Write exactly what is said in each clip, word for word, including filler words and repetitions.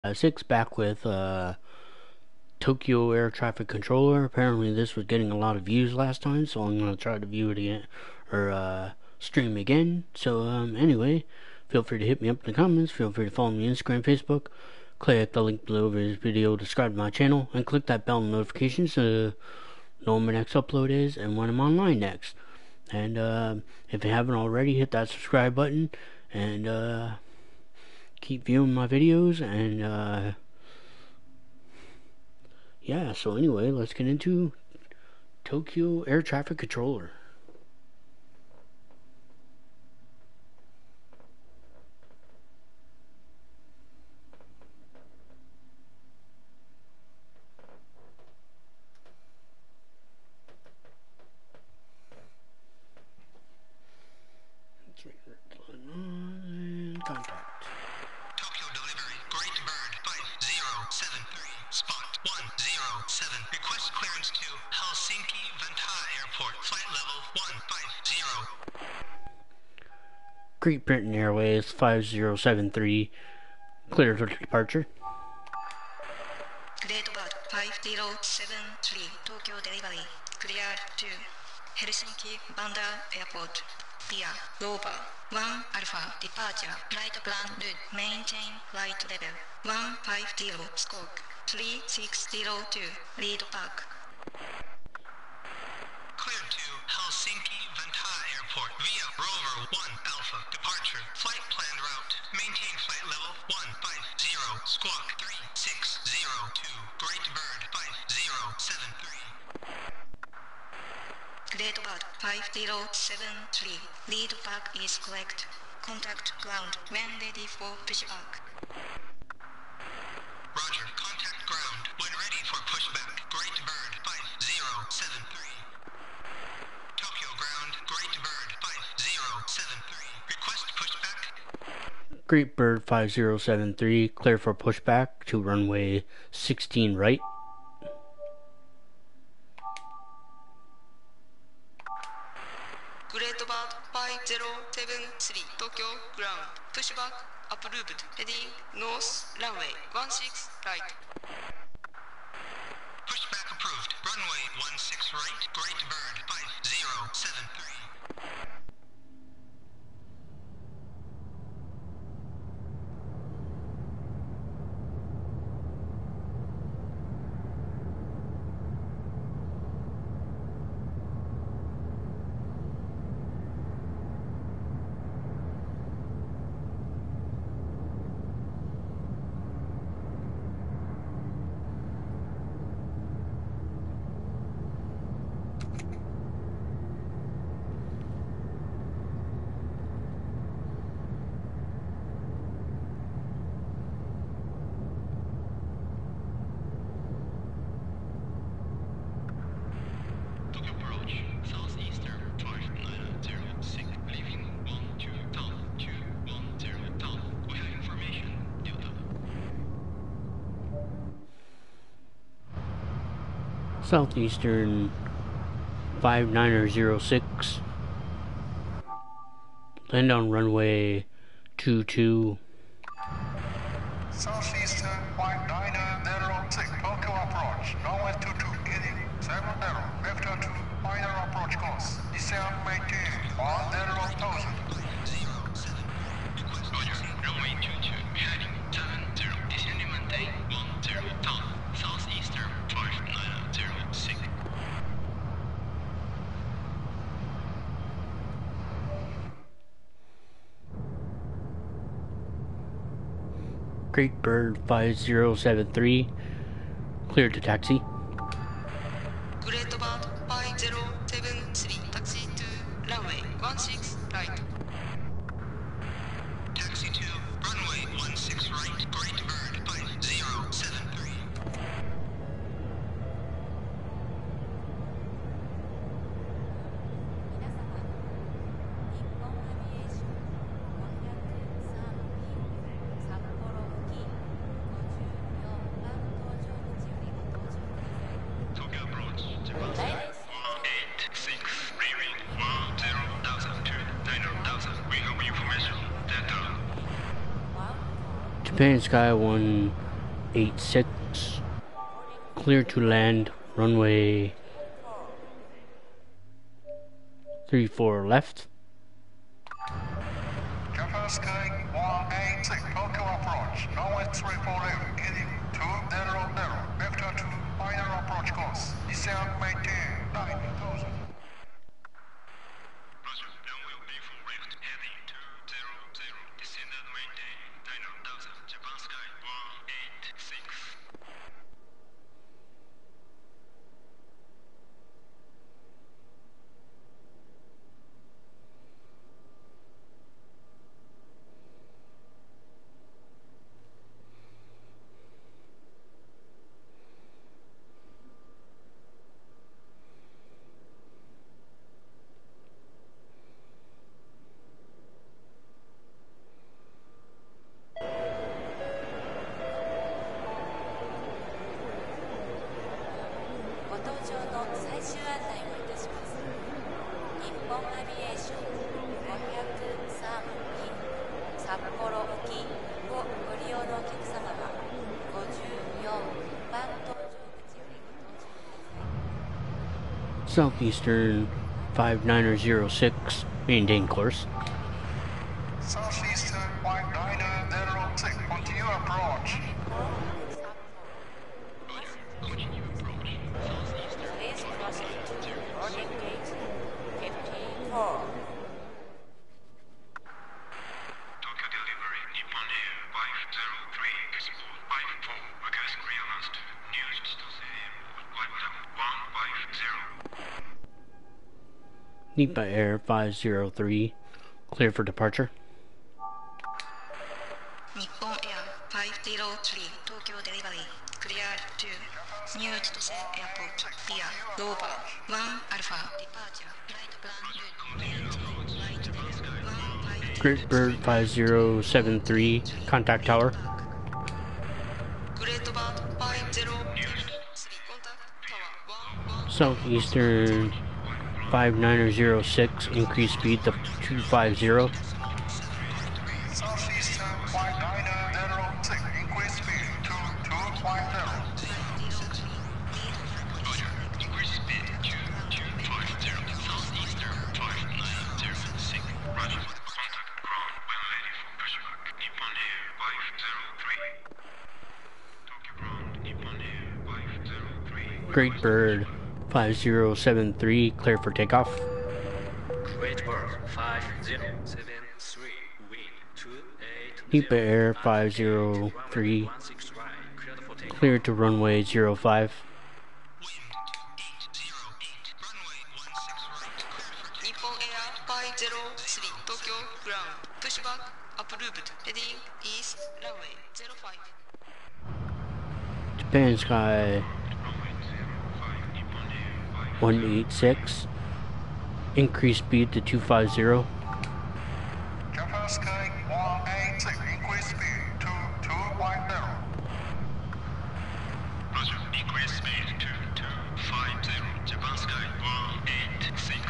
Uh, six back with uh, Tokyo Air Traffic Controller. Apparently this was getting a lot of views last time, so I'm gonna try to view it again, or uh, stream again. So um, anyway, feel free to hit me up in the comments. Feel free to follow me on Instagram, Facebook. Click the link below this video to subscribe to my channel, and click that bell notifications to know when my next upload is and when I'm online next. And uh, if you haven't already, hit that subscribe button and uh, keep viewing my videos. And uh, yeah, so anyway, let's get into Tokyo Air Traffic Controller. Contact. Tokyo delivery, Great Bird, five zero seven three, spot one zero seven. Request clearance to Helsinki Vantaa Airport, flight level one five zero. Great Britain Airways five zero seven three, clear for departure. Great Bird five zero seven three, Tokyo delivery, clear to Helsinki Vantaa Airport. Via Rover one Alpha departure, flight plan route, maintain flight level one five zero, squawk three six zero two, lead back. Cleared to Helsinki Vantaa Airport via Rover one Alpha departure, flight plan route, maintain flight level one five zero, squawk three six zero two, Great Bird five zero seven three. Great Bird five zero seven three, lead back is correct. Contact ground when ready for pushback. Roger, contact ground when ready for pushback. Great Bird five zero seven three. Tokyo ground, Great Bird five zero seven three. Request pushback. Great Bird five zero seven three, clear for pushback to runway sixteen right. Great Bird five zero seven three, Tokyo ground, pushback approved, heading north runway one six right. Pushback approved. Runway one six right, Great Bird five zero seven three. Southeastern five nine zero six, land on runway two two. Southeastern five nine zero six, Tokyo approach, runway two two, heading seven zero, vector to final approach course, descend maintain one zero thousand. Roger, runway two two, heading seven zero, descending maintain one zero thousand, Southeastern five nine zero six. Great Bird five zero seven three, cleared to taxi. Great Bird five zero seven three, taxi to runway one six right. Taxi to runway one six right, Great Bird five zero seven three. Tokyo approach, eight six, reading one zero thousand to nine thousand. We have information. Data. Japan Sky one eight six. Clear to land, runway three four left. Japan Sky one eight six Tokyo approach, runway three four left, heading two zero zero, vector two, final approach course, descend maintain nine thousand. Roger, runway B four left, heading two zero zero, descend and maintain nine thousand, Japan Sky one eight six. Southeastern five niner zero six, maintain course. Southeastern five niner zero six, continue approach. Roger, continue approach. Southeastern Please proceed to boarding gate fifty-four. Tokyo delivery, Nippon Air five zero three, export five four, request clearance to New Chitose Airport, wipe down one five zero. Nippon Air five zero three, clear for departure. Nippon Air five zero three Tokyo delivery clear to New Chitose Airport via Rover one Alpha departure flight plan route Great Bird five zero seven three, contact tower. Great Bird five zero three contact tower one one Southeastern five niner zero six, increase speed to two five zero. Southeastern five niner zero six, increase speed to two five zero. Roger, increase speed to two five zero, Southeastern five nine zero six. Roger, contact ground when ready for pushback. Nippon Air five zero three. Tokyo ground, Nippon Air five zero three. Great Bird five zero seven three, clear for takeoff. Great Bird five zero seven three, wind two eight. Nippon Air five zero three, one six right, cleared for takeoff. clear to runway zero five. Wind eight zero eight, runway one six right, clear for takeoff. Nippon Air five zero three Tokyo ground pushback approved heading east runway zero five Japan Sky Runway zero five, Nippon Air five one eight six, increase speed to two five zero. Japan Sky one eight six, increase speed to two five zero. Roger, increase speed to two five zero, Japan Sky one eight six.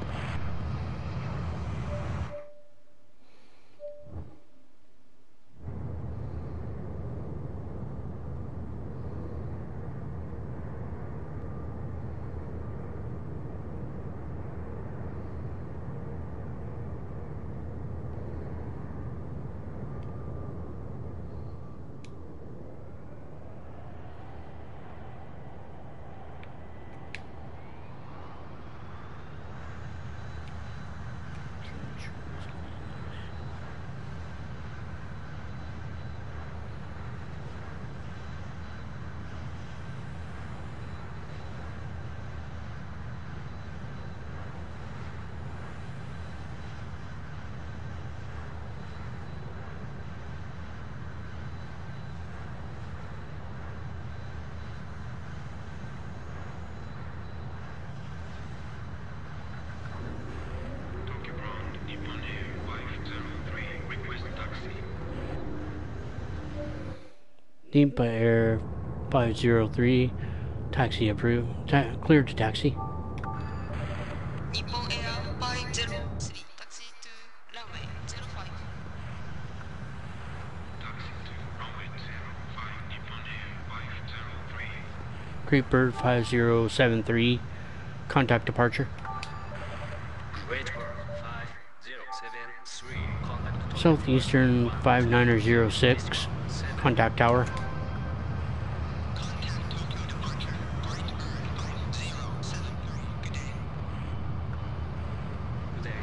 Tokyo ground, Nippon Air five zero three, request taxi. Nippon Air five zero three, taxi approved. Ta- clear to taxi. Nippon Air five zero three taxi to runway zero five Taxi to runway zero five, Nippon Air Creeper five zero seven three, contact departure. Great Bird five zero seven three, contact Southeastern five niner zero six, contact tower. Good day.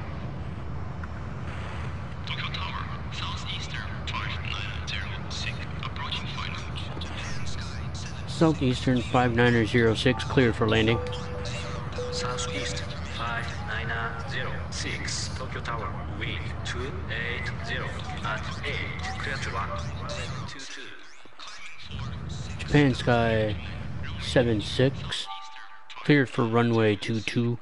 Tokyo Tower, southeastern five nine zero six, approaching final. Japan sky seven. Southeastern five niner zero six, cleared for landing. Southeast five nine zero six, Tokyo Tower, wind two eight zero at eight, clear to run two two. Japan sky seven six, cleared for runway two two.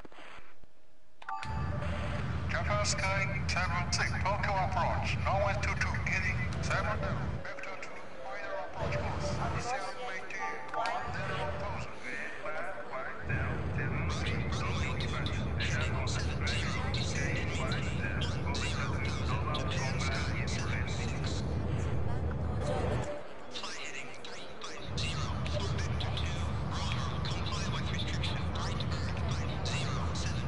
Japan Sky seven six, Tokyo approach, runway two two, heading seven zero, vector two, minor approach course, descend maintain, one zero thousand, five five zero seven six, going to channel seven zero, descend one zero, Nova combat in place. Fly heading three five zero for vector two, rotor, comply with restriction, right bird five zero seven.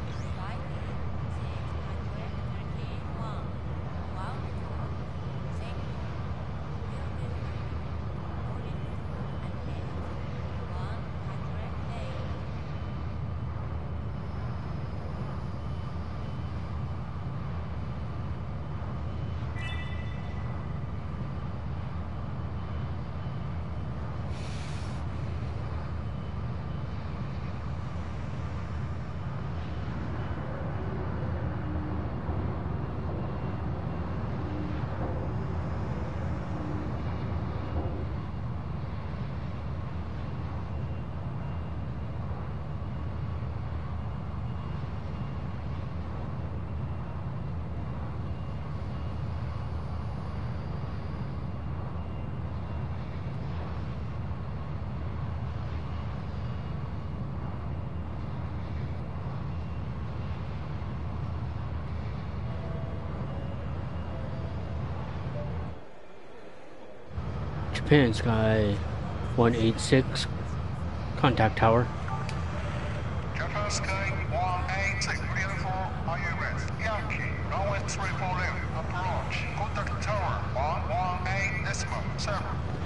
Japan sky one eight six, contact tower. Japan Sky one eight six, clear for I U S, Yankee, runway three four left, approach, contact tower, one one eight decimal seven.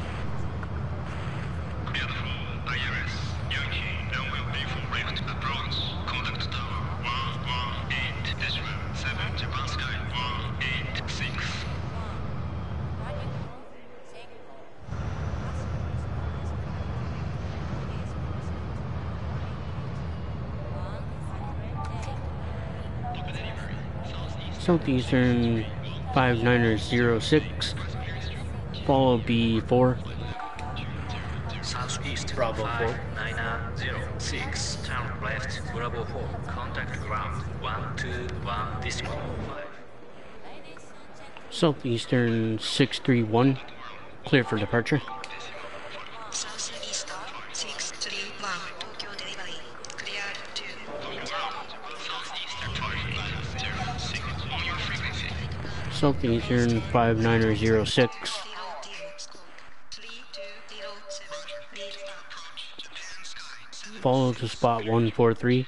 Cleared for I R S, Yankee, runway three four left, approach, contact tower, one one eight decimal seven, Japan sky one eight six. Southeastern five niner zero six, follow B four. Southeast Bravo five four. nine zero six, turn left, Bravo four, contact ground one two one decimal five. Southeastern six three one, clear for departure. Southeastern six three one, Tokyo delivery. Clear two. Southeastern five nine zero six, on your frequency. Southeastern five niner zero six, three two zero seven, lead Approach, Japan sky seven. follow to spot one four three.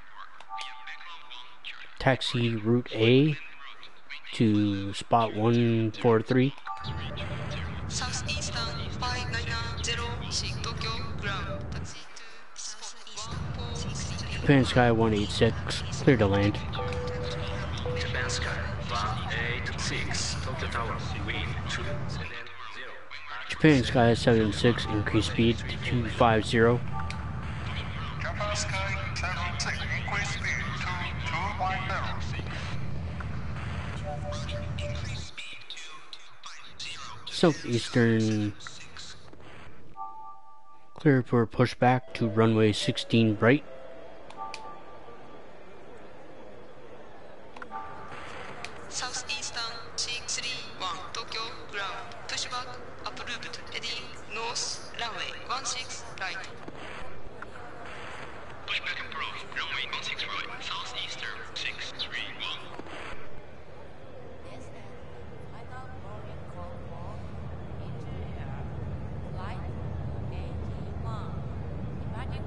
Taxi route A to spot one four three. Southeastern five nine zero six, Tokyo ground. Taxi to Southeast four six three. Japan sky one eight six, clear to land. Japan Sky one eight six, Tokyo Tower, wind two seven zero at Japan sky seven six, increase speed to two five zero. Japan Sky seven six, increase speed to two one zero. Increase speed to two five zero. Southeastern clear for pushback to runway sixteen right. Southeastern six three one, Tokyo ground. Pushback approved. Heading north, runway one six right. Pushback approach, runway one six right, southeastern six three one. Flight eighty-one, departing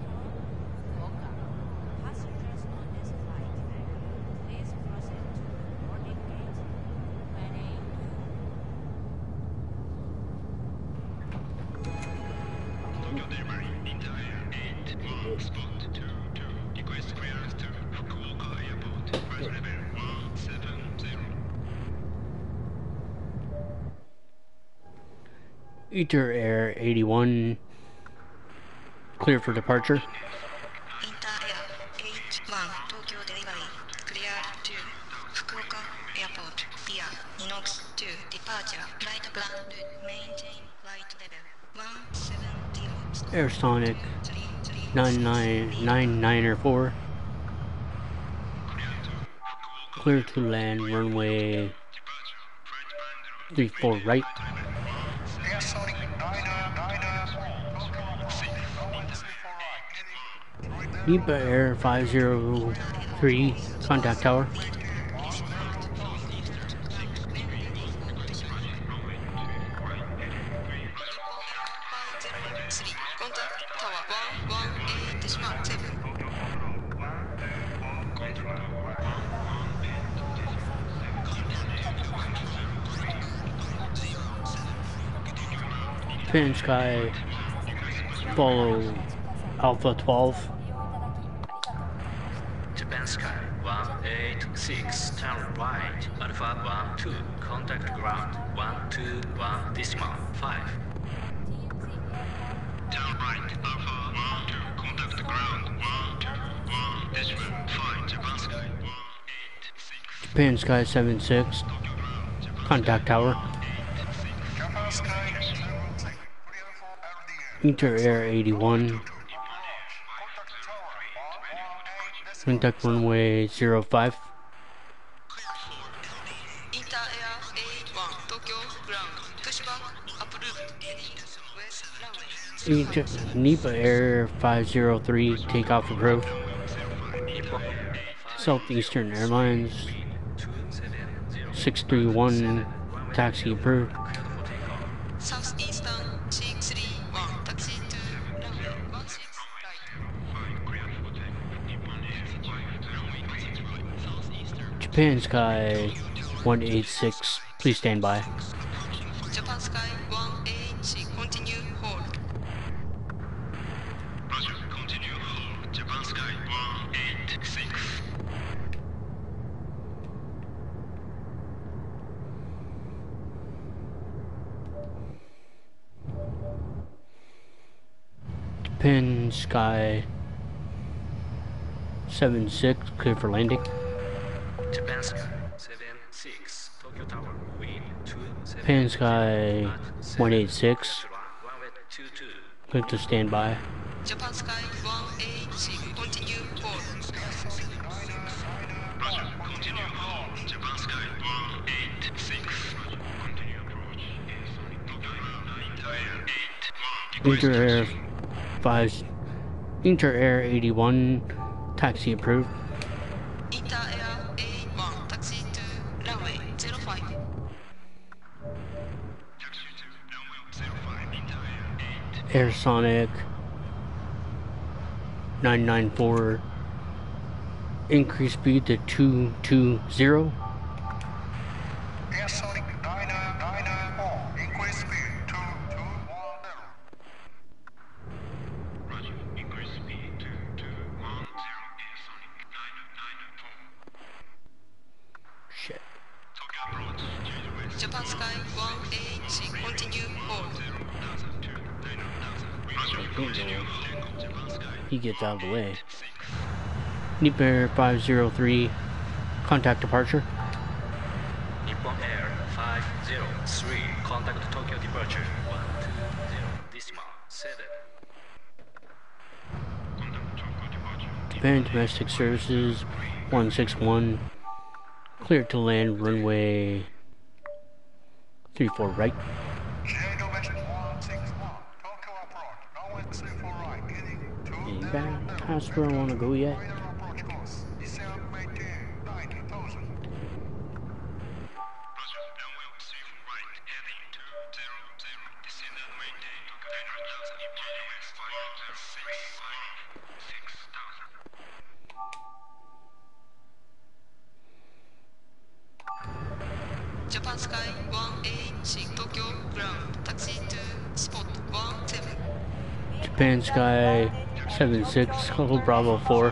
Ether Air eighty-one, clear for departure. Inter Air eighty-one 東京デリバリー Clear to 福岡 Airport via Inox to departure flight plan route maintain flight level one seven zero Air Sonic nine nine nine nine or four, clear to land runway three four right. Air Sonic nine nine nine four. Runway three four right. Heading Nipa Air five zero three, contact tower. Contact tower one one eight decimal seven. Japan Sky, follow Alpha twelve. Japan Sky one eight six, turn right, Alpha one two, contact ground one two one decimal five. Turn right, Alpha one two, contact the ground one two one decimal five, Japan Sky one eight six. Japan Sky seven six, contact tower. Japan Sky seven six. Clear for L D N. Inter Air eighty-one, Contact tower one one eight decimal contact runway zero five. Inter Air eighty-one 東京 ground pushback approved heading west runway. Inter- Nipa Air five zero three, takeoff approved. Southeastern Airlines six three one, taxi approved. Southeastern six three one taxi to runway one six right. Japan Sky one eight six, please stand by. Japan Sky one eight six continue hold. Roger, continue hold. Japan Sky one eight six. Japan Sky seven six, clear for landing. Japan Sky seven six, Tokyo Tower, wind two seven. Japan Sky one eight six, Runway two two. clear to stand by. Japan Sky one eight six continue hold. Roger, continue hold. Japan Sky one eight six. Continue approach. Tokyo ground Inter Air eight one. Inter Air five, Inter Air eighty-one, taxi approved. Inter Air eighty-one taxi to runway zero five. Taxi to runway zero five. Inter Air eight. Air Sonic nine nine four, increase speed to two two zero. Air Sonic nine nine nine four. Increase speed two two one zero. Roger, increase speed to two one zero. Air Sonic nine nine four. Shit. Tokyo approach. Change west. Japan Sky one eight six continue hold. Roger, continue hold. Japan Sky He gets out of the way. Nipa Air five zero three, contact departure. Nippon Air five zero three, contact Tokyo departure one two zero decimal seven. contact Tokyo departure. Japan Domestic Services one six one, clear to land runway three four right. J Domestic one six one. Tokyo approach. Runway three four right. Heading two Ain't zero bad. zero. That's where I want to go yet. Radar approach course. Descend maintain ninety thousand. Roger, runway three four right. Heading two zero zero. Descend and maintain Tokyo nine thousand. Change west five zero six five six thousand. Japan Sky one eight six Tokyo ground taxi to spot one seven. Japan Sky seven six, hold Bravo four.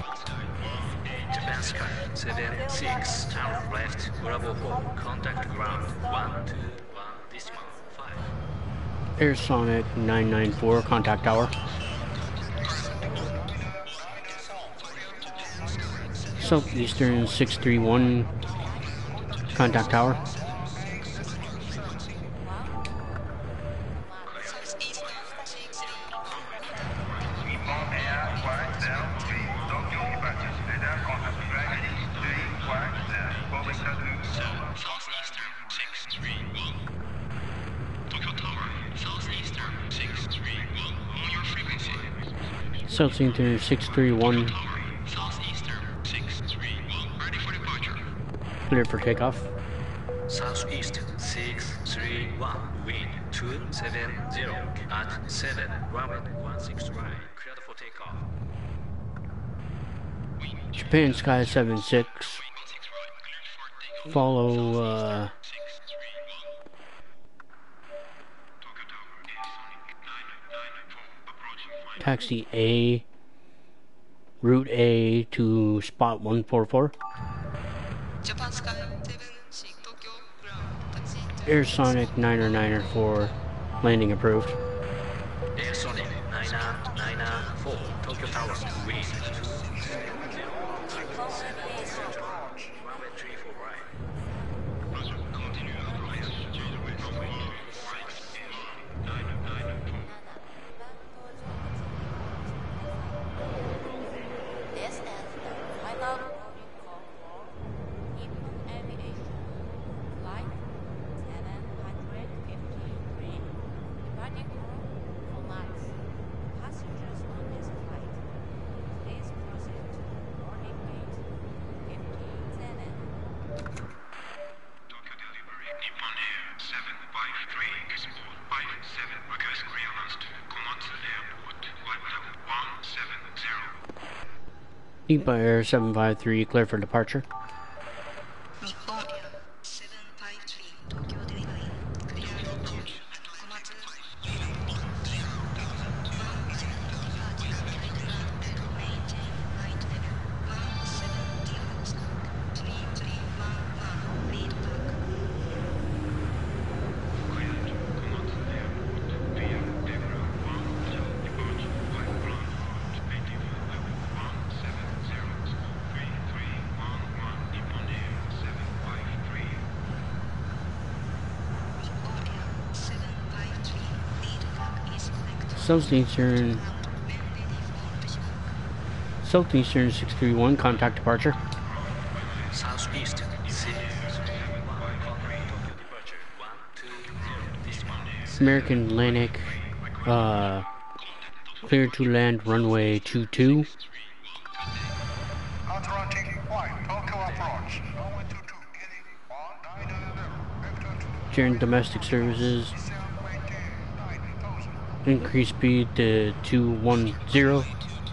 Japan Sky seven six, turn left, Bravo four, contact ground one two one decimal five. Air Sonic nine nine four, contact tower. Southeastern six three one, contact tower. Southeastern six three one, clear for takeoff. Southeast six three one, wind two seven zero at seven, runway one six right, cleared for takeoff. Japan Sky seven six, follow uh, taxi A, route A to spot one four four. Air Sonic niner niner four, landing approved. Air Sonic nine nine four, Tokyo Tower, wind two seven zero at seven, runway three four right. This is the final boarding call for Nippon Aviation Flight seven fifty-three, departing from Komatsu. Passengers on this flight, please proceed to boarding gate fifty-seven. Tokyo delivery, Nippon Air seven five three, export five seven, request clearance to Komatsu Airport, flight level one seven zero. Nippon Air seven five three, clear for departure. Nippon Air seven five three Tokyo delivery clear to Komatsu maintain flight level one seven zero three three one one lead back. Cleared to Komatsu Airport via Degra one hotel departure, flight plan route eighty-four level one seven zero three three one one, Nippon Air seven five three. Nippon Air seven five three lead back is selected. Southeastern, When ready for takeoff. Southeastern six three one, contact departure. Southeast six three one, Tokyo departure one two zero, dismount. American Atlantic, uh, clear to land runway two two. Atlantic White, Tokyo approach, runway two two, heading one nine zero, vector two. During domestic services, Descend maintain nine thousand. increase speed to two one zero.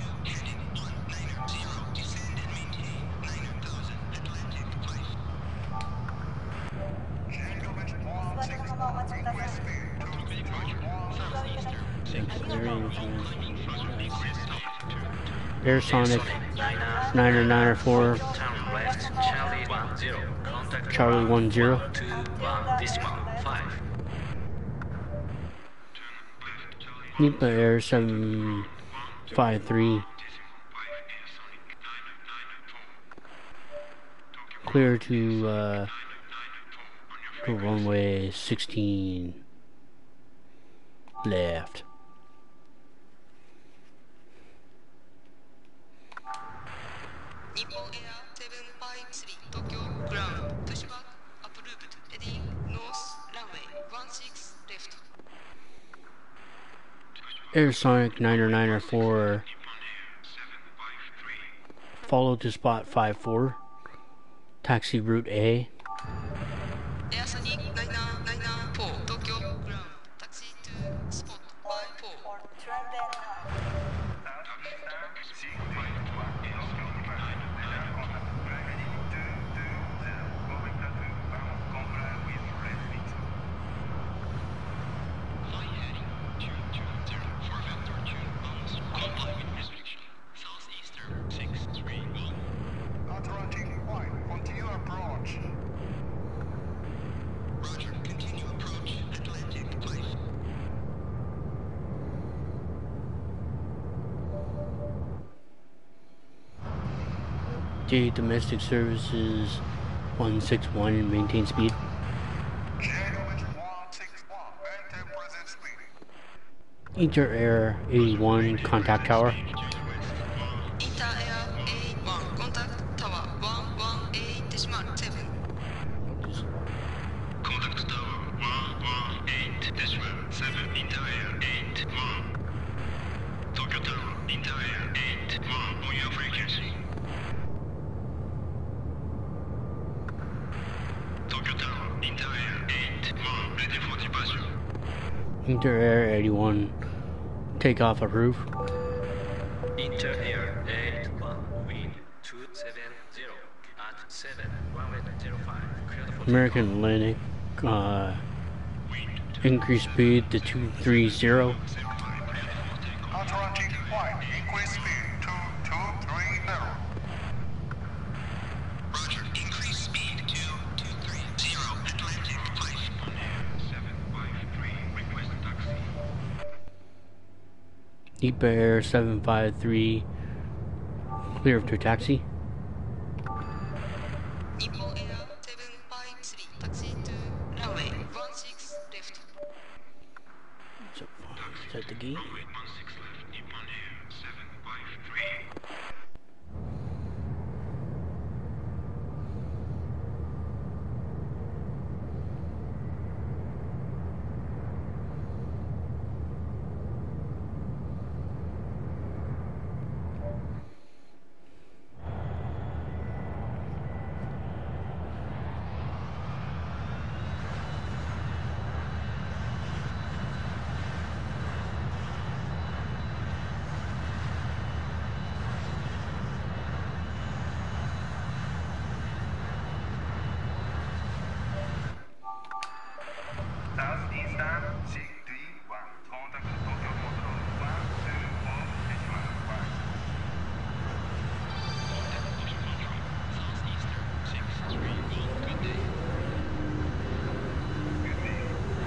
Air Sonic niner niner four, Turn left, Charlie one zero, contact Charlie one zero. two one, dismount five. Nippon Air seven five three, clear to uh, to runway sixteen left. Nippon Air seven five three Tokyo ground pushback approved heading north runway one six left. Air Sonic niner niner four, follow to spot five four, taxi route A. Air Sonic nine nine four Tokyo ground taxi to spot five four. Atlantic White, continue approach. Roger, continue approach, Atlantic five. J domestic services one six one and maintain speed. J W one six one, maintain present speed. Inter Air eighty-one, contact tower. Inter Air A one contact tower one one eight decimal seven. Contact tower one one eight decimal seven, Inter Air eight one. Tokyo Tower, Inter Air eight one on your frequency. Tokyo Tower, Inter Air eight one, ready for departure. Inter Air eighty-one, takeoff approved. Inter Air eight one, wind two seven zero at seven, runway zero five, cleared for American Atlantic, uh, increase speed to two three zero. Atlantic one, increase speed to two three zero. Roger, increase speed to two three zero, Atlantic five. seven five three, request taxi. Deep Air seven five three, clear to taxi. Nippon Air seven five three taxi to runway one six left. So, is that the gate? Runway one six left, Nippon Air seven five three. Southeastern C D one, contact Tokyo Control one two four decimal one. Good day.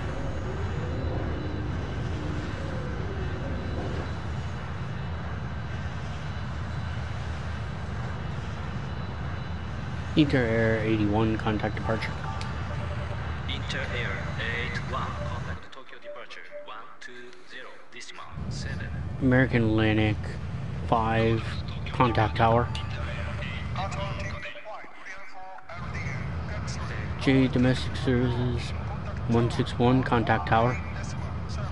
Inter Air eighty-one, contact departure. Inter Air eight one, contact Tokyo departure one two zero, decimal seven. American Atlantic five, contact tower. Atlantic one, clear for L D A. Excellent. J domestic services one six one, contact tower. Decimal seven.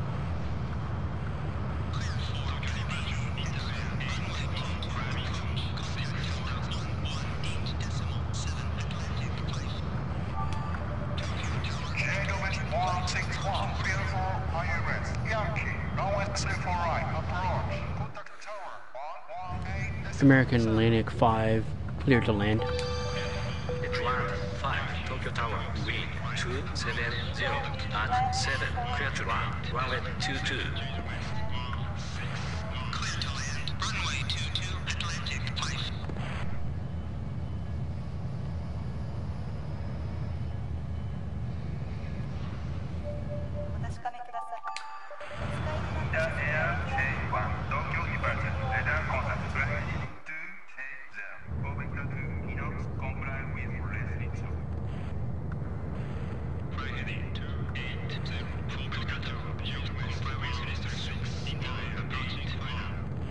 J W one six one, clear for I R S. Yankee, runway three four right, approach. Contact tower one one eight decimal American Atlantic five, clear to land. Land five, Tokyo Tower, wind two seven zero at seven, clear to land, runway two two. Clear to land. Runway two two, Atlantic five. Inter Air J one, Tokyo departure. Radar contact heading two zero. For vector two, Inox, comply with release. Fly heading two eight zero, for Tokyo Tower, yield west, runway restrictions, Inter Air approaching final.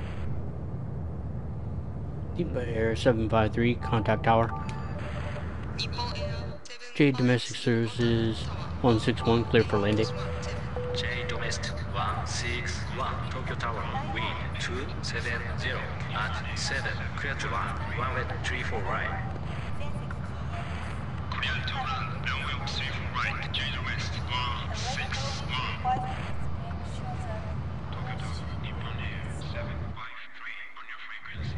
Deep Air seven five three, contact tower. Nippon Air seven J domestic services one six one, clear for landing. J domestic one six one, Tokyo Tower, wind two seven zero at seven, clear to land, runway three four right. Clear to land. Runway three four right, J west, one six one. Tokyo Tower, Nippon Air seven five three on your frequency.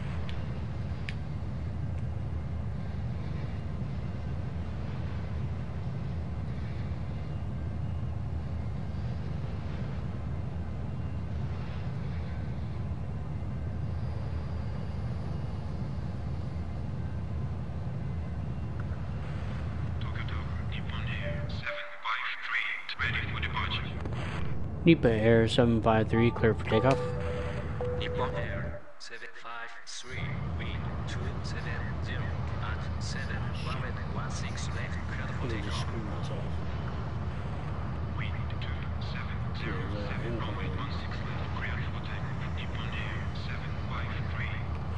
Tokyo Tower, Nippon Air seven five three, ready for departure. Nipa Air seven five three, clear for takeoff. Nippon Air seven five three, wind two seven I takeoff. just screwed myself. Wind two seven zero There's, uh, seven, runway incoming. one six left, clear for takeoff. Nippon Air seven five three.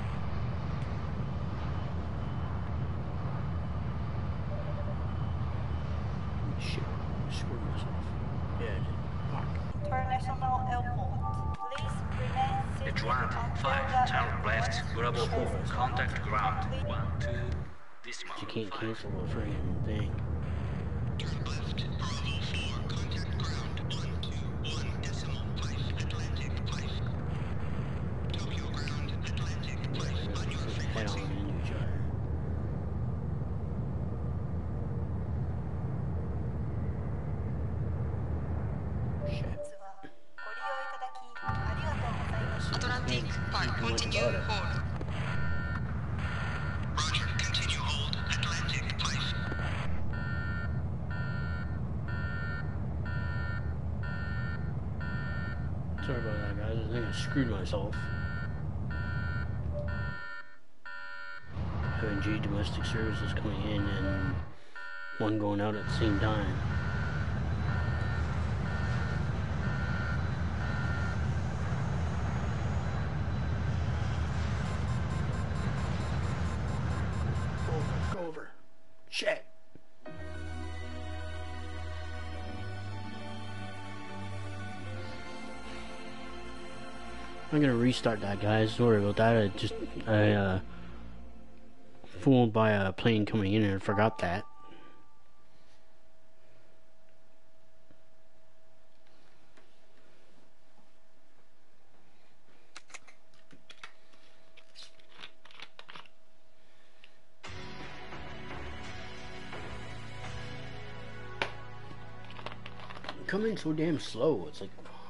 Shit, screwed myself. Yeah, I did. Fuck. International Airport. Please remain seated It's one until five, the turn airplane left, Bravo four, is contact ground. complete. One two, decimal You can't five. cancel the friggin' thing. Turn left, Bravo four, contact ground, one two one decimal five, Atlantic five. Tokyo ground, Atlantic five, on your Just head on frequency. into each other. Shit. ご利用いただきありがとうございました。 アトランティックパイ continue hold Roger, continue hold, Atlantic five. Sorry about that, guys. I think I screwed myself. Having G domestic services coming in and one going out at the same time. Over, go over. Shit. I'm gonna restart that, guys. Sorry about that. I just I uh fooled by a plane coming in and forgot that. Coming so damn slow. It's like,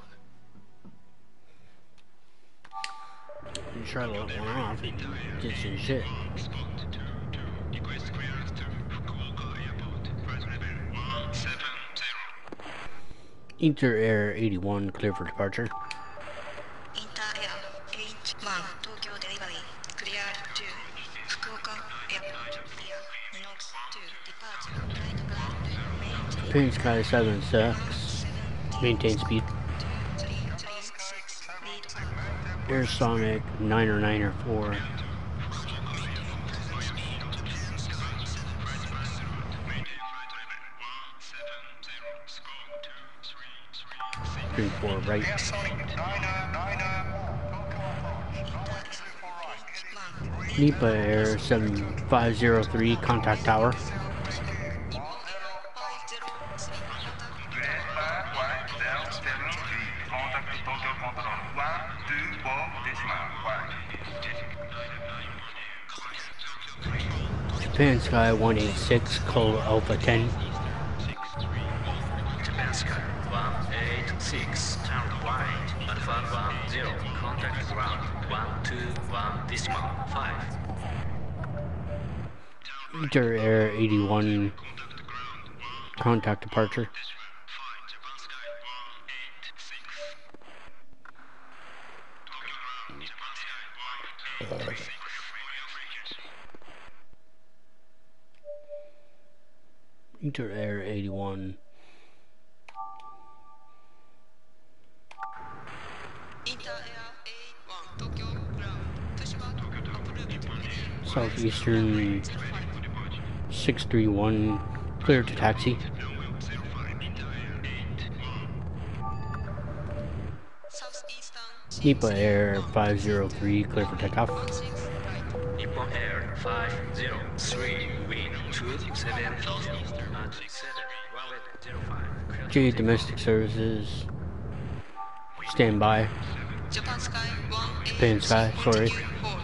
fuck. You try to let one off, it did some shit. Spot two two, request clearance to Fukuoka Airport, flight level one seven zero. Inter Air eighty-one, clear for departure. Inter Air H one 東京デリバリー clear to 福岡 airport via Inox to departure flight ground maintain Pin Sky seven six, maintain speed. two three three six lead Air Sonic nine or nine or four. Three four right. Sonic niner niner, Tokyo approach, runway two four right, heading Nipa Air seven five zero three, contact tower. Japan Sky one eight six, Kilo Alpha ten. Japan Sky one eight six, turn right, Alpha one zero, contact ground, one two one decimal five. Inter Air eighty-one, contact departure. Inter Air eighty-one, Inter Air eight one 東京 ground push back approved Southeastern six three one, clear to taxi. Southeastern Nipa Air five zero three, clear for takeoff. six right Nippon Air five zero three, wind two seven zero at seven, runway zero five, clear to J takeoff. domestic services, stand by. Japan Sky one eight Japan Sky, sorry. hold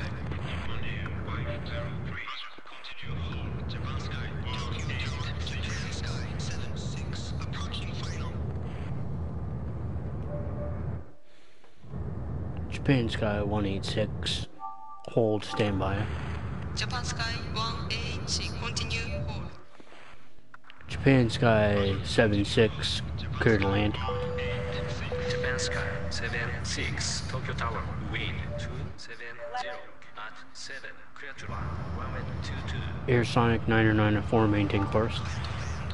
Japan Sky one eight six, hold standby. Japan Sky one eight six continue hold Japan Sky seven six, clear to land. Japan Sky seven six, Tokyo Tower, wind two seven zero at seven, clear to land, runway two two. Air Sonic nine or nine or four, maintain course.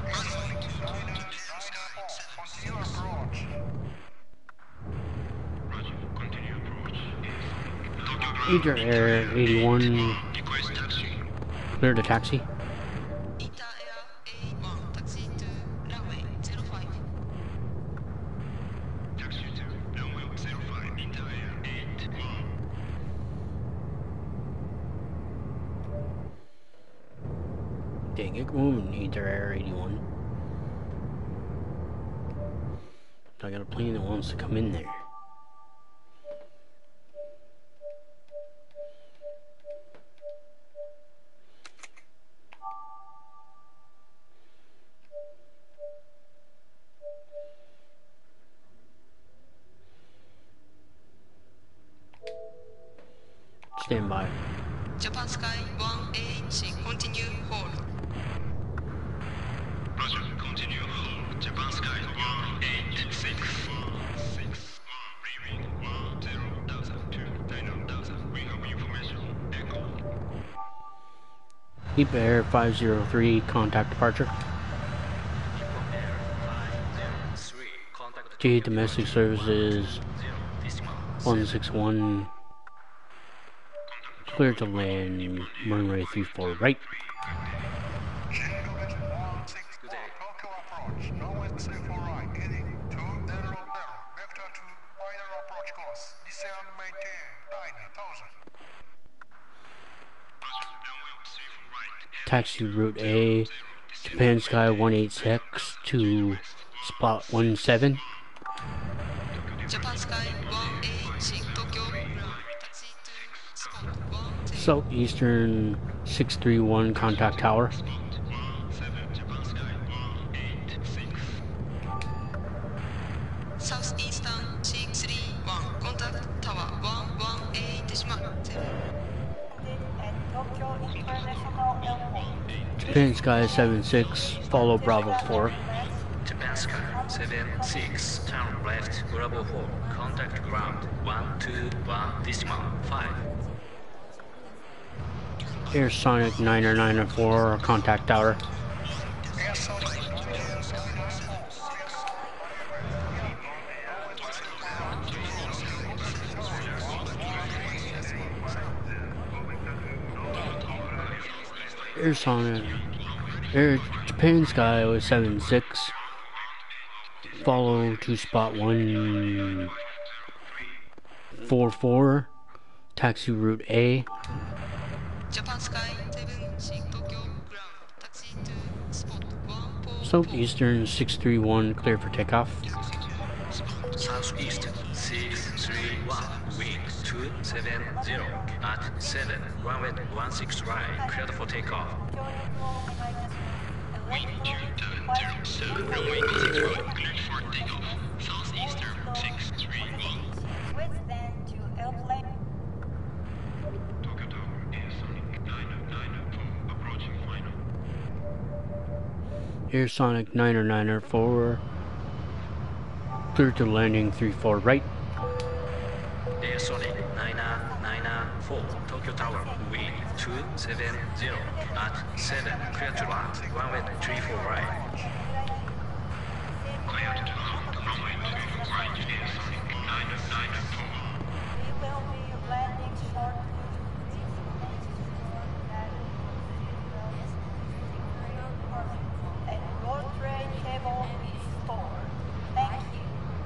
Either Air eighty-one, Request taxi. clear to taxi. Inter Air A one, taxi to runway zero five. Taxi to runway zero five, Inter Air eight one. Dang it, moving. Either Air eighty-one. I got a plane that wants to come in there. Stand by. Japan Sky one A H, continue hold. Roger, continue hold. Japan Sky one eight six six one, reading one zero thousand two nine thousand. We have information. Echo. Keep Air five zero three, contact departure. Nippon Air five zero three, contact G Tokyo domestic departure services one two zero, decimal one six one. Clear to land, runway three four right. Shinjuku one six Good one, day. Tokyo approach. Runway three four right, heading two zero zero. Vector to final approach course. Descend maintain nine thousand. Roger, runway three four right. Taxi route A, Japan Sky one eight six to spot one seven. Japan Sky one A H, Tokyo ground, taxi to spot one zero. Southeastern six three one, contact tower. one seven, Japan Sky one eight six. Southeastern six three one, contact tower one one eight decimal seven. At Tokyo International Airport. Japan Sky seven six, follow Bravo four. Japan Sky seven six, turn left, Bravo four, contact ground one two one decimal five. Air Sonic niner niner four, contact tower. Air Sonic Air Sonic, Air Japan Sky seven six, follow to spot one four four, taxi route A. Japan Sky seven six, Tokyo ground, taxi to spot one four four. Southeastern six three one, clear for takeoff. Southeast six three one, wind two seven zero at seven, runway one six right, cleared for takeoff. Wind two seven zero seven, runway six right, cleared for takeoff. Southeastern six three one. Switch then to airplane. Tokyo Tower, Air Sonic nine nine four, approaching final. Air Sonic niner niner four, clear to landing three four right. Air Sonic nine nine four, Tokyo Tower, wind two seven zero at seven, cleared to land, runway three four right. Cleared to land, runway three four right, Air Sonic nine nine four. We will be landing shortly. And your tray table is stored. Thank you.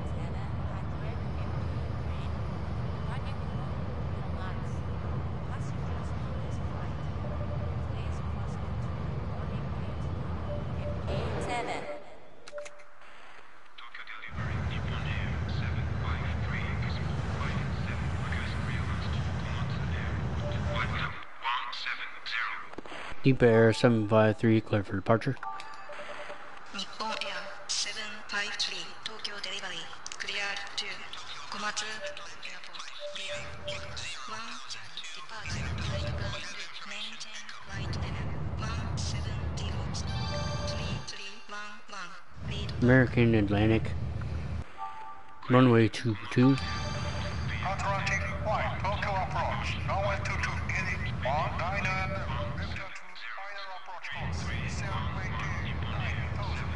Tokyo delivery, Nippon Air seven five three, decimal five seven, request realized. Komatsu Air, flight level one seven zero. Deep Air seven five three, clear for departure. Nippon Air seven five three, Tokyo delivery, clear to Komatsu Airport. Leaving one departure, flight ground, maintain flight level one seven zero three three one one. Lead American Atlantic, runway two two. Atlantic one, Tokyo approach. Runway two two, heading one nine nine. Vector to final approach course. Descend maintain nine thousand.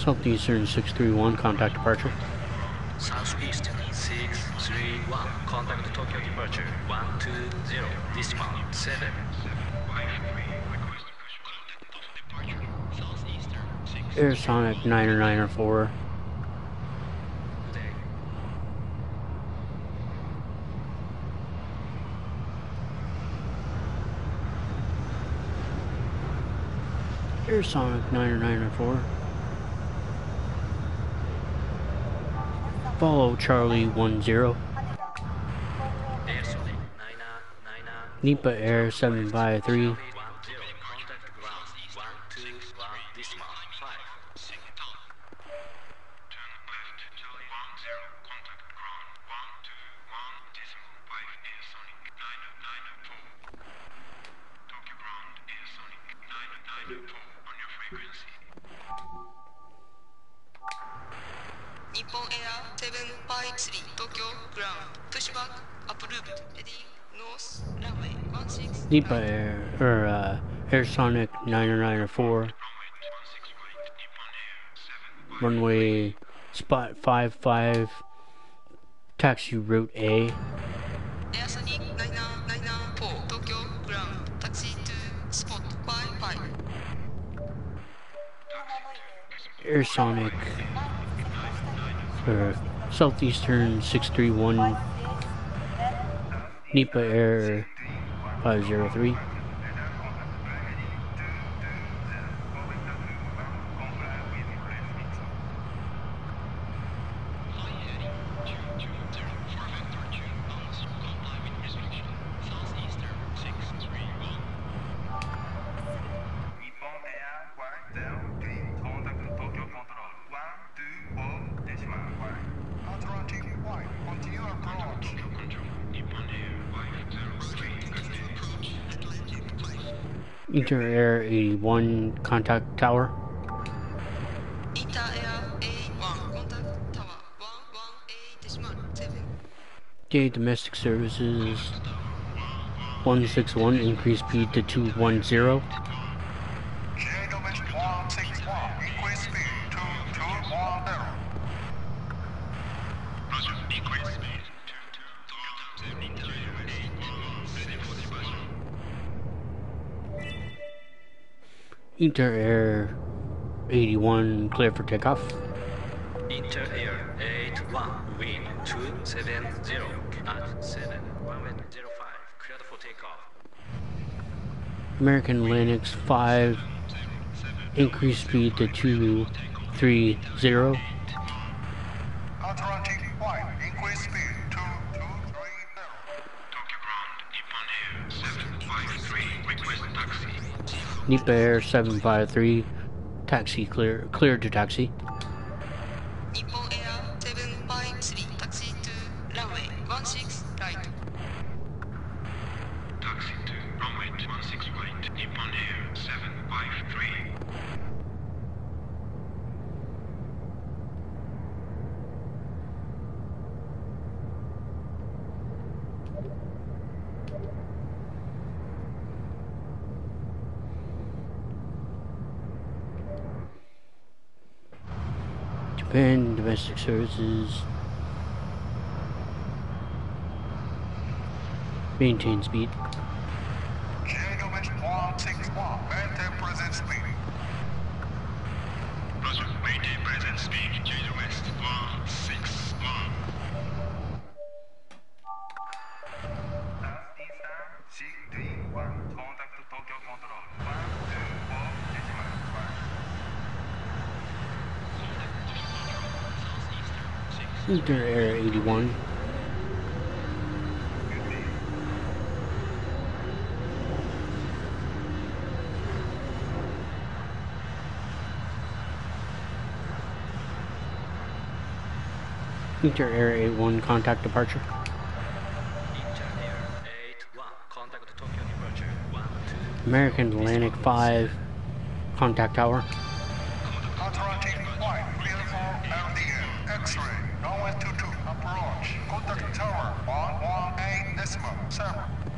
Southeastern six three one, contact departure. Southeast six three one, contact Tokyo departure one two zero, decimal seven. Air Sonic niner niner four. Air Sonic niner niner four. Follow Charlie one zero. Nipa Air seven five three. Nippon Air seven five three Tokyo ground pushback approved heading north runway one six Nipa Air, or uh, Air Sonic niner niner four. Runway spot five five. Taxi route A. Air Sonic nine nine four Tokyo ground taxi to spot five five. Air Sonic, or Southeastern six three one. Nipa Air five zero three. Inter Air eighty-one, contact tower. Inter Air A one contact tower one one eight decimal seven. J Domestic Services one six one, increase speed to two one zero. J domestic one six one, increase speed to two one zero. Roger, increase speed to two Inter Air eight one, ready for departure. Inter Air eighty-one, clear for takeoff. Inter Air eight one, wind two seven zero at seven, runway zero five, cleared for takeoff. American Linux five, increase speed to two three zero. Atlantic one, increase speed to two three zero. Tokyo ground, Nippon Air seven five three, request taxi. Nipa Air seven five three, taxi clear, clear to taxi. Nippon Air seven five three taxi to runway one six right. Taxi to runway one six right, Nippon Air seven five three. Japan Domestic Services. Maintain speed. J domestic one six one, maintain present speed. Roger, maintain present speed, J West one six one. Southeastern six three one, contact Tokyo control one two four decimal one. Inter Air eighty-one. Inter Air eighty-one, contact departure. Inter Air eight one, contact Tokyo departure one two. American Atlantic five, contact tower. Atlantic one, clear for L D L, X-ray, runway two two, approach, contact tower one one eight decimal seven.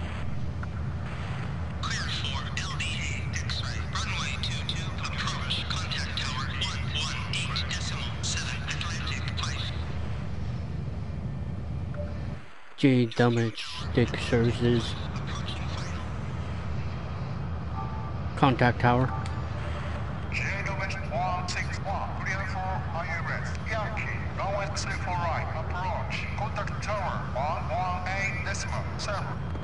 Clear for L D A X-ray, runway two two, approach, contact tower one one eight. J Domestic Services. Contact tower. J Domestic one six one, clear for I R S. Yankee, runway three four right, approach. Contact tower one one eight decimal seven.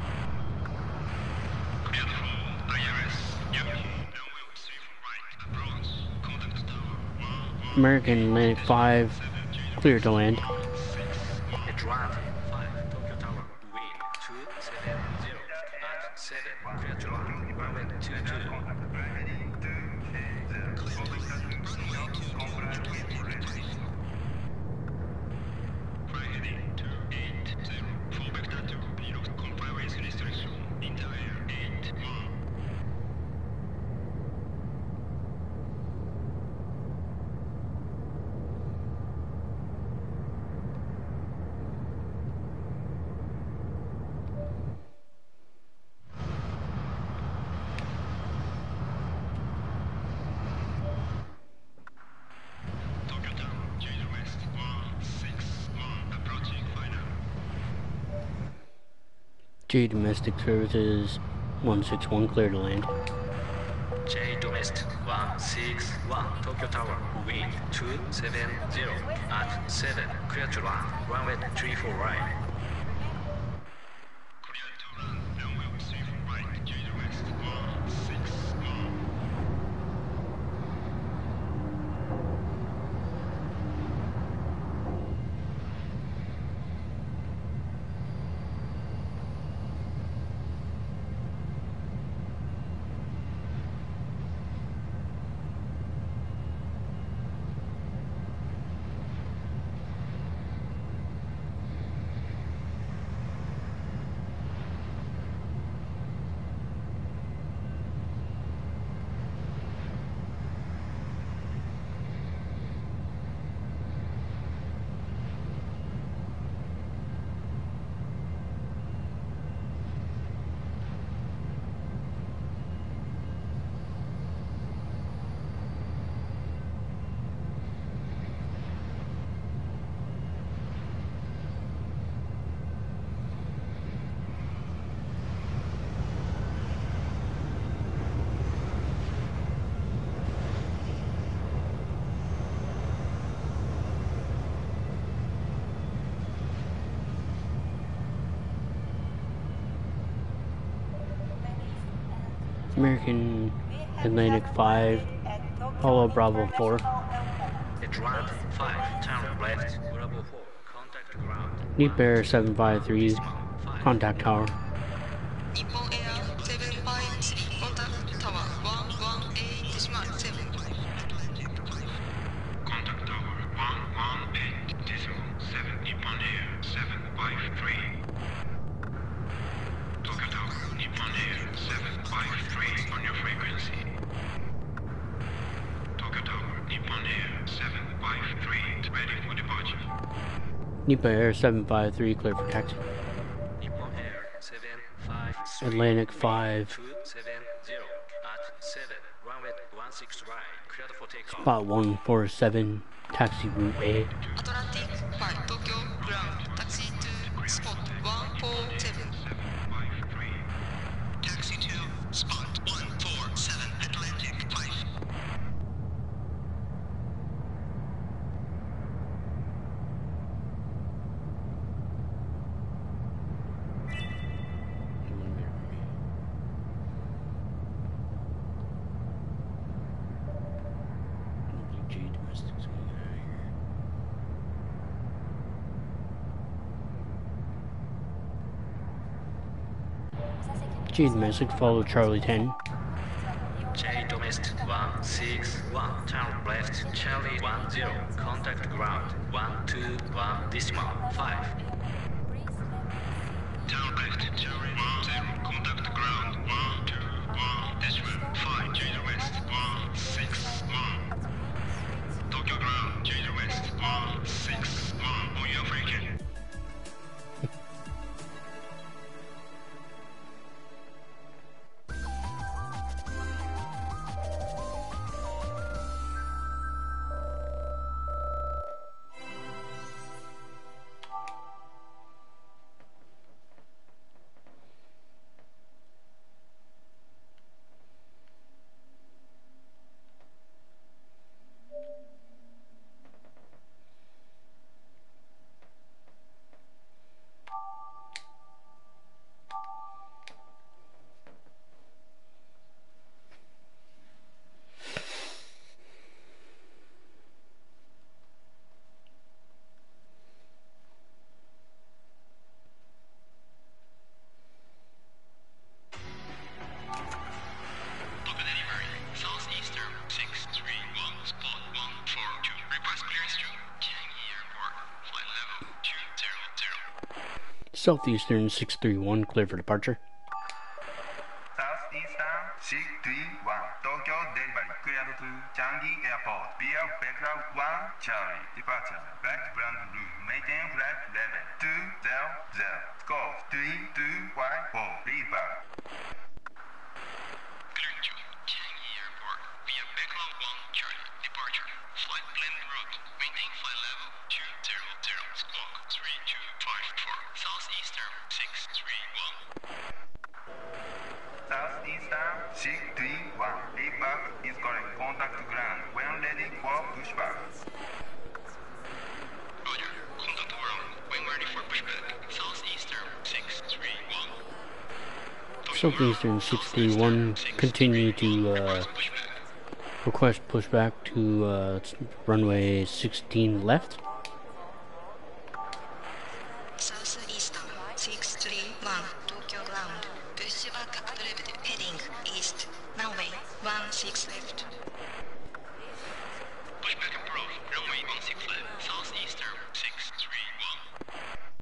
Cleared for I R S. Yankee, runway three four right, approach. Contact tower one one. American Atlantic five, clear to land. Atlantic five, Tokyo Tower, wind two seven zero at seven, clear to land, runway two two. Fly heading two eight zero, four vector two, pilot comply with restriction, inter air eight one. Tokyo Tower, J West one six one, approaching final. J Domestic Services one six one, clear to land. J Domestic one six one, Tokyo Tower, wind two seven zero at seven, clear to land, runway three four right. Clear to land, runway three four right, J West one six one. American Atlantic five, Polo Bravo four. Atlantic five, turn left, Bravo four, contact ground. Deep Air seven five three, contact tower. Nippon Air seven five three, contact tower one one eight decimal seven. Contact tower one one eight decimal seven, Nippon Air seven five three. Tokyo Tower, Nippon Air seven five three on your frequency. Tokyo Tower, Nippon Air seven five three, ready for departure. Nippon Air seven five three, clear for taxi. Nippon Air seven five three, Atlantic five, two seven zero at seven, runway one six right, cleared for takeoff. spot one four seven, taxi route A. Atlantic five, Tokyo ground, taxi to spot one four seven. Taxi to spot one four seven, Atlantic five. J Domestic, follow Charlie ten. J Domestic one six one, turn left, Charlie one zero, contact ground one two one decimal five. Turn left, Cherry one zero, contact ground one two one decimal five, J West one six one. Tokyo ground, J West one six one on your frequency. Southeastern six three one, clear for departure. Southeastern six three one, Tokyo delivery cleared to Changi Airport via background one Charlie, departure, right ground route, maintain flight level two zero zero, score three two one four, reaper. Clear to Changi Airport via background one Charlie, departure, flight plan route, maintain flight level two zero zero, squawk three two five four, Southeastern six three one. Southeastern six three one, reaper is correct, contact ground when ready for pushback. Roger, contact ground when ready for pushback, Southeastern six three one. Southeastern six three one, continue to uh, request pushback to uh, runway sixteen left. Southeastern six three one, Tokyo ground. Pushback approved. Heading east. Runway one six left. Pushback approved, runway one six left, Southeastern six three one.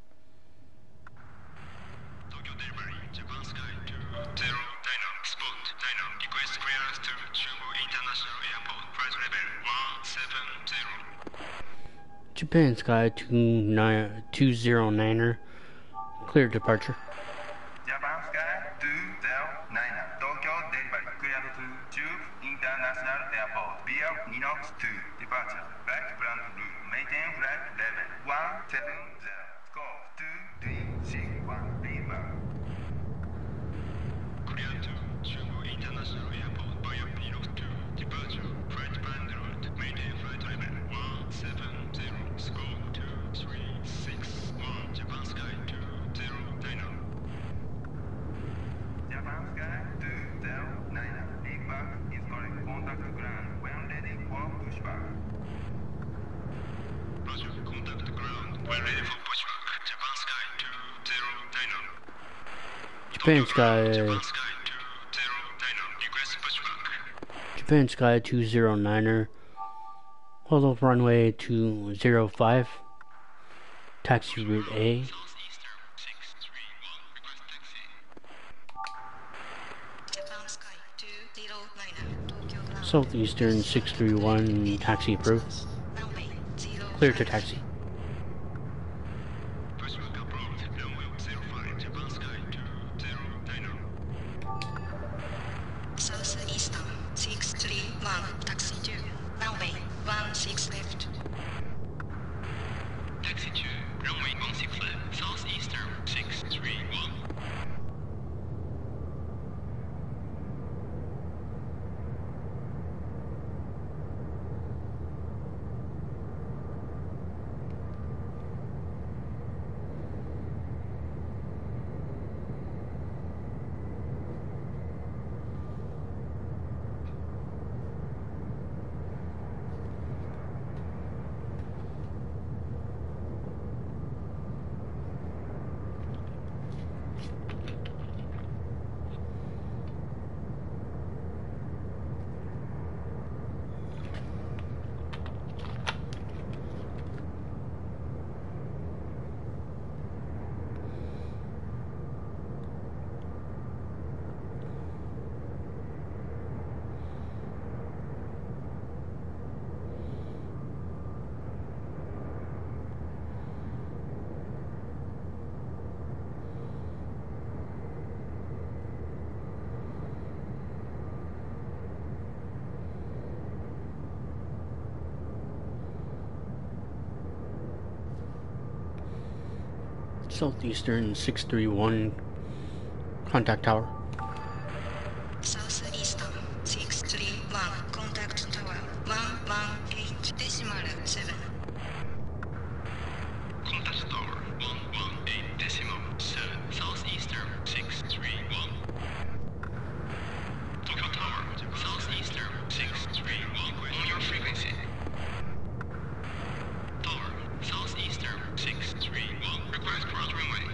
Tokyo delivery, Japan Sky two zero nine, spot nine, request clearance to Chubu International Airport, flight level one seven zero. Japan Sky two zero niner, clear departure. Japan Sky two zero nine, Tokyo delivery cleared to Chubu International Airport via Ninox two, departure, right ground route, maintain flight level one seven zero, score two three six one, reaper. Clear to Chubu International Airport via Ninox two, departure, flight plan route, maintain flight level one seven zero, score two three six one, Japan Sky two zero nine. Japan Sky two zero nine, reaper is correct, contact ground when ready for pushback. Roger, contact ground when ready for pushback, Japan Sky two zero nine. Japan Sky Japan Sky two zero nine, request pushback. Japan Sky two zero niner, hold off runway two zero five, taxi route A. Southeastern six three one, request taxi. Japan Sky two zero nine, Tokyo ground. Southeastern six three one, taxi approved. Runway zero Clear to taxi. Pushback approved, runway zero five, Japan Sky two zero nine. Southeastern six three one, taxi two. Runway one six left. Taxi two, runway one six left, Southeastern six three one. Southeastern six three one, contact tower. Southeastern six three one, contact tower one one eight decimal seven. Contact tower one one eight decimal seven, Southeastern six three one. Tokyo Tower, Southeastern six three one, on your frequency. Tower, Southeastern six three one, request cross runway.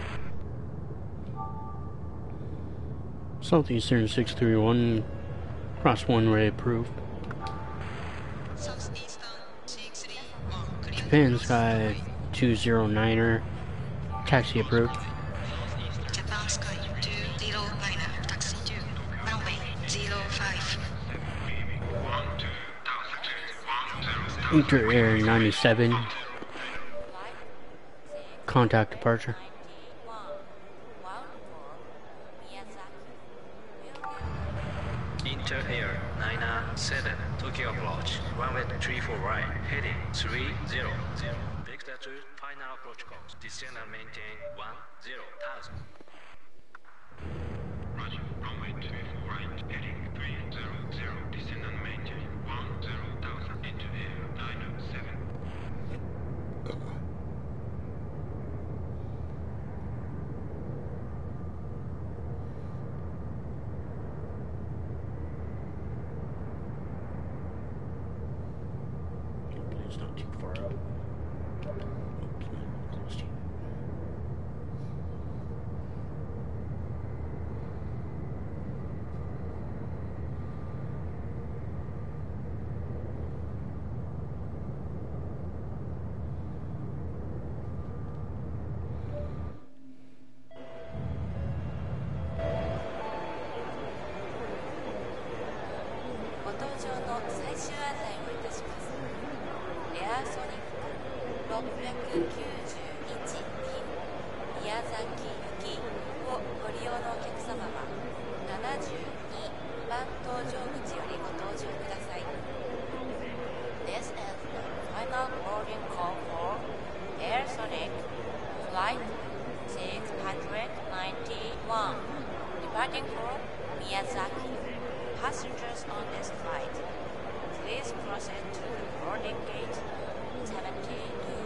Southeastern six three one, cross one way approved. Southeastern six three one, clear. Japan Sky two zero niner, Taxi approved. Japan Sky two zero nine, taxi to runway zero five. Inter Air ninety-seven. Flight six Contact departure. ninety-one, bound for Miyazaki. Inter Air nine seven, Tokyo approach, runway three four right, heading three zero zero. Vector to final approach course, descend and maintain one zero thousand. Roger, runway two four right, heading three zero zero, descend and maintain one zero thousand into air nine oh seven. It's not too far out. Close to you. ご搭乗の最終案内をいたします。エアーソニックろっぴゃくきゅうじゅういち便宮崎行きをご利用のお客様はななじゅうにばん搭乗口よりご搭乗ください。This is the final boarding call for Air Sonic Flight six ninety-one departing for Miyazaki. Passengers on this flight, please proceed to the boarding gate seventy-two.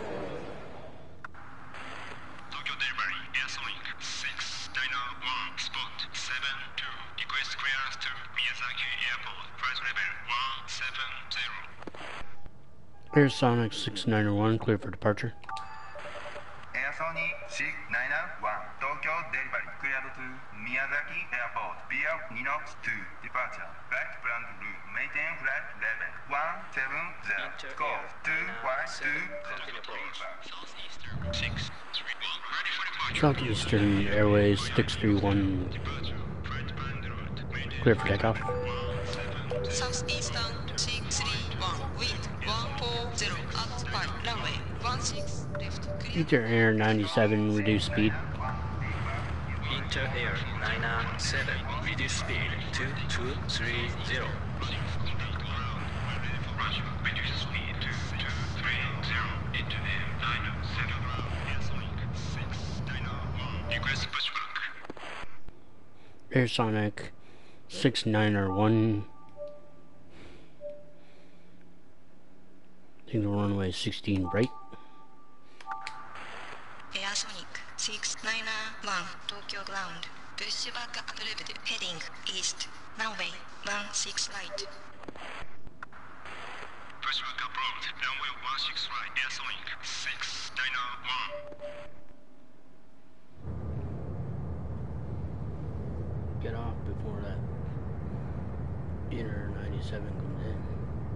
Tokyo delivery, Air Sonic six nine one, spot seven two. Request clearance to Miyazaki Airport, flight level one seven zero. Air Sonic six nine one, clear for departure. Air Sonic six nine one, Tokyo delivery, cleared to Miyazaki Airport via Ninox two, departure, flight plan route, maintain flight level one seven zero, Inter score Air two one nine seven, two, continue approach. Southeastern six three one, ready for departure. Southeastern Airways six three one, Departure, flight plan route, maintain clear for takeoff. Southeastern six three one, wind one four zero, up by runway one six left, clear. Inter Air ninety-seven, reduce speed. Inter Air nine seven, reduce speed two two three zero. Roger, reduce speed to two three zero into air nine oh seven. Air Sonic six nine one, request pushback. Air Sonic six nine one. I think the runway is sixteen right. Air Sonic six nine one, Tokyo ground, pushback approved, heading east, runway one six right. Pushback approved, runway one six right, Air Sonic six nine one. Get off before that Inter ninety-seven comes in.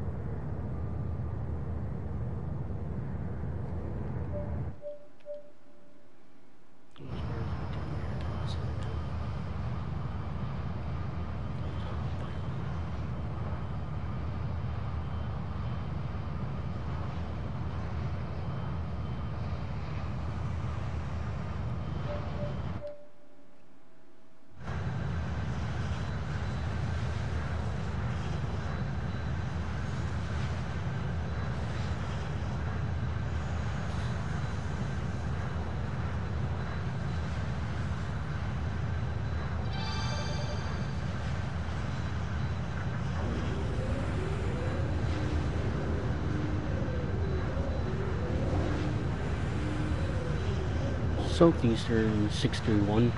Southeastern six three one.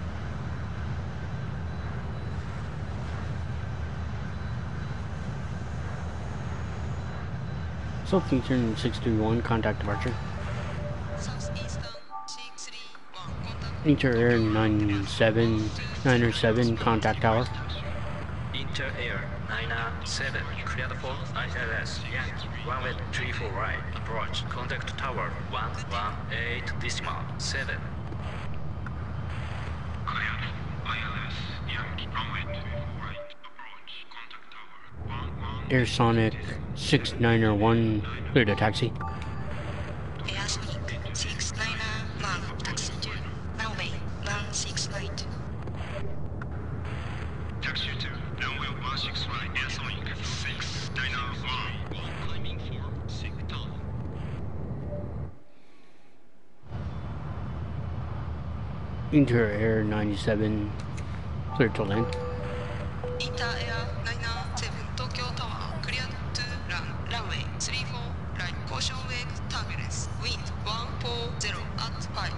Southeastern six three one, contact departure. Southeastern six three one, contact. Inter Air nine seven, nine seven, contact tower. Inter Air nine seven, cleared for I L S, Yankee, runway three four right, approach, contact tower one one eight decimal seven. Air Sonic six niner one, clear to taxi. Air Sonic six niner one, taxi to runway one six right. Taxi to runway one six right, Air Sonic six niner one, climbing for six ton. Inter Air ninety-seven, clear to land. Inter Air ninety-seven, Tokyo Tower, clear to run, runway three four right, caution wake turbulence, wind one four zero at five.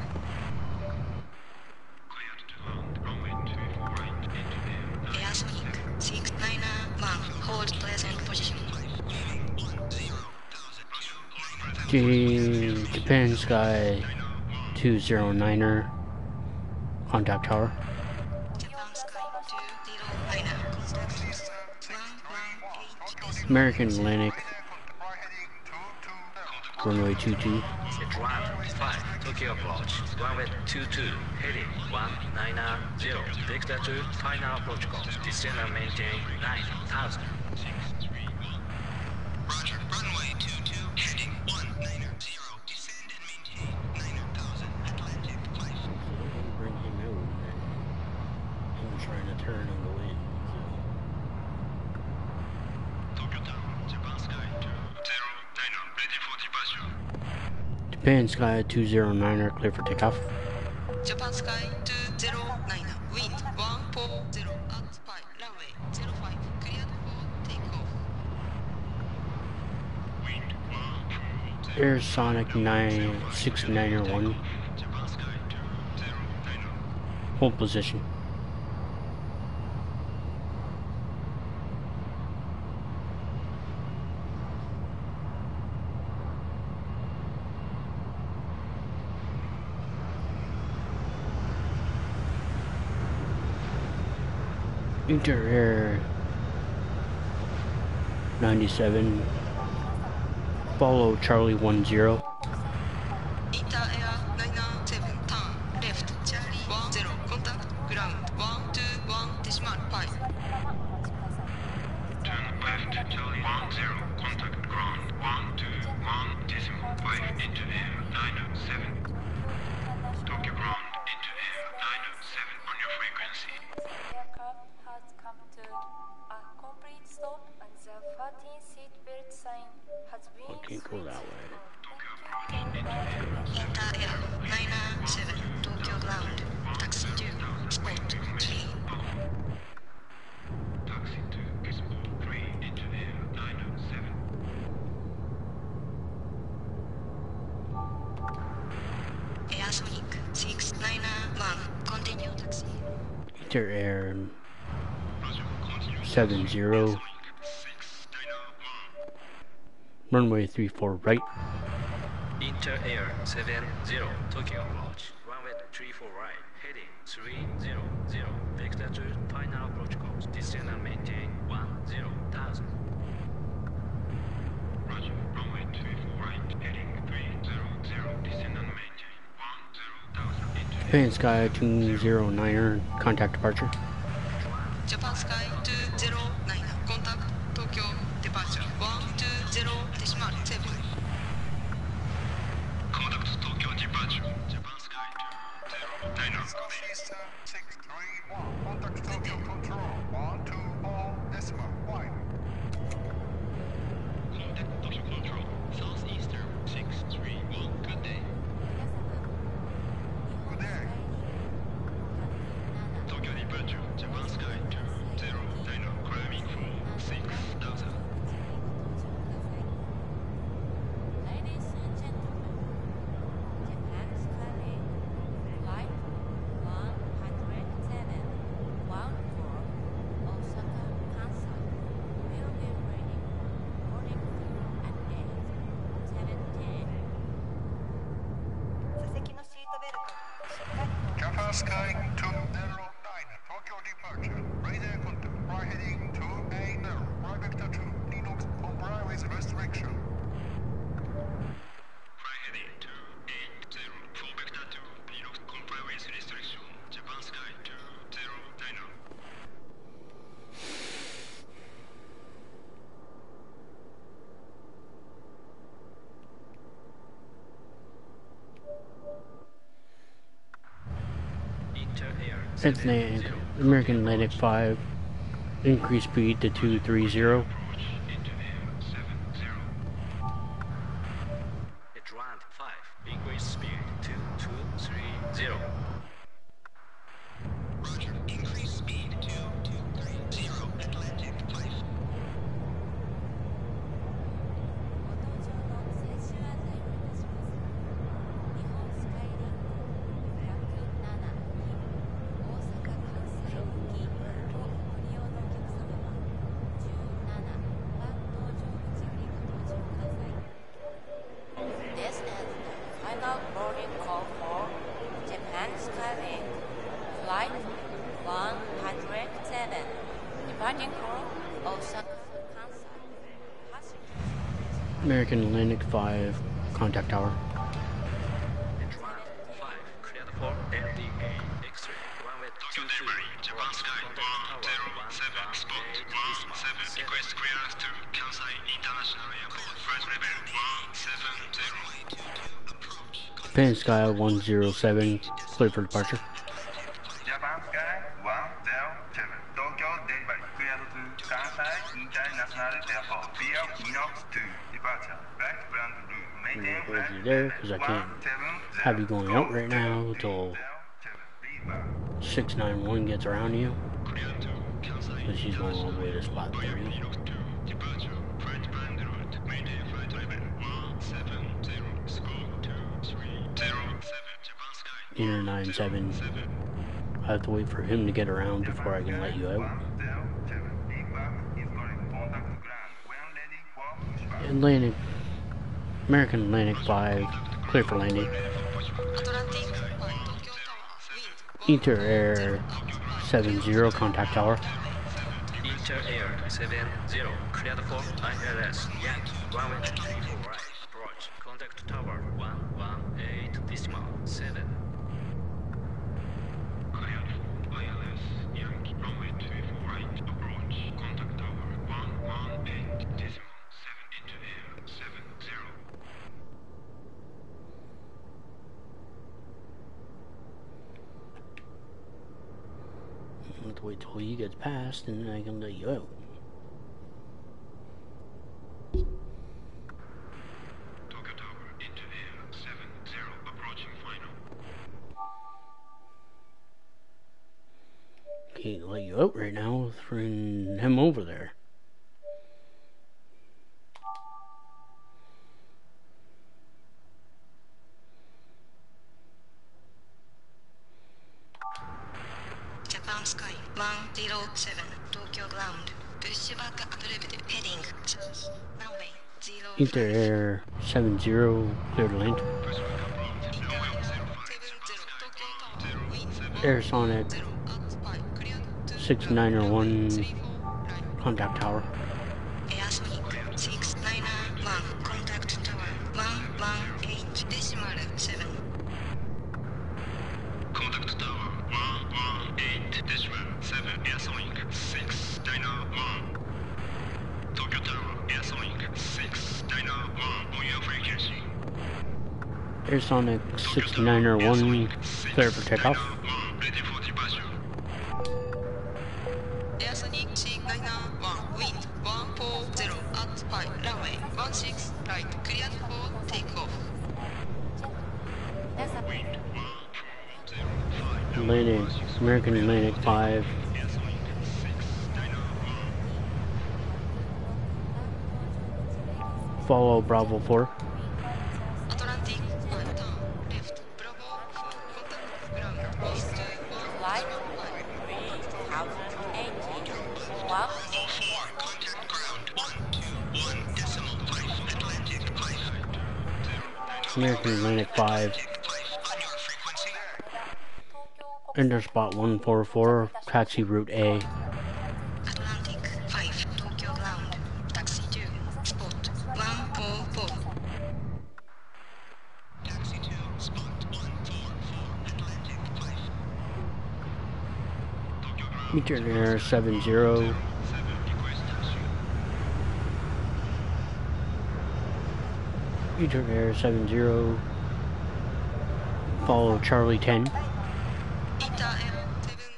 Cleared to land, runway two four right, into air. Air Sonic six niner one, hold present position. J Japan Sky two zero niner, contact tower. Japan Sky two zero niner, contact one one eight. American Atlantic, runway two two. It's one five, Tokyo approach, runway two two, heading one nine zero, vector to final approach course, descend and maintain nine thousand. Roger, runway two two, heading one nine zero, descend and maintain nine thousand, Atlantic five. Bring him out, man. I'm trying to turn and go in. Tokyo Tower, Japan Sky two zero niner, ready for departure. Japan Sky two zero niner, clear for takeoff. Japan Sky two zero niner, wind one four zero at five, runway zero five, cleared for takeoff. Wind one four zero. Air Sonic nine six niner one, Japan Sky two zero niner. hold position. Inter Air ninety-seven, follow Charlie one zero. Inter Air ninety-seven, turn left, Charlie one zero, contact ground one two one decimal five. Turn left, Charlie one zero, contact ground one two one decimal five into air nine seven. Tokyo ground into air nine seven on your frequency. Aircraft has come to a complete stop and the fourteen seat belt sign has been Okay, go that way. Inter Air ninety-seven, Tokyo ground, taxi to spot three. Taxi to spot three into air nine seven. Air Sonic six niner one, continue taxi. Inter Air Roger, continue. seven zero, six niner one. runway three four right. Inter Air seven zero, Tokyo approach, runway three four right, heading three zero zero, vector to final approach course, descend and maintain one zero thousand. Roger, runway two four right, heading three zero zero, descend and maintain one zero thousand into Japan Sky two zero niner, contact departure. Japan Sky two zero niner, contact Tokyo departure one two zero decimal seven. contact Tokyo departure. Japan Sky two zero niner. Eastern six three one, contact Tokyo control one two four decimal one. Contact Tokyo control. Southeastern six three one. Good day. Good day. Tokyo departure. Japan Sky two zero niner. Climbing for six thousand. Ladies and gentlemen, Japan Skyway Flight one hundred seven one four Osaka Kansai will be ready boarding at eight seventeen. 座席のシートベルトしっかりと Japan Sky two zero nine, Tokyo departure. Radar contact. Fly heading two eight zero. Fly vector two. Linux comply with restriction. Fly heading two eight zero. Full vector two. Linux comply with restriction. Japan Sky two zero niner. Atlantic, American Atlantic five, increase speed to two three zero. Into air seven zero. Atlantic five, increase speed to two three zero. Roger. Increase speed to two three zero. Atlantic five. ご搭乗の最終案内をいたします。日本スカイリンクひゃくなな便大阪関西行きご利用のお客様はじゅうなな、番搭乗口よりご搭乗ください。This is the final boarding call for Japan Skylink Flight one hundred seven, departing for Osaka, Kansai. Passengers American Atlantic five, contact tower. Atlantic five, cleared for L D A X-ray. Runway two two. Japan Sky one zero seven spot one seven. Request clearance to Kansai International Airport. Flight level one seven zero. Approach. Japan Sky one zero seven, clear for departure. Japan Sky one zero seven, Tokyo delivery cleared to Kansai International Airport via Inox two, departure, flight plan route, I'm maintain gonna hold flight you there because I can't have you going out right now until six nine one gets around you. Clear to Kansai. So she's going all the way to spot Via thirty. Inox two. Departure. Flight plan route. Maintain flight level one seven zero. Score two three zero seven. Japan Sky Inner nine seven. I have to wait for him to get around before I can let you out. Atlantic, American Atlantic five, clear for landing. アトランティック東京タワーウィンド Inter Air seven zero, contact tower. Inter Air seven zero, cleared for I L S. Yankee, runway three four right, approach. Contact tower one one eight decimal seven. Clear for I L S. Yankee. Runway three four right. Approach. Contact tower one one eight decimal seven. Into air seven zero. I have to wait till he gets past and then I can let you out. Tokyo Tower. Into air seven zero. Approaching final. Can't let you out right now, throwing him over there. Japan Sky one zero seven, Tokyo ground. Pushback at level heading south. Runway zero Inter Air seven zero, clear to land. seven zero, Tokyo Tower wind Air Sonic zero at five, cleared to six niner one, three four right. contact tower. Air Sonic six niner one, contact tower one one eight decimal seven. Contact tower one one eight decimal seven. Air Sonic six niner one. Tokyo Tower. Air Sonic six niner one on your frequency. Air Sonic six niner one, clear for takeoff. one, ready for departure. Air Sonic six niner one, wind one four zero at five, runway one six right, cleared for takeoff. 皆様 Wind one four zero five. Atlantic, American Atlantic five, Air Sonic six niner one. follow Bravo four. Atlantic one turn left, Bravo four, contact ground, east one Flight three thousand eighty, one oh four, contact ground one two one decimal five. Atlantic five. American Atlantic five, five on your frequency. enter spot one four four, taxi route A. Atlantic five, Tokyo ground, taxi two, spot one four four. Taxi to spot one four four. Atlantic five. Tokyo ground. Inter Air seven zero, seven. Request taxi. Inter Air seven zero, follow Charlie ten. Inter Air seven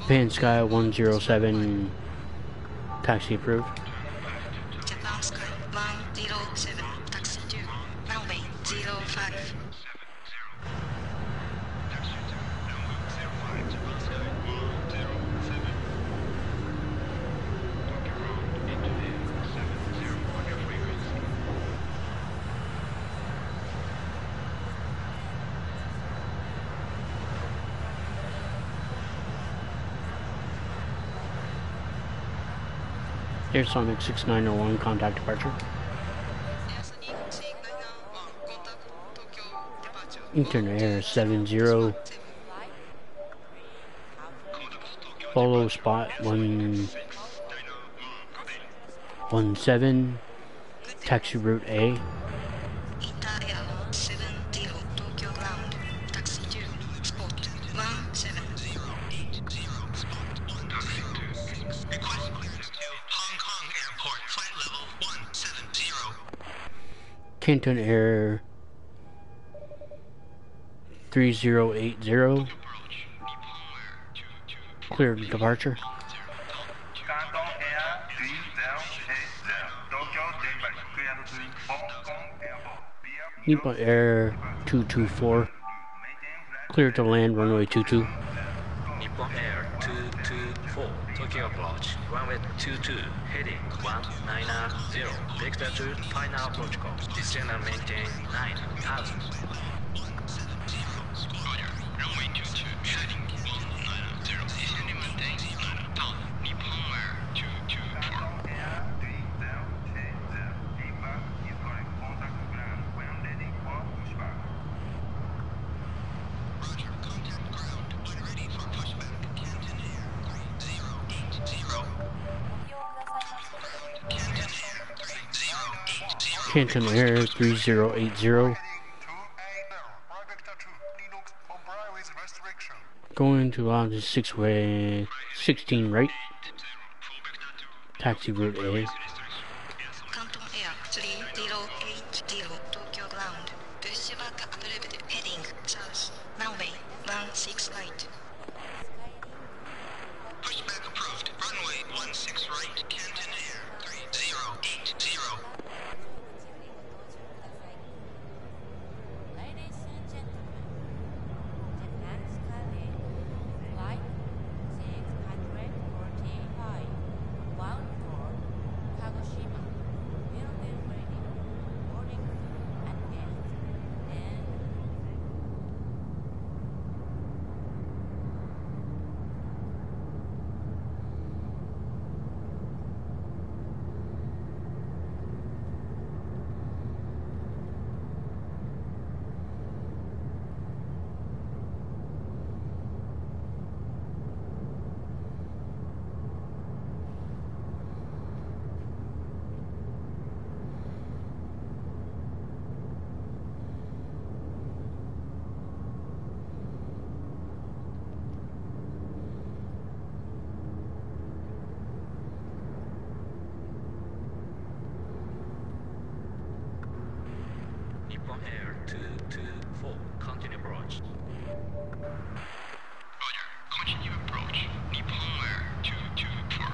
Japan Sky one zero seven, taxi approved. Japan Sky one zero seven, taxi to runway zero five. Air Sonic six nine zero one, contact departure. Eastern Air seven zero, follow spot one one seven, taxi route A. Inter Air seven zero, Tokyo ground, taxi to spot one seven. Request clearance to Hong Kong Airport, flight level one seven zero. Canton Air three zero eight zero, cleared departure. Canton Air three zero eight zero, Tokyo Denver, cleared to Hong Kong Airport via Nippon Air two two four, cleared to land runway two two. Nippon Air two two four, Tokyo approach, runway two two, heading one nine zero, vector to final approach course, descend and maintain nine thousand. Roger, runway two two, heading one nine zero, descend and maintain nine thousand. Nippon Air two two four. Air three zero eight zero, feedback is correct, contact ground when ready for pushback. Roger, contact ground when ready for pushback. Canton Air three zero eight zero. ご利用くださいませ。 Canton Air three zero eight zero. Canton Air three zero eight zero, Heading two eight zero, right vector two, Linux on Brightways restriction. going to Lodge six way sixteen right, taxi route A. Canton Air three zero eight zero, Tokyo ground, pushback approved, heading south, runway one six right. Pushback approved. Runway one six right. Canton Air three zero eight zero. Ladies and gentlemen, Japan Skylink Flight six forty-five, bound for Kagoshima, will be ready, boarding crew at guests, and Nippon Air two two four, continue approach. Roger. Continue approach. Nippon Air two two four.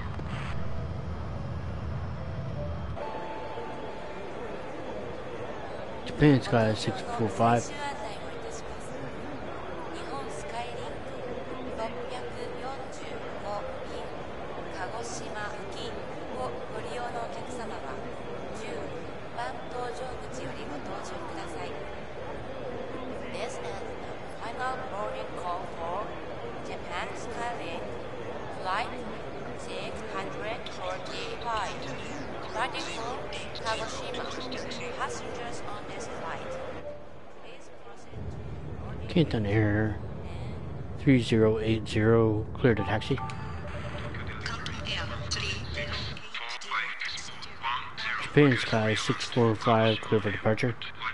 Japan Sky six four five, 最終案内をいたします。日本スカイリンクろっぴゃくよんじゅうご便鹿児島付近をご利用のお客様はじゅう番搭乗口よりご搭乗ください。This is the final boarding call for Japan Skylink Flight six forty-five, departing for Kagoshima. Passengers on this flight, please proceed to boarding Canton Air and three zero eight zero, cleared a taxi. Canton Air three zero eight zero, taxi to Japan Sky six four five, clear for departure.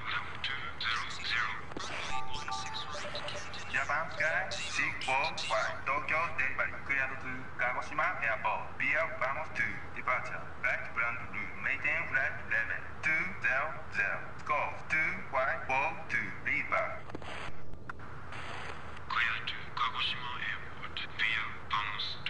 Japan Sky six four five, Tokyo Denver, cleared to Kagoshima Airport via Vamos to departure. Flight plan route, maintain flight level two zero zero, score two five four two, feedback. Clear to Kagoshima Airport via Vamos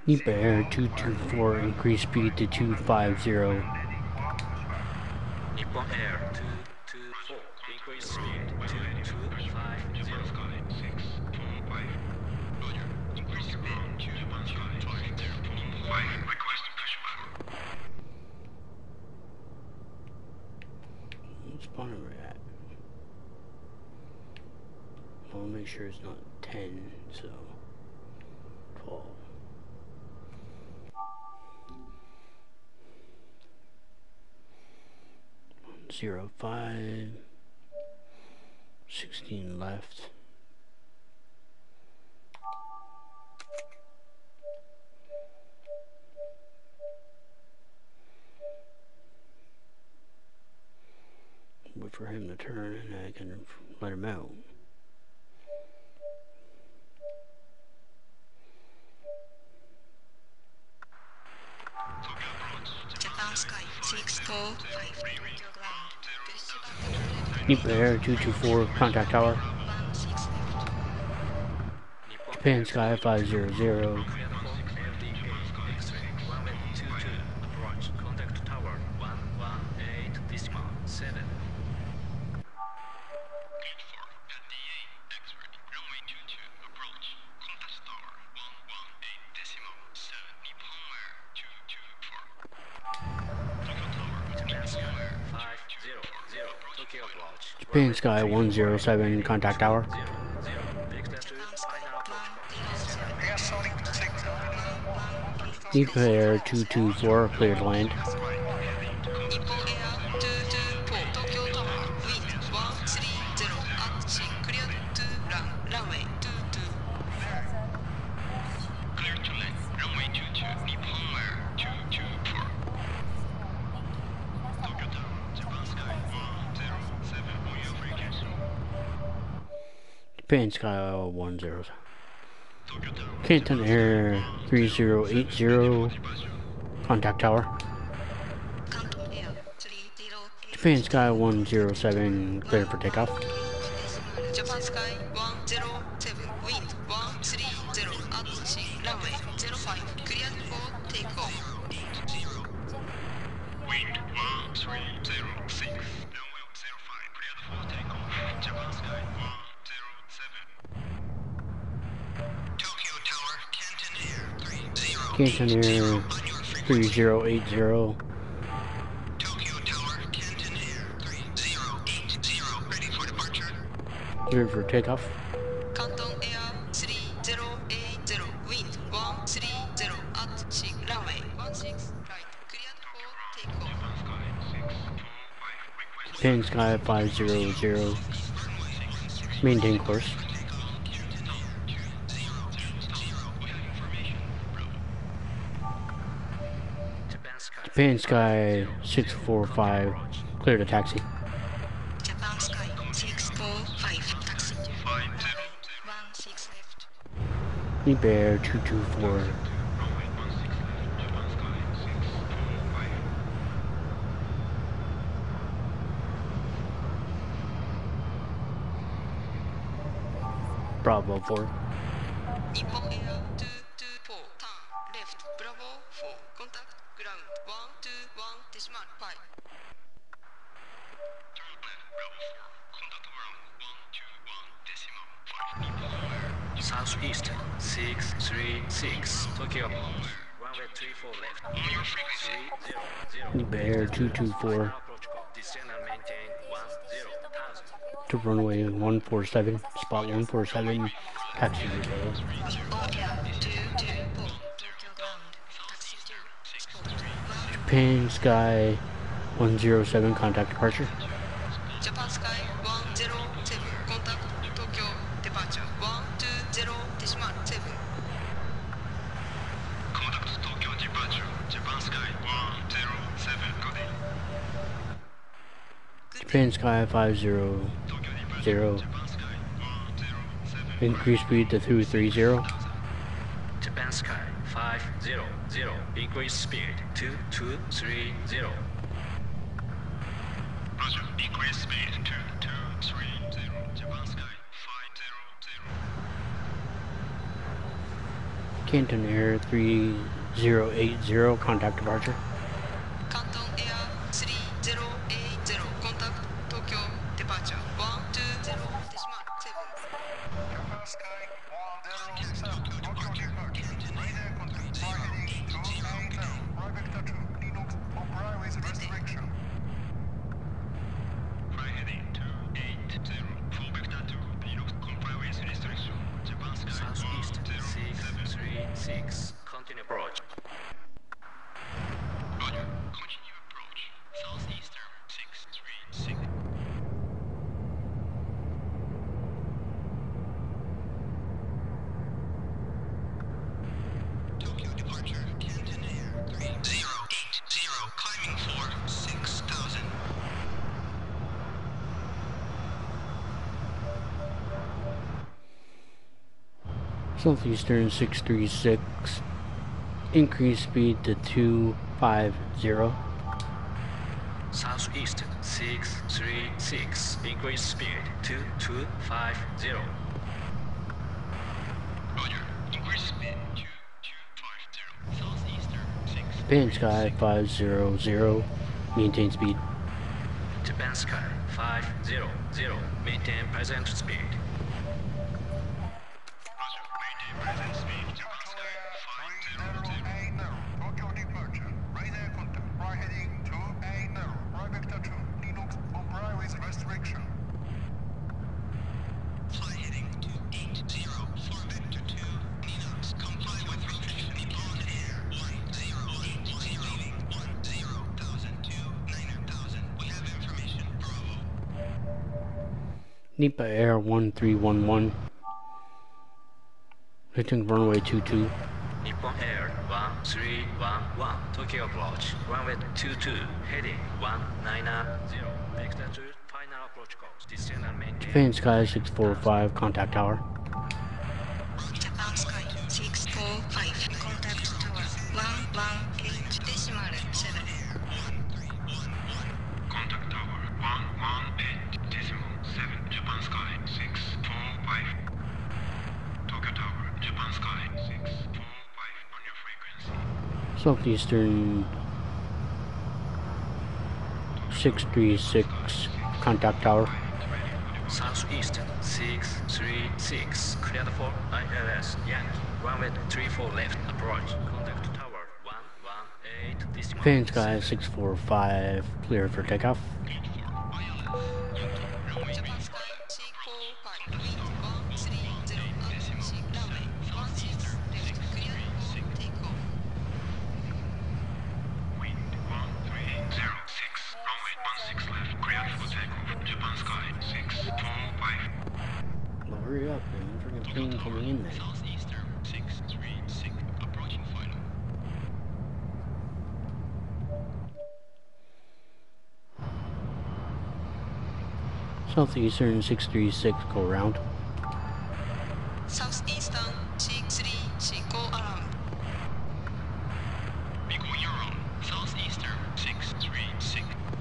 Nippon Air two two four, increase speed to two five zero. Nippon Air two two four, increase speed two two five zero. What's spawner we're at? I'll make sure it's not ten, so twelve. Zero five. Sixteen left. Wait for him to turn and I can let him out. Japan Sky six four five Tokyo ground. Nippon Air two two four, contact tower. one six left. Japan Sky five zero zero. Runway two two, approach, contact tower one one eight decimal seven. Gate four, L D A, X-ray, runway two two, approach, contact tower one one eight decimal seven, Nippon Air two two four. Tokyo Tower, Japan Sky five zero zero, Tokyo approach. Japan Sky one zero seven, contact tower. zero zero, vector to Japan Sky final approach one course. zero zero. Air Sonic signal. Nippon Air two two four, clear to land. Nippon Air two two four Tokyo Tower. Wind one three zero. Approaching clear to run. Runway two two. clear to land, runway two two, Nippon Air two two four. Tokyo Tower, Japan Sky one zero seven, on your frequency. Japan Sky one zero. Tokyo Tower, Canton Air three zero eight zero, contact tower. Canton Air three zero eight. Japan Sky one zero seven, clear for takeoff. Japan Sky one zero seven. Wind one three zero. Approaching runway zero five. Clear for takeoff. wind one three zero six, runway zero five, cleared for takeoff. Japan Sky one zero seven. Tokyo Tower, Canton Air three zero Canton eight zero, Air on your frequency. three zero eight zero. Tokyo Tower, Canton Air three zero eight zero, ready for departure. Clear for takeoff. Canton Air three zero eight zero. Wind one three zero. Approaching runway one six right. Cleared for takeoff. Japan Sky five zero zero, maintain course. Japan Sky Japan Sky six four five, clear to taxi. Japan Sky six four five. Taxi. five zero zero. one six left. Nippon Air two two four. Bravo four. Nippon Air two two four. Turn left. Bravo four. Contact ground one two one decimal five. Turn left, Bravo four, contact ground one two one decimal five, Nippon Air. southeast six three six, Tokyo approach. Runway three four left. On your frequency. three zero zero. Nippon Air two two four Approach call. Descend and maintain one zero thousand. to runway one four seven, spot one four seven, taxi to Nippon Air two two four. Tokyo ground. Taxi to spot one. Japan Sky one zero seven, contact departure. Japan Sky one zero seven. Contact Tokyo departure one two zero decimal seven. Contact Tokyo departure, Japan Sky one zero seven, good day. Japan Sky five zero Tokyo departure, zero, Japan Sky one zero seven. increase speed to two three zero. Japan Sky five zero zero, increase speed two two three zero. Roger, increase speed two two three zero, Japan Sky five zero zero. Canton Air three zero eight zero, contact departure. Canton Air three zero eight zero, contact Tokyo departure one two zero decimal seven. Japan Sky one zero seven, Tokyo departure. Radar contact. Fly heading two eight zero, right vector two, Linux, comply with restriction. Fly heading two eight zero, four vector two, Linux, comply with restriction. Japan Sky Southeast one zero six seven. three six. Continue approach. Roger. Continue approach. Southeastern six three six. Tokyo departure, Canton Air three zero eight zero, climbing for six thousand. Southeastern six three six, increase speed to two five zero. Southeast six three six. Increase speed two two five zero. Roger. Increase speed two two five zero. Southeastern six. Japan Sky five zero zero, maintain speed. Japan Sky five zero zero. Maintain present speed. Roger. Maintain present speed. Japan Control Sky Air five three zero zero zero. eight zero, Tokyo departure. Radar contact. Fly heading two eight zero, right vector two, Linux, comply with restriction. Fly heading two eight zero, four vector two, Linux, comply with restriction. Nippon Air one zero eight zero, leaving one zero thousand two nine thousand. We have information. Bravo. Nipa Air one three one one, hitting runway two two. Nippon Air one three one one. Tokyo approach. Runway two two. Heading one nine zero. Vector to final approach course. Descend and maintain. Japan Sky six four five, contact tower. Japan Sky six four five, contact tower one one eight decimal seven. Contact tower one one eight decimal seven. Japan Sky six four five. Tokyo Tower. Japan Sky six four five on your frequency. Southeastern six three six, contact tower. Southeast six three six. Cleared for I L S Yankee. Runway three four left. Approach. Contact tower one one eight decimal Japan Sky seven. six four five, clear for takeoff. Japan Sky six four five, wind one three zero, approach runway one six left, clear for takeoff. Wind one three zero six. Runway one six left. Cleared for takeoff. Japan Sky six four five. Well, hurry up, man. Freaking plane coming in there. Southeastern six three six. Approaching final. Southeastern six three six, go around. Southeastern six three six, go around. Biko Euro. Southeastern six three six.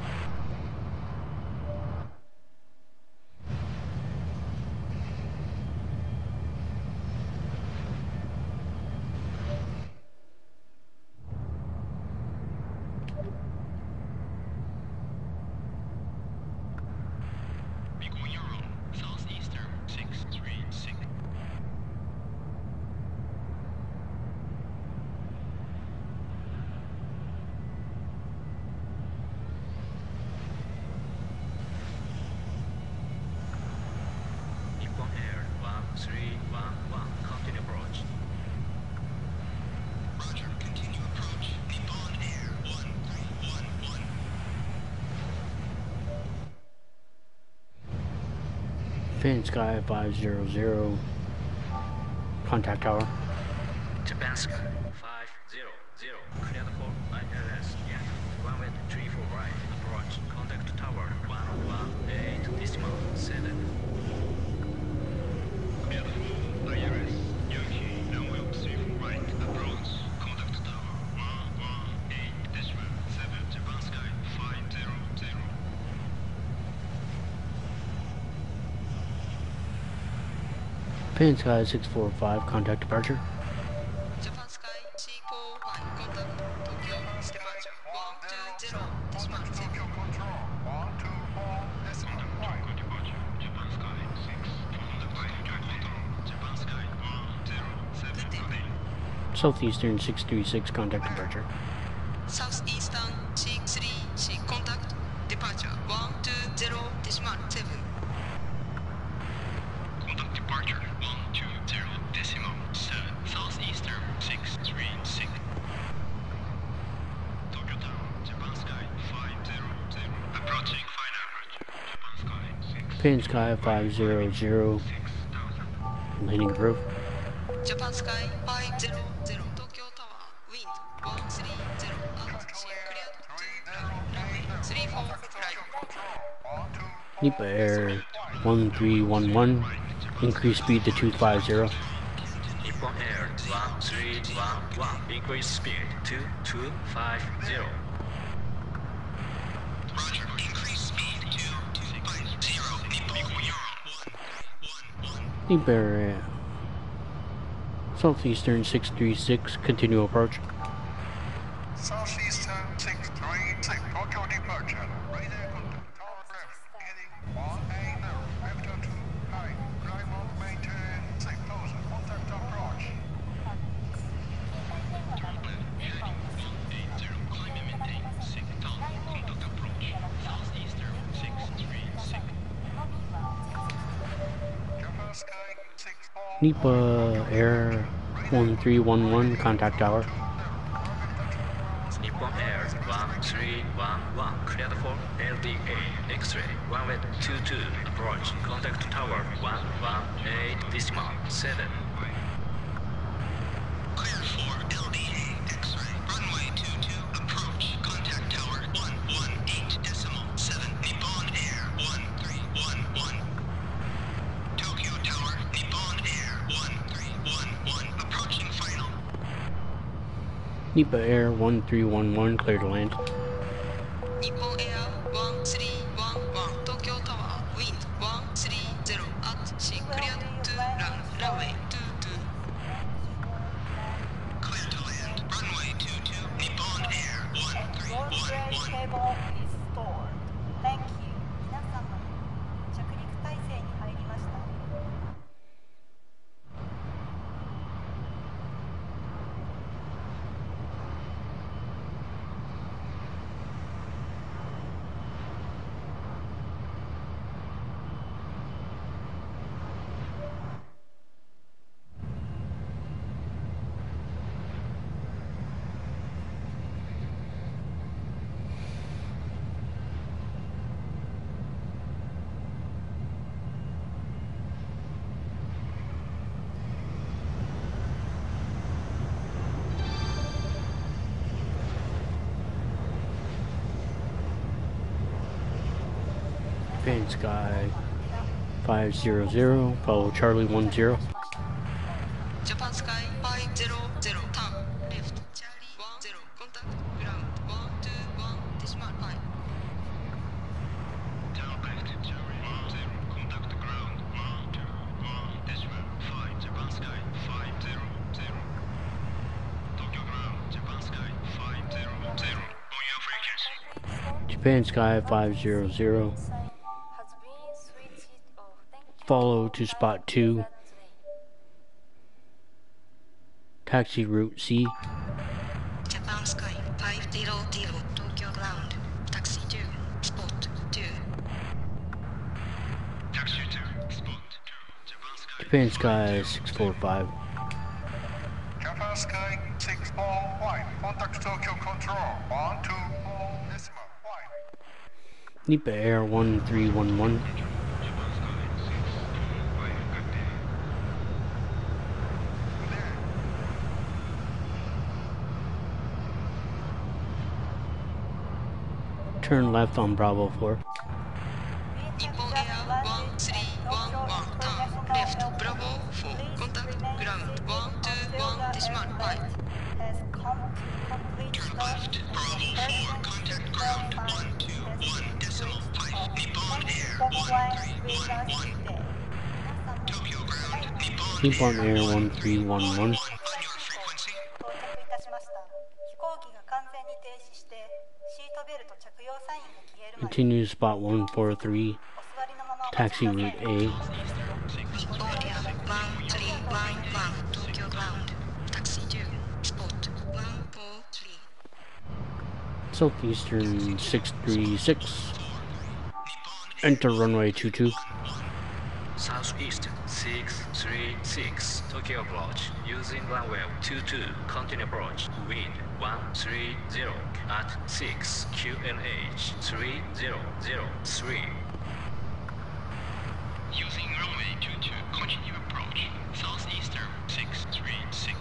Biko Euro. Southeastern six three six. Nippon Air one three one one. Continue approach. Roger. Continue approach. Nippon Air one three one one. Japan Sky five zero zero, contact tower. Japan Sky five zero zero. Cleared for I L S Yankee. Runway three four right. Approach. Contact tower one one eight decimal seven. Cleared for I R S Yankee. Runway three four right. Approach. Contact tower one one eight decimal seven. Japan Sky five zero zero. Japan Sky six four five, contact departure. decimal seven. Southeastern six three six, contact departure. Southeastern six three six, contact departure one two zero decimal seven. Contact departure one two zero decimal seven. Southeastern six three six. Tokyo Tower, Japan Sky five zero zero. Approaching final approach. Japan Sky six. Japan Sky five zero zero, landing approved. Japan Sky five zero zero. Tokyo Tower, wind one three zero. Altitude cleared to runway three four right. Nipa Air one three one one, increase speed to two five zero. Nippon Air one three one one, increase speed to two five zero. Roger, increase speed to two five zero. Nippon Euro one one one. Nipa Air Southeastern six three six, continue approach. Southeastern six three six, Tokyo departure. Radar contact, tower left, heading one eight zero, vector two, high, climb on, maintain six thousand, contact approach. Turn left, heading one eight zero. Climb and maintain six thousand. Contact approach. Southeastern six three six. Japan Sky six four. Nipa Air one three one one, contact tower. Nippon Air one three one one, cleared for L D A, X-ray, runway two two, approach, contact tower one one eight decimal seven. Clear for L D A X-ray. Runway two two, approach. Contact tower one one eight decimal seven. Nippon Air one three one one. Tokyo Tower, Nippon Air one three one one. Approaching final. Nipa Air one three one one, clear to land. Nippon Air one three one one. Tokyo Tower, wind one three zero. At sea cleared to run runway two two. Clear to land. Runway two two. Nippon Air one three one one. cable is stored. Thank you. 皆様、着陸態勢に入りました。 Japan Sky five zero zero, follow Charlie one zero. Japan Sky five zero zero. Turn left. Charlie one zero. Contact ground one two one decimal five. Turn left. Charlie one zero. Contact ground one two one decimal five. Japan Sky five zero zero. Tokyo ground. Japan Sky five zero zero. On your frequency. Japan Sky five zero zero, has been switched off. Thank you. follow to spot two, taxi route C. Japan Sky five zero zero. Tokyo ground. Taxi two. Spot two. Taxi two. Spot two. Japan Sky. Japan Sky six four five. Japan Sky six four five, contact Tokyo control, one two four decimal five. Nipa Air one three one one. Turn left on Bravo four. Nippon Air one three one one. Turn left. Bravo four. Contact ground one two one decimal five. Has come to complete Turn stop left. at Bravo the four. Contact ground one two one decimal five. Nippon Air one three one one. Tokyo ground. Nippon Air one three one one. On your frequency. 到着いたしました。飛行機が完全に停止してシートベルト着用サインが消えるまで Continue to spot one four three, お座りのままお待ち taxi くださ route い。 A. 日本エアワンスリーワンワン東京グラウンドタクシーツースポットワンフォースリー Southeastern six three six. Enter runway two two. Southeast six three six, Tokyo approach, using runway two two, continue approach, wind one three zero at six Q N H three zero zero three. Using runway two two, continue approach, southeastern six three six.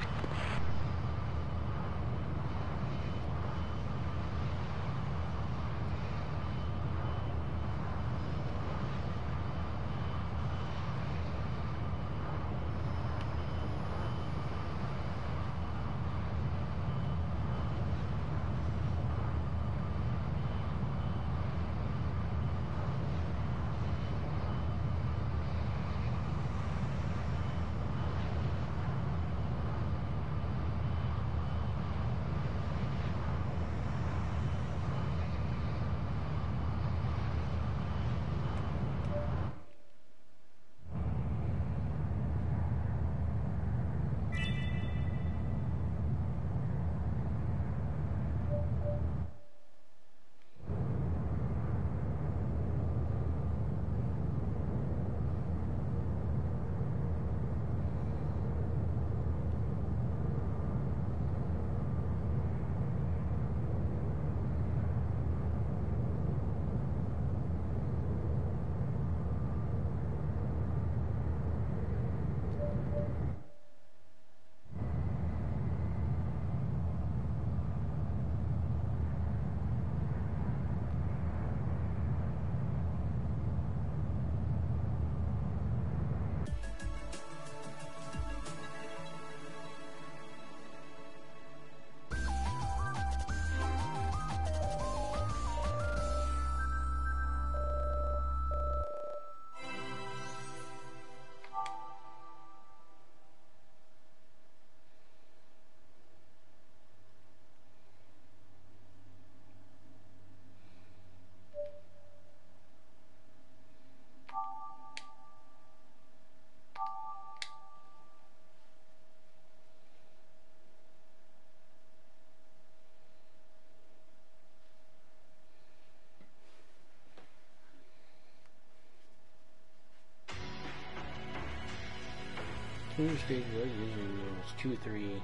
Interstate was using was two three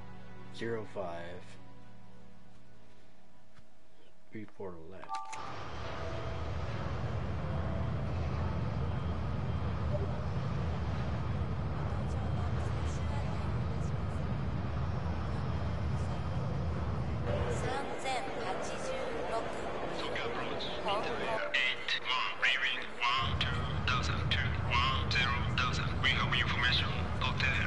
zero five. Three four left. Eight one, reading one two thousand two one zero thousand. We have information. Hotel.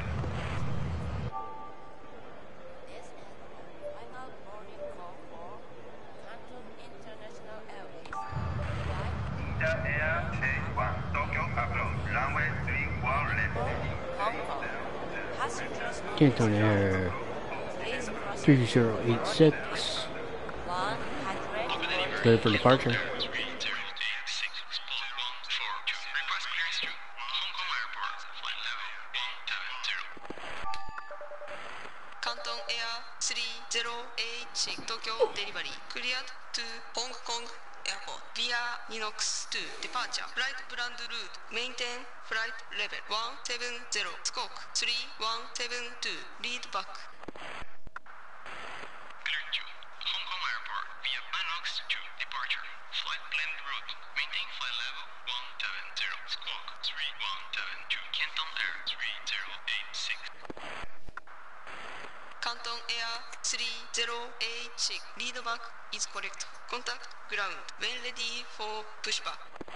This is the final boarding call for Hampson International Airways. Flight Inter Air Change one, Tokyo approach, runway three one left. Hong Kong. Passengers on Canton this Air flight, please cross three zero eight six. one hundred Clear for departure. three zero eight six, spot one four two. Request clearance to Hong Kong Airport, flight level one seven zero. 関東エアスリーゼロエイチ東京デリバリークリアトゥホンコングエアポート via ニノックストゥデパーチャーフライトプランドルートメインテンフライトレベルワンセブンゼロスコークスリーワンセブンツーリードバック Clear to Hong Kong Airport via Binox to departure. Flight planned route. Maintain flight level one seven zero. Squawk three one seven two. Canton Air three zero eight six. 関東エアスリーゼロエイチリードバック is correct. Contact ground when ready for pushback.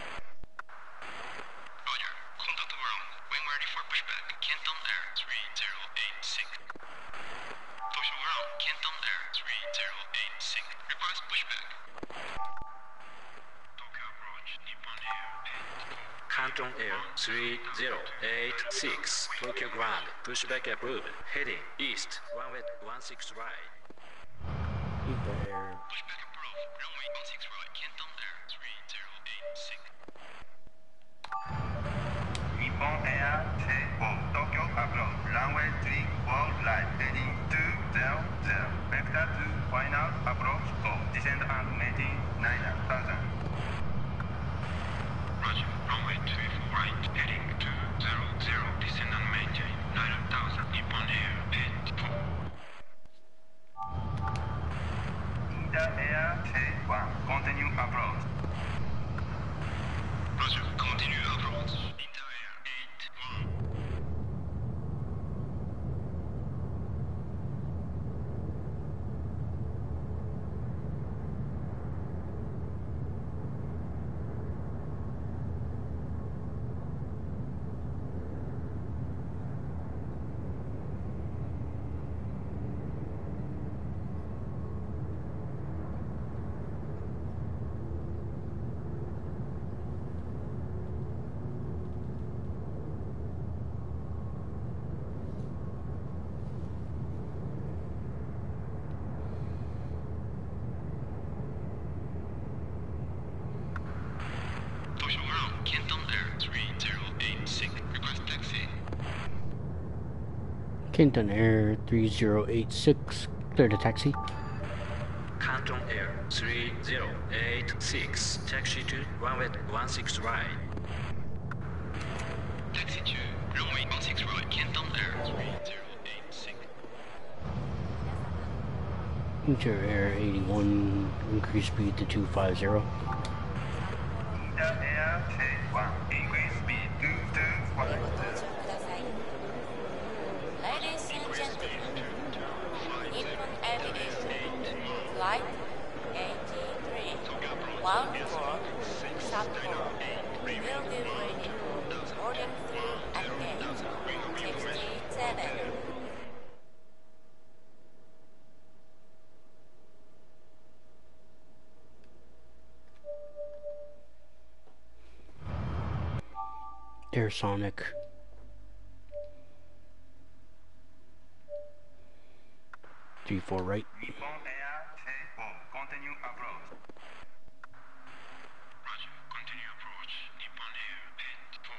Roger. Contact ground when ready for pushback. Canton Air three zero eight six. Tokyo ground. Canton Air three zero eight six. Request pushback. Tokyo approach. Nippon Air Canton Air three zero eight six, Tokyo ground, pushback approved, heading east, runway one six right. Keep the air pushback approved. runway one six right, Canton Air three zero eight six. Nippon Air four, Tokyo approach, runway three four right, heading two zero zero, vector to final approach four, descend and maintain nine thousand. Roger, runway three four right, heading two zero zero, descend and maintain nine thousand, Nippon Air eight four. Inter Air one, continue approach. Roger, continue approach. Inter Air eight one. Tokyo ground, Canton Air three zero eight six, request taxi. Canton Air three zero eight six, clear to taxi. Canton Air three zero eight six, taxi to runway one six right. Taxi to runway one six right, Canton Air three zero eight six. Inter Air eighty-one, increase speed to two five zero. Inter Air one, increase speed to two ご five 搭 zero. 乗ください。Ladies and gentlemen, Nippon Aviation Flight eighty-three one four Sapporo will be ready. Boarding through at gate sixty-seven. Air Sonic. Three four right. Nippon Air four, continue approach. Roger, continue approach, Nippon Air eight four.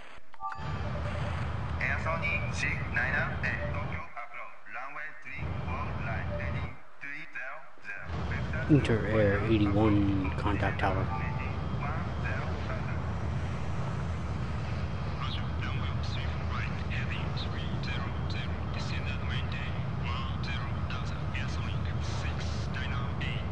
Air Sonic six nine eight, Tokyo approach, runway three four right, heading three zero zero, vector to Inter Air final eighty-one, approach, contact tower. maintain one zero thousand. Roger, runway three four right, heading three zero zero, descend and maintain one zero thousand, Air Sonic six nine eight.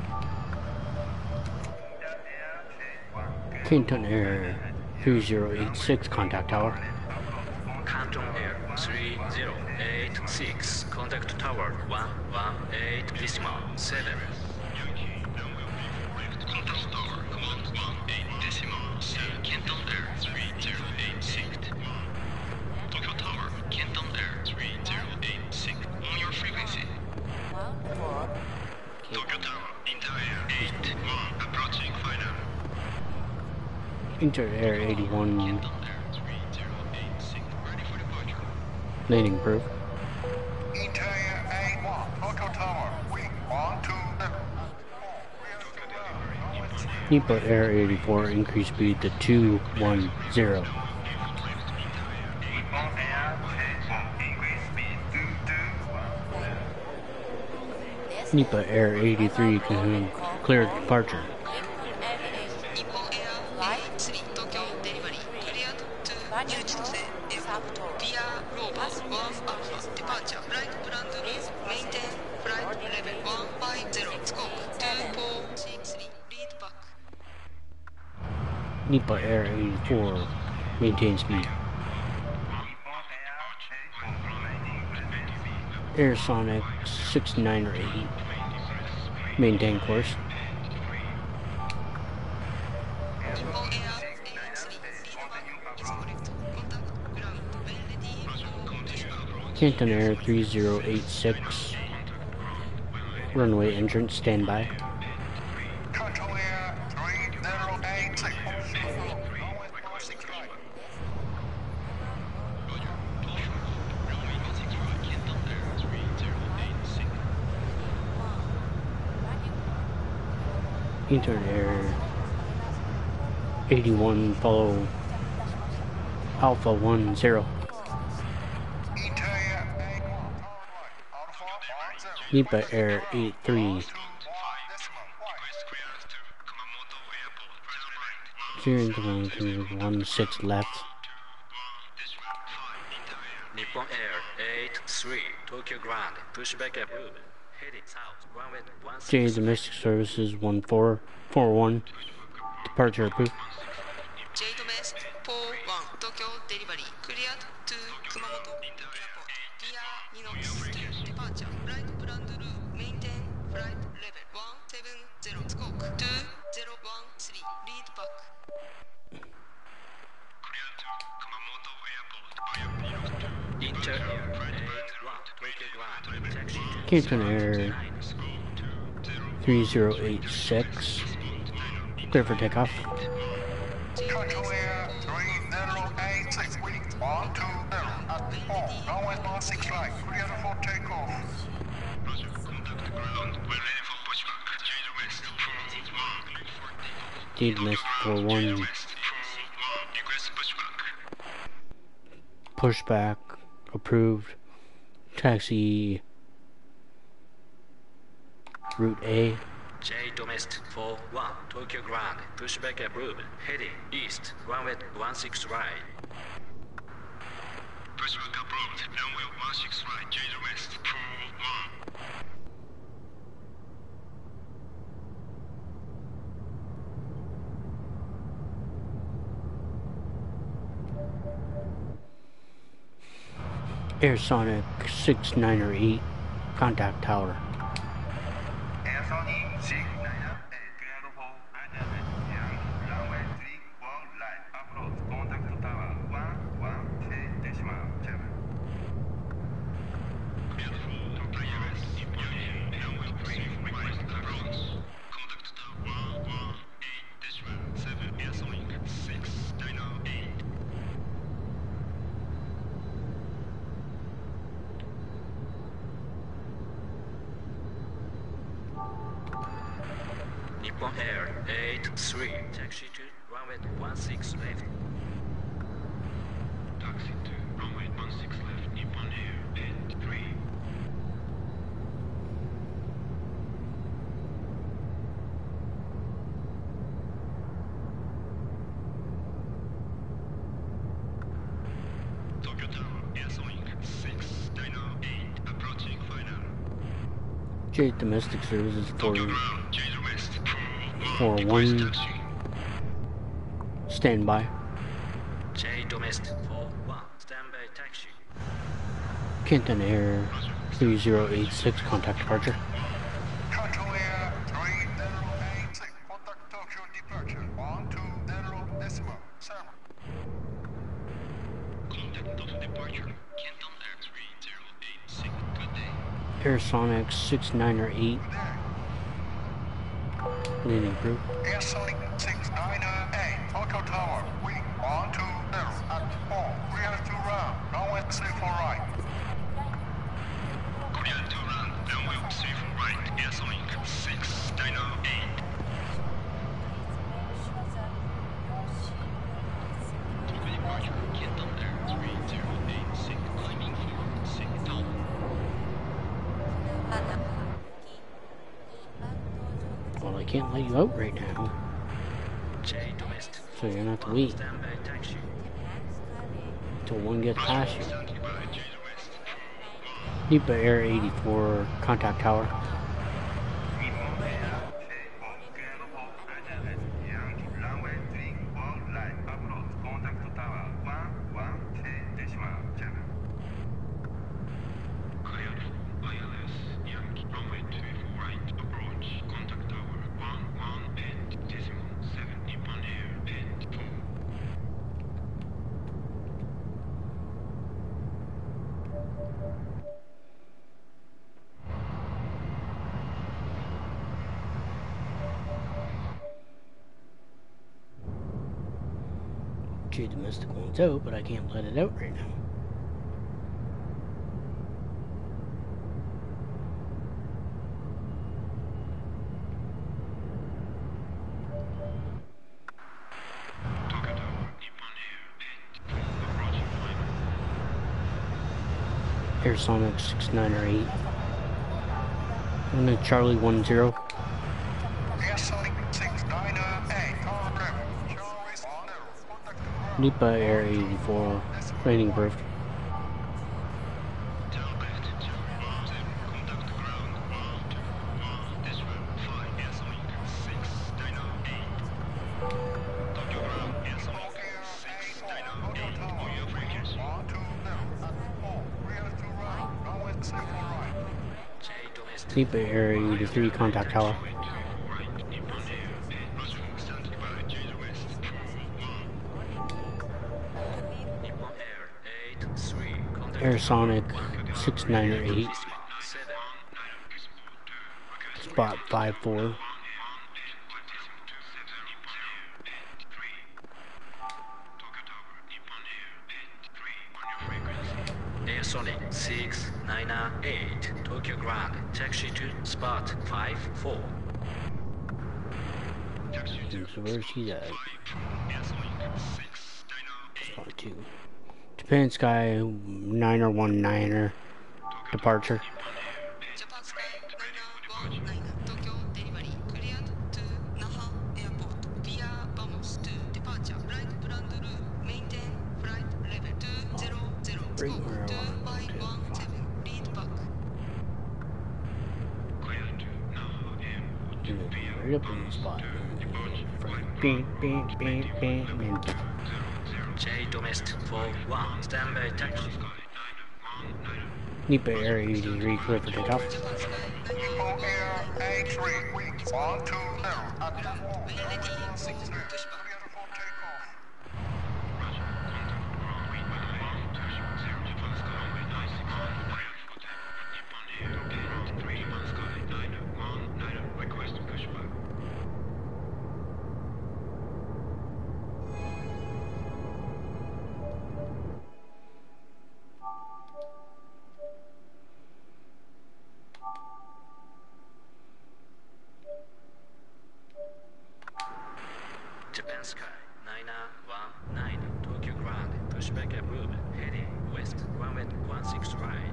Inter Air one, Canton Air three zero eight six, contact tower. Canton Air three zero eight six, contact tower one one eight decimal seven. Yankee, runway three four left, contact tower one one eight decimal seven, Canton Air three zero eight six. Tokyo Tower, Canton Air three zero eight six, on your frequency. One four. Tokyo Tower, Inter Air eight one, approaching final. Inter Air eighty-one, Canton Air three zero eight six, ready for departure. landing proof. Inter Air eight one, Tokyo Tower, wing one two seven. Nippon Air eighty-four, increase speed to two one zero. Nippon Air four, increase speed to two one zero. Nippon Air eighty-three, can clear departure. Nippon Aviation Flight Tokyo delivery cleared to Yuchitse Airport via Rover one Alpha departure flight plan to maintain flight level one five zero scope two four six three lead back. Nippon Air eighty-four, maintain speed. Air Sonic six nine or eight, maintain course. Nippon Air eighty-three lead back is correct. Contact ground when ready for mission. Canton Air three zero eight six, runway entrance standby. Control Air three zero eight six. Intern Air eighty-one, follow Alpha one zero. Nipa Air eighty-three. Steering to one six left. Nippon Air eight three, Tokyo Grand, pushback approved. Heading south, runway one six. J Domestic Services one four four one. Departure approved. J Domestic four one, Tokyo delivery cleared to Kumamoto Airport via Ninox to departure. Right plan route, maintain flight level one seven zero, squawk two zero one three, lead back. Clear to Kumamoto Airport via Ninox to Inter Air eight one, Tokyo Grand, taxi to Canton Air three zero eight six. Clear for takeoff. Control Air three zero eight six, wind one two zero at four, runway one six right, clear for takeoff. Roger, contact ground. We're ready for pushback. J West four one. J Domestic four one. West four one. Request pushback. Pushback approved. Taxi route A. J Domestic four one, Tokyo Grand, pushback approved. Heading east, runway one six right. Pushback approved. Runway one six right. J West four one. Air Sonic six nine or eight. Contact tower. Air Sonic six nine eight, cleared for alignment. Yankee runway three one right, approach contact tower one one three decimal seven. Cleared for J West. Yankee runway three right. Approach. Contact tower one one eight decimal seven. Air Sonic six nine eight. Nippon Air eight three, taxi to runway one six left. Taxi to runway one six left. Nippon Air eight three. Tokyo Tower, Air Sonic six nine eight, approaching final. J Domestic Services four Tokyo ground, J West four one. Request taxi. Standby. J Domestic four one, standby taxi. Canton Air three zero eight six. Contact departure. Control Air three zero eight six, contact Tokyo departure one two zero decimal seven. Contact of departure. Canton Air three zero eight six. Good day. Air Sonic six nine or eight. Leading group. Air Sonic six nine eight, Tokyo Tower, wind one two zero at four, clear to run, runway three four right. Clear to run. Runway three four right. Air Sonic six nine eight. Tokyo departure. Canton Air three zero eight six. Climbing for six down. まだ Well, I can't let you out right now, J Domestic so you're gonna have to wait standby taxi. until one gets past you. Standing by. J West Nipa Air eighty-four. Contact tower. Nippon Air four, clear for alignment. Yankee runway three one right, approach contact tower one one three decimal seven. Cleared for I L S. Yankee runway three four right. Approach. Contact tower one one eight decimal seven. Nippon Air eight four. J Domestic one's out, but I can't let it out right now. Air Sonic six nine or eight. And then Charlie one zero. Air Sonic six nine eight. Tower level. Charlie one zero. Contact ground. Nipa Air eighty-four. Landing approved. Nipa Air eighty-three, contact tower. Air Sonic six nine or eight. Spot five four. Air Sonic six nine eight, Tokyo Grand, taxi to spot five four. So where's he at? Spot two. Japan Sky niner one niner. Departure. Japan Sky niner one niner Tokyo delivery cleared to Naha Airport via Vamos to departure right planned route maintain flight level two zero zero Right score where I two want five to. one seven lead back. Right up in the spot. Beep, beep, beep, beep, beep. J Domestic four one, standby taxi. Nipa Air eighty-three, clear for takeoff. Japan Sky Nippon Air eight three. one two zero. At the wall. when ready for pushback. Clear for takeoff. Japan Sky nine one nine, Tokyo Grand, pushback approved, heading west, runway one six right.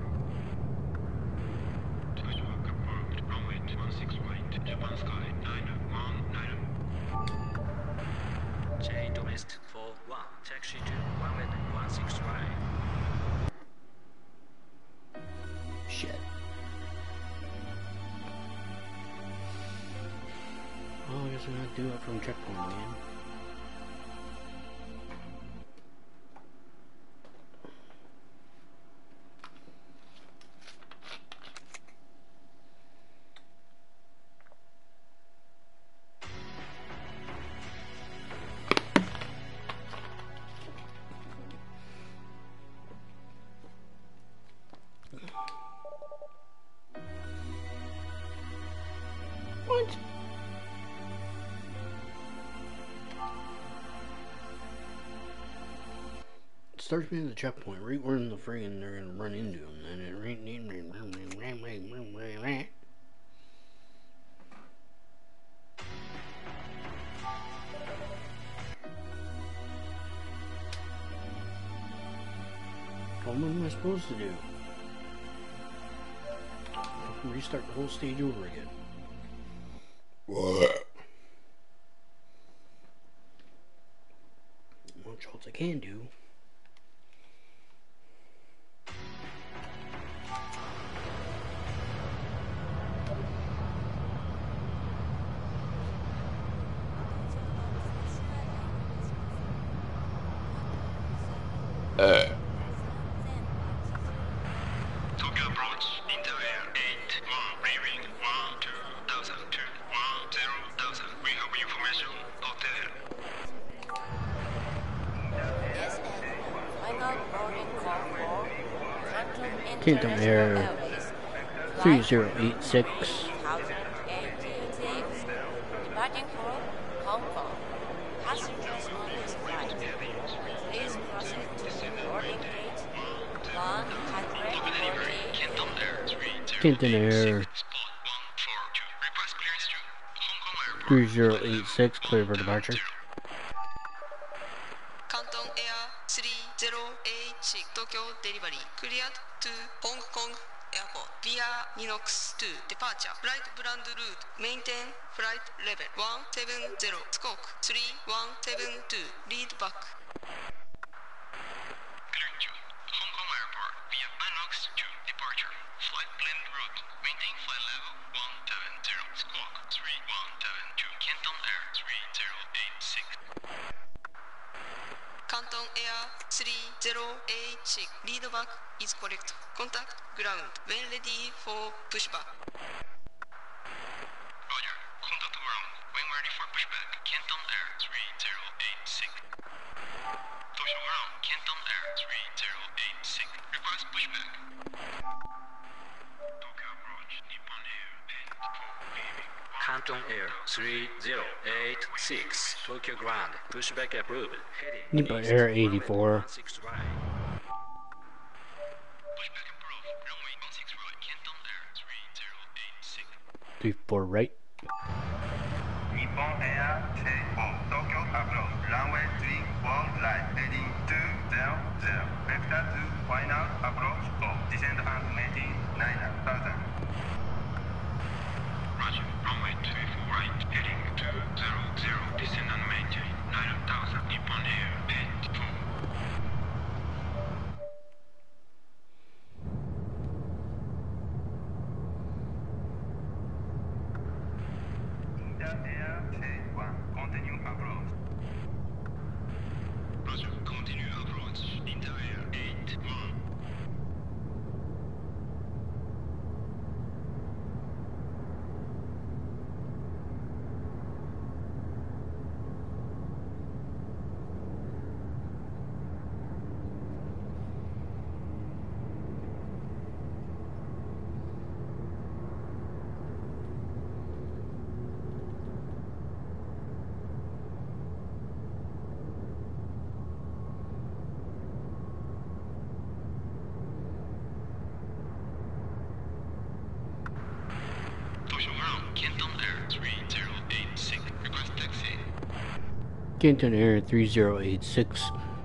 Pushback approved, runway one six right, Japan Sky nine one nine. J Domestic four one, taxi to runway one six right. Shit. Well, I guess I'm gonna do it from checkpoint again. What? It starts me at the checkpoint, right where in the friggin' they're gonna run into him, and it right. What am I supposed to do? Restart the whole stage over again. What? Which else I can do. Uh. Tokyo approach, Inter-Air eight one, leaving one two thousand to one zero thousand. We have information, hotel. Yes, and final boarding call for Hampson Kingdom Air International Airways. three zero eight six. Departing from Hong Kong. Passengers on this flight, please proceed to boarding gate one hundred forty. Canton Air three zero Canton Air spot one four two. Request clearance to Hong Kong Airport. three zero eight six, clear for departure. Canton Air three zero eight six Tokyo delivery cleared to Hong Kong Airport via Ninox to departure. Flight brand route. Maintain flight level one seven zero. Squawk three one seven two. Lead back. Clear to Hong Kong Airport via Manox to departure. Flight plan route. Maintain flight level one seven zero. Squawk three one seven two. Canton Air three zero eight six. Canton Air three zero eight six. Lead back is correct. Contact ground when ready for pushback. Roger. Contact ground when ready for pushback. Canton Air three zero eight six. Tokyo ground. Canton Air three zero eight six. Request pushback. Tokyo approach. Nippon Air and four leaving. Canton Air three zero eight six, Tokyo Ground, pushback approved, heading Nippon east, Air runway eighty-four. one six right. Pushback approved. Runway one six right. Canton Air three zero eight six. three four right. Nippon Air take off. Tokyo approach. Runway three four right. Heading two zero zero. Vector to final approach. Off. Descend and maintain nine thousand. Roger. Runway two four right. Heading two zero zero. Descend and maintain nine thousand. Nippon Air and four. Inter Air take one. Continue approach. Roger. Continue approach. Inter Air eight one. Tokyo ground. Canton Air three zero eight six. Request taxi. Canton Air three zero eight six.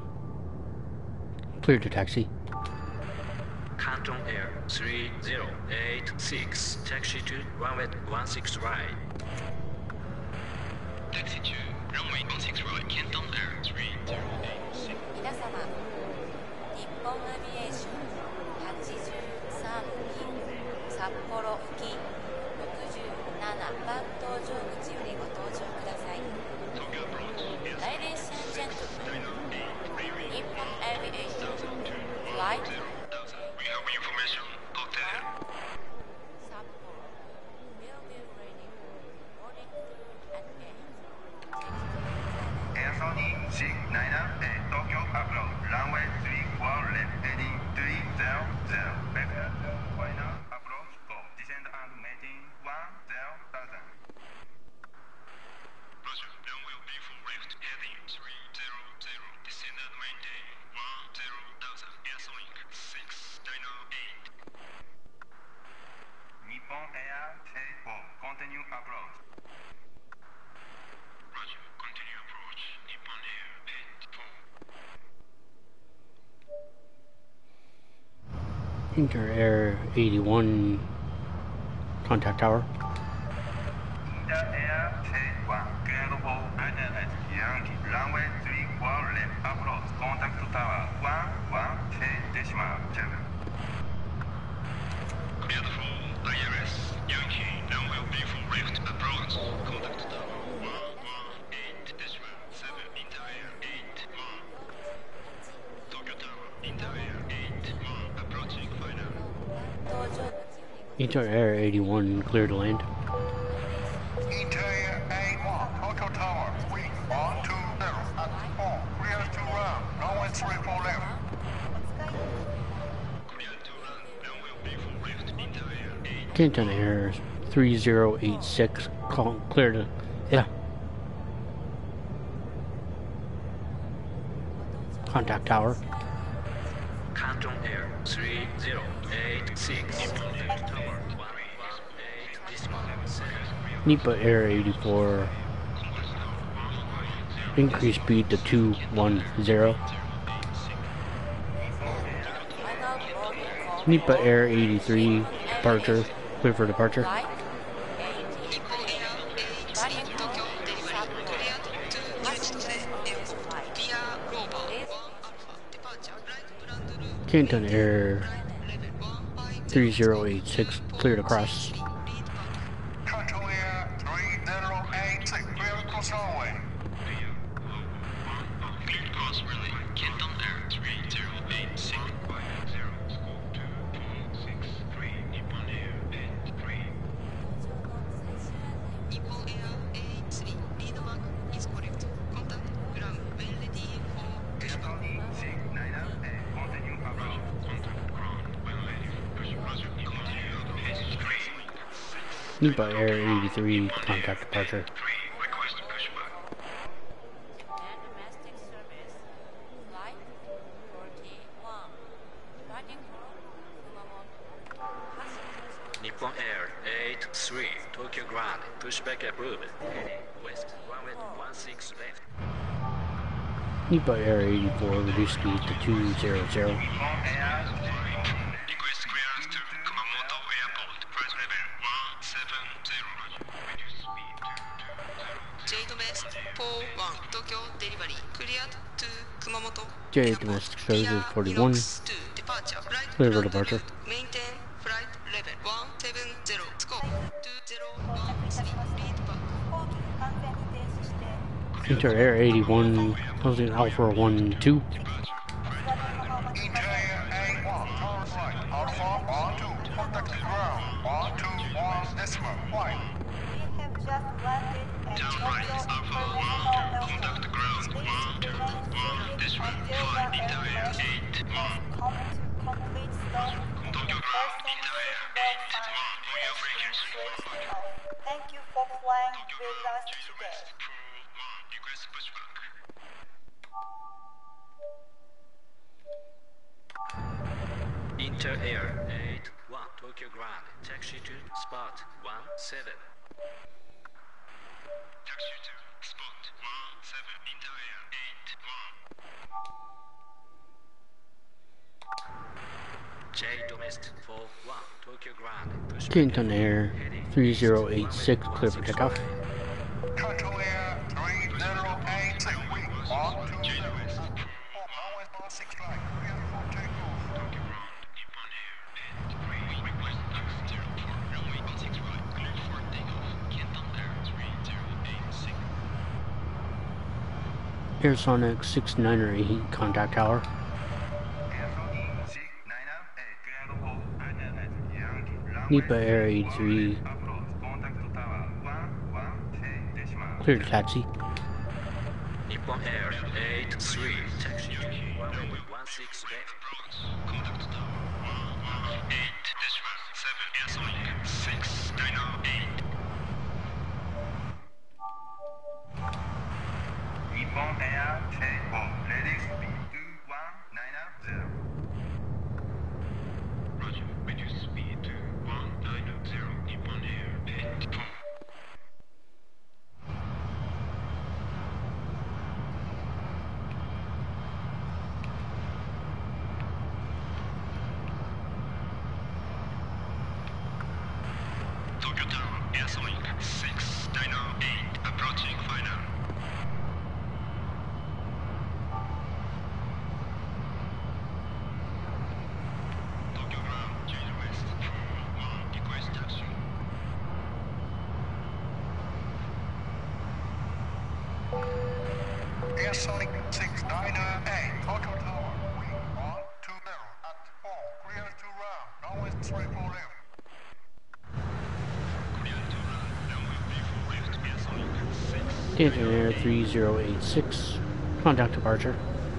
Clear to taxi. Canton Air three zero eight six, taxi to runway one six right. Taxi to runway one six right. Canton Air three zero eight six. 皆様、日本アビエーションはちじゅうさん便札幌行きろくじゅうなな番搭乗口よりご搭乗ください。 Tokyo approach is Ladies and gentlemen, Nippon Aviation Flight We have information. Hotel. Sapporo will be ready. Boarding crew at gate. Air Sony six nine eight. Tokyo approach. Runway three four left. Heading three zero zero. Vector to final approach. Go. Descend and maintain one zero thousand. Roger. Runway B four left. Heading three zero zero. Descend and maintain one zero thousand. Air Sonic six nine eight. Nippon Air take off. Continue approach. Roger. Continue approach. Nippon Air and four. Inter Air eighty-one. Contact tower. Inter Air take one. Clear for United Yankee. Runway three four left. Approach. Contact tower. one one ten decimal seven. Cleared for I R S. Yankee. Runway B four left. Approach. Contact tower. one one eight decimal seven. Inter Air eight one. Tokyo Tower. Inter Air eight one. Approaching final. 搭乗口より Inter Air eighty-one. Clear to land. Inter Air A one. Tokyo Tower. three one two zero. At four. Clear to run. Runway three four left. Cleared to run. Runway B four left. Inter Air eight. Canton Air three zero eight six. Call, clear to. Yeah. Contact tower. Canton Air three zero eight six, contact tower one one eight decimal seven. Nippon Air eighty-four. Increase speed to two one zero. Nipa Air eighty-three, departure, clear for departure. Flight eighty. Departing from Sapporo. Passengers on this flight. Please Canton Air three zero eight six, cleared across. Control Air three zero eight six, clear across runway. Cleared across relay. Canton Air three zero eight six. Nippon Air eight three. Nippon Air A three, lead mark is correct. Contact ground when ready for pushback. Continue approach. Contact ground when ready for push. Roger. Nippon Air eight three. Nipa Air eighty-three, contact departure. three. Request pushback. and domestic service. Flight forty-one. Departing from Kumamoto. Passengers on Nippon Air eight three, Tokyo Ground, pushback approved. Heading west, runway one six left. Nipa Air eighty-four, reduce speed to two zero zero. Request clearance to Kumamoto Airport. Flight level one seven zero. Reduce speed to two zero. J West four one, Tokyo delivery. Cleared to Kumamoto. J Airport. domestic service Via forty-one. Linux to departure. Right Clear for ground departure. route. Maintain flight level one seven zero. Scope two zero 到 one 着いた three. しました Lead back. 飛行機が完全に停止して Inter Air eighty-one, closing Alpha one two. お座りのままお待ちくだ Inter さい Air eight one, tower flight. Alpha one two, contact ground. one two one decimal flight. We have just landed at Downright Tokyo Alpha International one two, contact ground Airport. one two Please one remain decimal seated flight. until Inter the Air aircraft eight one. has come to complete stop. Tokyo ground. Inter Air eight one. On your frequency. Thank you for flying with us today. Request pushback. Inter Air eight one, Tokyo Ground, taxi to spot one seven. Taxi to spot one seven. Inter Air eight one. J domestic four one, Tokyo Ground, pushback. Canton Air three zero eight six, clear for takeoff. Control Air three zero eight six, wing one two zero. Runway one six right, clear for takeoff. Tokyo ground. Nippon Air eight three. Request taxi zero four. Runway one six right. Cleared for takeoff. Canton Air three zero eight six. Air Sonic six nine eight, contact tower. Nipa Air eighty-three, clear to taxi. Nippon Air eight three, taxi to runway one six left. Contact tower one one eight decimal seven. Air Sonic six nine eight. Nippon Air J four, ready speed two one nine zero. Roger. Reduce speed to one nine zero. Nippon Air eight four. Tokyo Tower, Air Sonic six nine eight, approaching final. Tokyo ground, change west, four one, request taxi. Air Sonic six nine eight, Tokyo Tower, wing one two zero at four, clear to round, runway three four left. Clear to run, runway three four left, Air Sonic six. Canton Air three zero eight six, contact departure.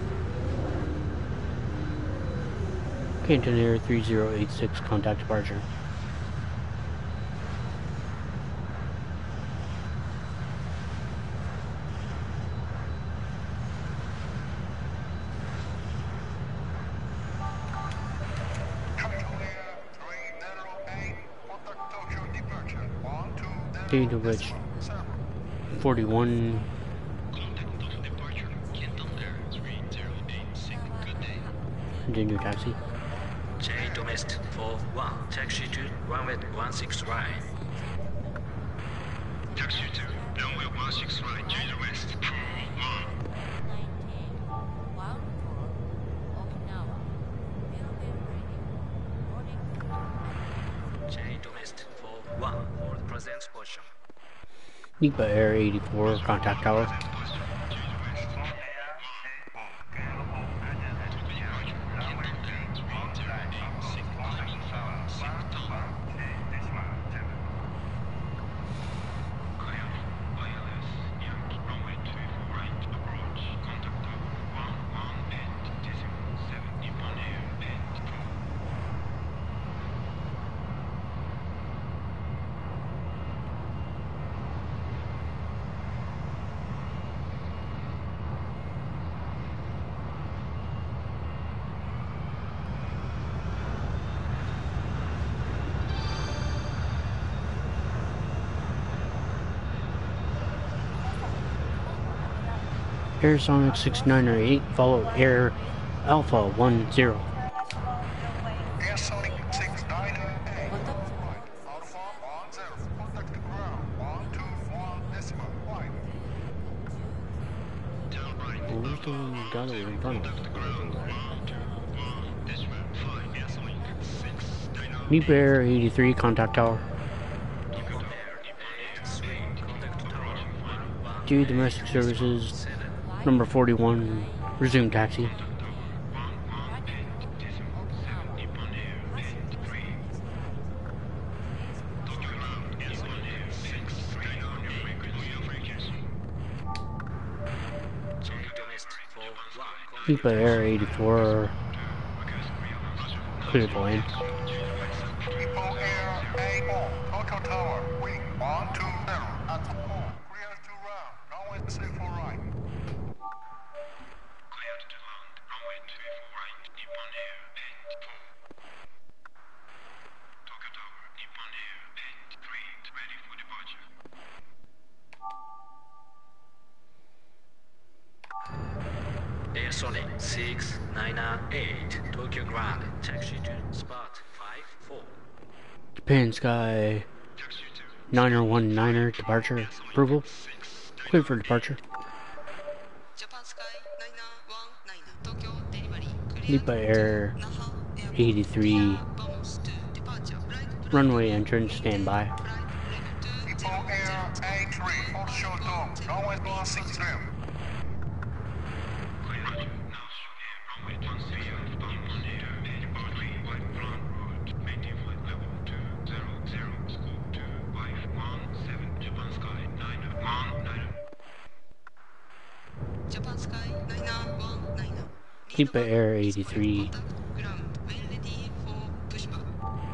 Canton Air three zero eight six, contact departure. Control Air three zero eight, contact Tokyo departure, one two zero. Date of which forty-one, Contact of departure, Canton Air three zero eight six. Good day. continue taxi. J domestic Domest four one, taxi to runway one six right. Taxi to runway one six right to the west. Pool one. nineteen one four Okinawa. Railway radio. Boarding crew. J Domest four one for the present position. Nipa Air eighty-four, contact tower. Air Sonic six nine eight, follow Air Alpha one zero. Air Sonic six nine eight. Alpha one zero. Contact the ground. one two one decimal five. Down right. Well, where's the one you got it in front of? Nipa Air eighty-three, contact tower. G Domestic Services, number forty-one, resume taxi. Nipa Air eighty-four, clear to land. People Air A O. Total Tower. Wing one two zero. At the pole. Clear to round. Runway three four right. Cleared to land. Runway three four right. Nippon Air and four. Tokyo Tower. Nippon Air and three. Ready for departure. Air Sonic six nine eight, Tokyo Ground, taxi to spot five four. Japan Sky Taxi to niner one niner, departure approval. Clear for departure. Japan Sky nine one nine Tokyo delivery. Nipa Air eighty-three, runway entrance, standby. People Air A three. Hold short dome. Runway one six zero. Roger. Now show air runway one six zero. Nippon Air and three. White ground route. Maintain flight level two zero zero. School two five one seven. Japan Sky nine one nine. Japan Sky nine one nine. Nipa Air eighty-three, Ground when ready for pushback.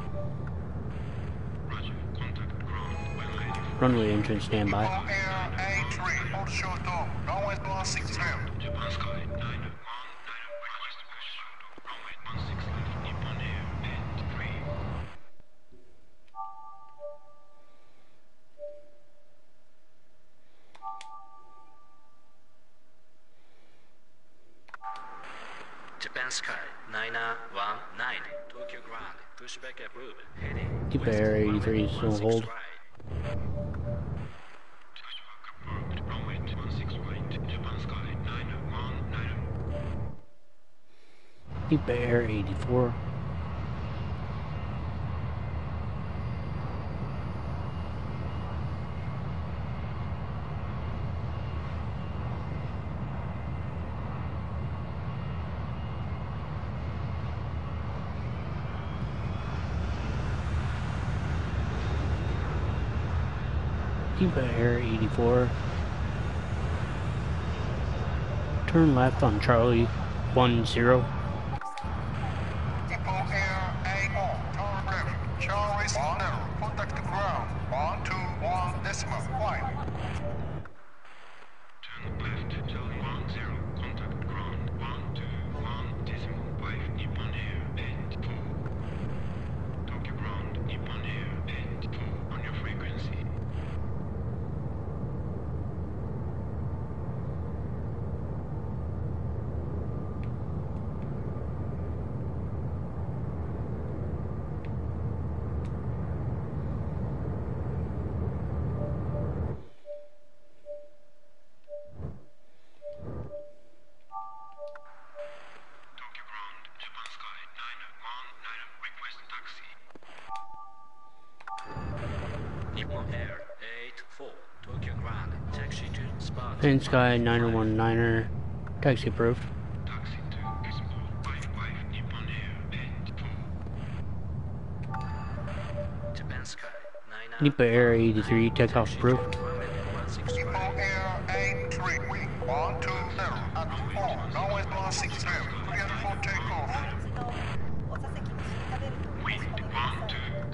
Roger. Contact ground when ready. runway entrance, People standby. Air A three. Hold short dome. Runway one six zero. Japan Sky nine one nine. Request push runway one six left. Nippon Air and three. Japan Sky nine one nine, Tokyo Ground, pushback approved, heading Nipa Air eighty-three is still hold. Pushback approved. Runway one six right. Japan Sky nine one nine. Nipa Air eighty-four, Nipa Air eighty-four, turn left on Charlie one zero. People Air A O. Turn left. Charlie one zero. Contact the ground. one two one decimal five. Turn left. Charlie one zero. Contact ground one two one decimal five. Nippon Air and four. Tokyo ground. Nippon Air and four on your frequency. Japan Sky nine one niner, taxi approved. Taxi to Gizmo five five Nippon Air eight four. Japan Sky nine Nippon Air eighty-three, takeoff approved. one six Nippon five. Air eight three, wing one two zero at four, runway one six zero, clear for takeoff. もう一度お座席にシートベルトをお締めくださ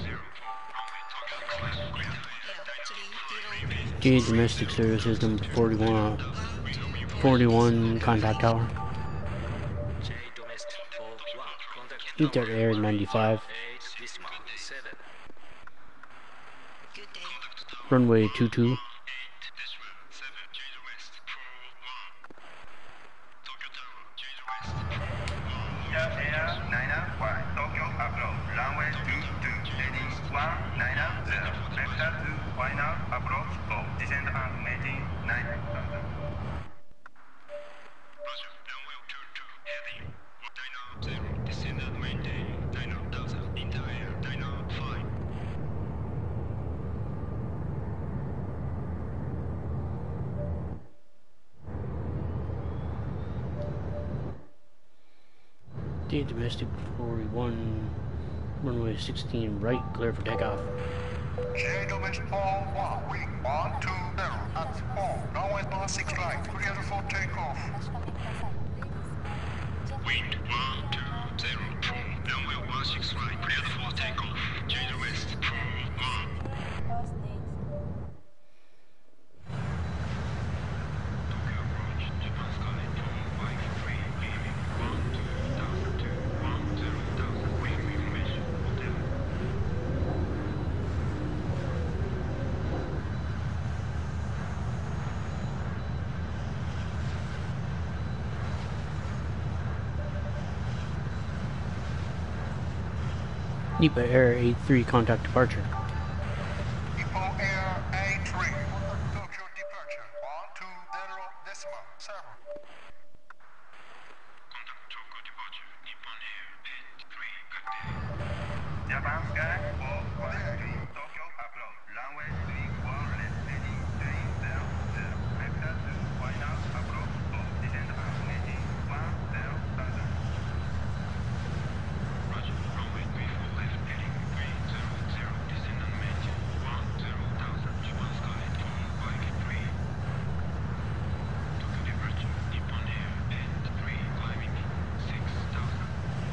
い。 J Domestic Services number forty-one, forty-one contact tower. J domestic four one. Contact Inter Air ninety-five, eight decimal seven. Good day. runway two two. Inter Air nine one, Tokyo approach, runway two two, heading one nine zero, vector to final approach for descent and maintain nine thousand. Roger, runway two two, heading nine zero, descend and maintain nine thousand, Inter Air nine five. J Domestic forty-one, runway sixteen right, clear for takeoff. J domestic four one, wing one two zero at four, runway one six right, clear for takeoff. お確かめください。 Ladies and gentlemen, Wind one two zero two, runway one six right, cleared for takeoff. J West four one. First stage. Tokyo approach, Japan Sky four five three, leaving one two thousand two, one zero thousand, wing information, hotel. Nippon Air eighty-three, contact departure. Nippon Air eight three, Tokyo departure one two zero decimal seven. Contact Tokyo departure, Nippon Air eight three, good day. Japan Sky four one three, Tokyo approach, runway three one left, heading three zero zero, vector to final approach for descent and maintain one zero thousand. Roger, runway three four left, heading three zero zero, descend and maintain one zero thousand, Japan Sky four five three. Tokyo departure, Nippon Air eight three, climbing six thousand.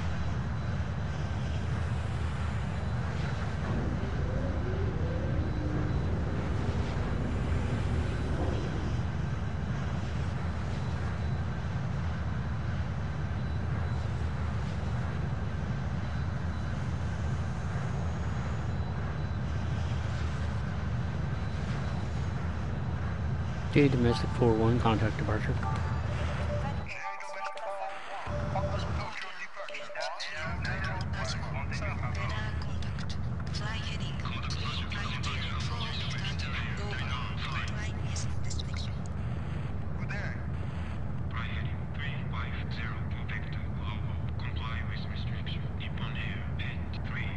J Domestic four one, contact departure. J domestic four one, Tokyo departure one two zero decimal seven. Radar contact. Fly heading three five zero four vector to over. Comply with restriction. Good day. Fly heading three five zero for vector, Lobo, comply with restriction, Nippon Air eight three.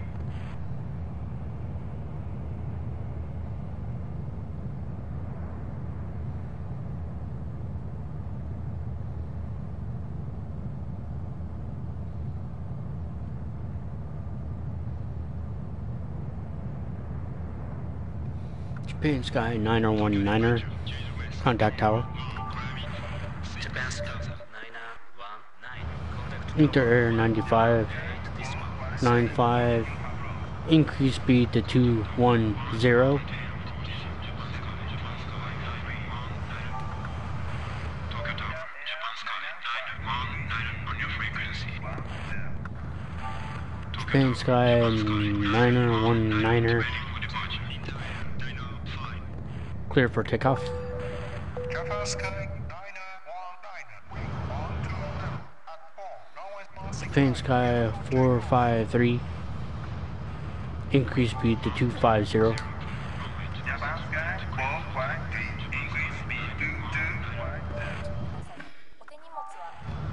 Japan Sky nine one niner, contact tower. Japan Sky nine one nine. Contact Inter Air ninety-five, eight decimal ninety-five, increase speed to two one zero. Tokyo Tower, Japan Sky nine one nine on your frequency. Japan Sky nine one niner, Ready for departure, Inter Air nine five. clear for takeoff. Japan Sky nine one nine, wing one two zero at four, runway one six Japan right. Sky four five three, increase speed to two five zero. Japan Sky four five three, increase speed to two one zero. お手荷物は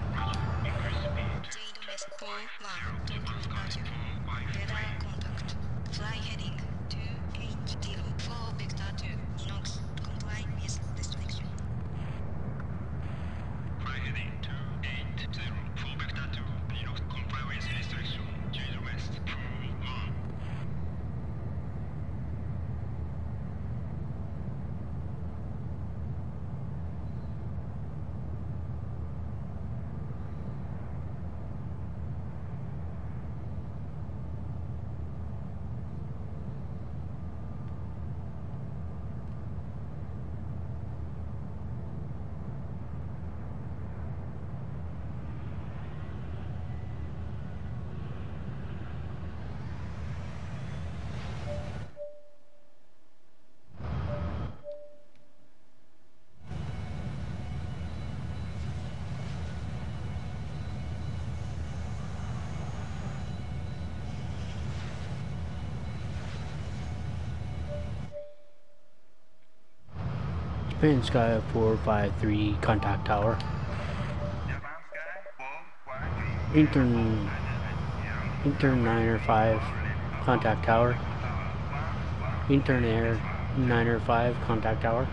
J domestic four one, Tokyo departure. Radar contact. Fly heading two eight zero four vector to Inox. Comply with restriction. Japan Sky four five three, contact tower. Intern, Intern niner five, contact tower. Intern Air niner five, contact tower.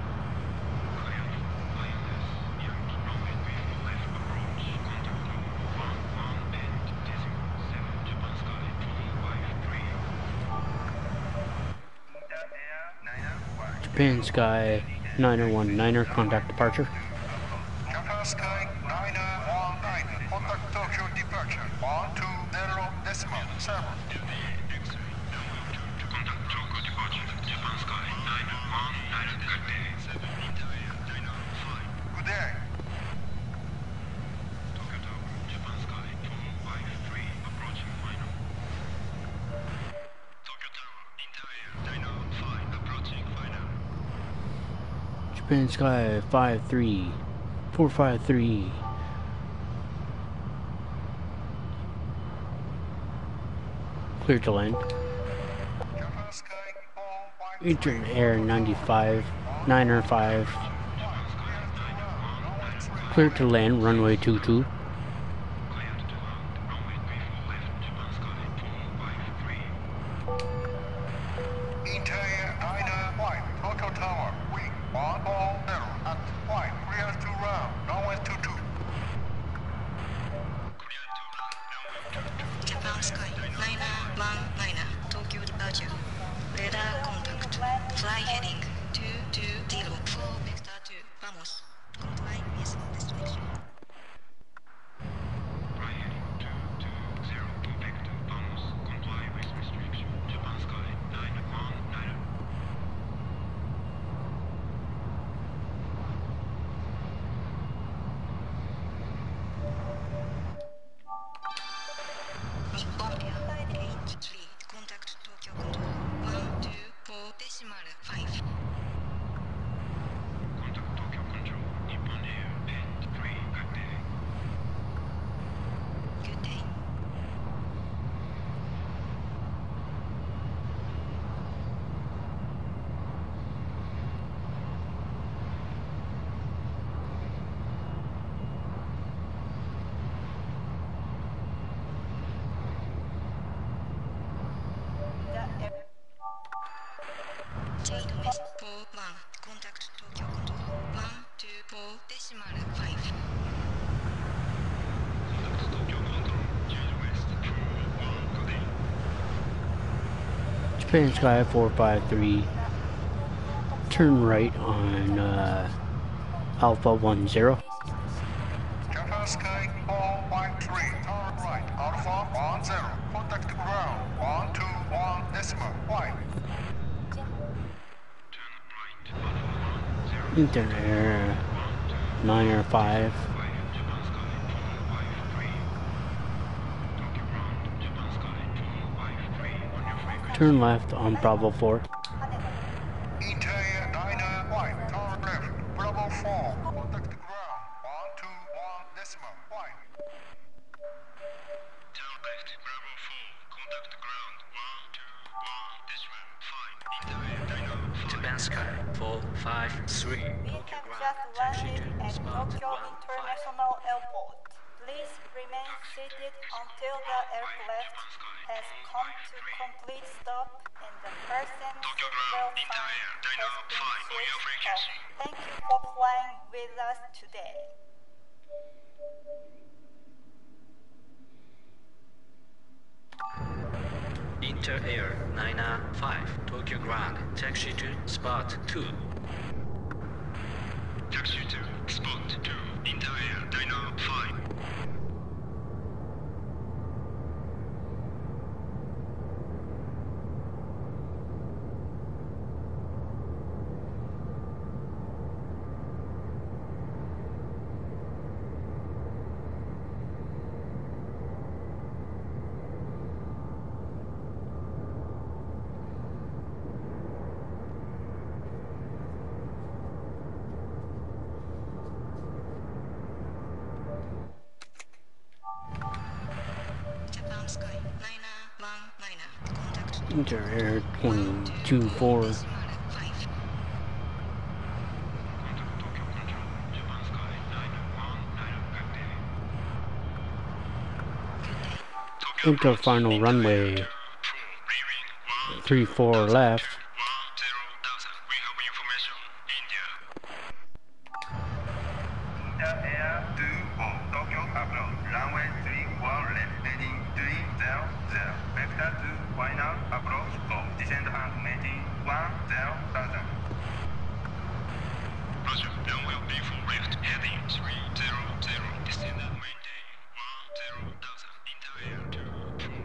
Japan Sky niner one niner, contact departure. Japan Sky niner one nine, contact Tokyo departure, one two zero decimal seven. Contact Tokyo departure. Japan Sky nine one nine. Good day. seven Interior Dino five. Good day. Tokyo Tower. Japan Sky four five three. Approaching final. Tokyo Tower. Interior Dino five. Approaching final. Japan Sky five three, four five three. Clear to land. Japan Sky four five Intern Air ninety-five, niner five. Clear to land, runway two two. Cleared to land. Runway three four left. Japan Sky four five three. Interior niner white, Tokyo Tower, wing one four zero at white, clear to round, runway two two. Cleared to land. Runway two two. Japan Sky niner one niner, Tokyo departure. Radar contact. Fly heading two two zero four vector two. Vamos. Comply with destination. Fly heading two two zero to vector. Vamos. Comply with restriction. Japan Sky nine one nine. Nippon Air eight three, contact Tokyo control one two four decimal five. Contact Tokyo control. Nippon Air eight three. Good day. Good day. J S four one, contact Tokyo control one two four decimal five. Contact Tokyo control. J West four one. Good day. Japan Sky four five three. Turn right on uh, Alpha one zero. Japan Sky four five three, turn right, Alpha one zero, contact ground, one two one decimal white. Turn right. Alpha one zero. Intern Air niner five. Five. Japan Sky four five three. Tokyo ground. Japan Sky four five three. On your frequency. Turn left on Bravo four. Interior niner white, turn left, Bravo four, contact ground, one two one decimal white. Turn left. Bravo four. Contact ground. one two one decimal five. Interior Dino five. Japan Sky four five three. We have just landed at Tokyo International Airport. Please remain seated until the aircraft has come to complete stop and the person seatbelt sign has been switched off. Thank you for flying with us today. Inter Air nine five, Tokyo Ground, taxi to spot two. Taxi to spot two. Interior Dino five. Japan Sky niner one niner, contact Inter Air twenty-two four. decimal five. Contact Enter final runway three four left. We have information, India. India Air two four, Tokyo approach, runway three one left, heading three zero zero, vector two, final approach, go, descend and maintain one zero thousand. Roger, runway B four left, heading three zero zero, descend and maintain one zero thousand, India Air two four.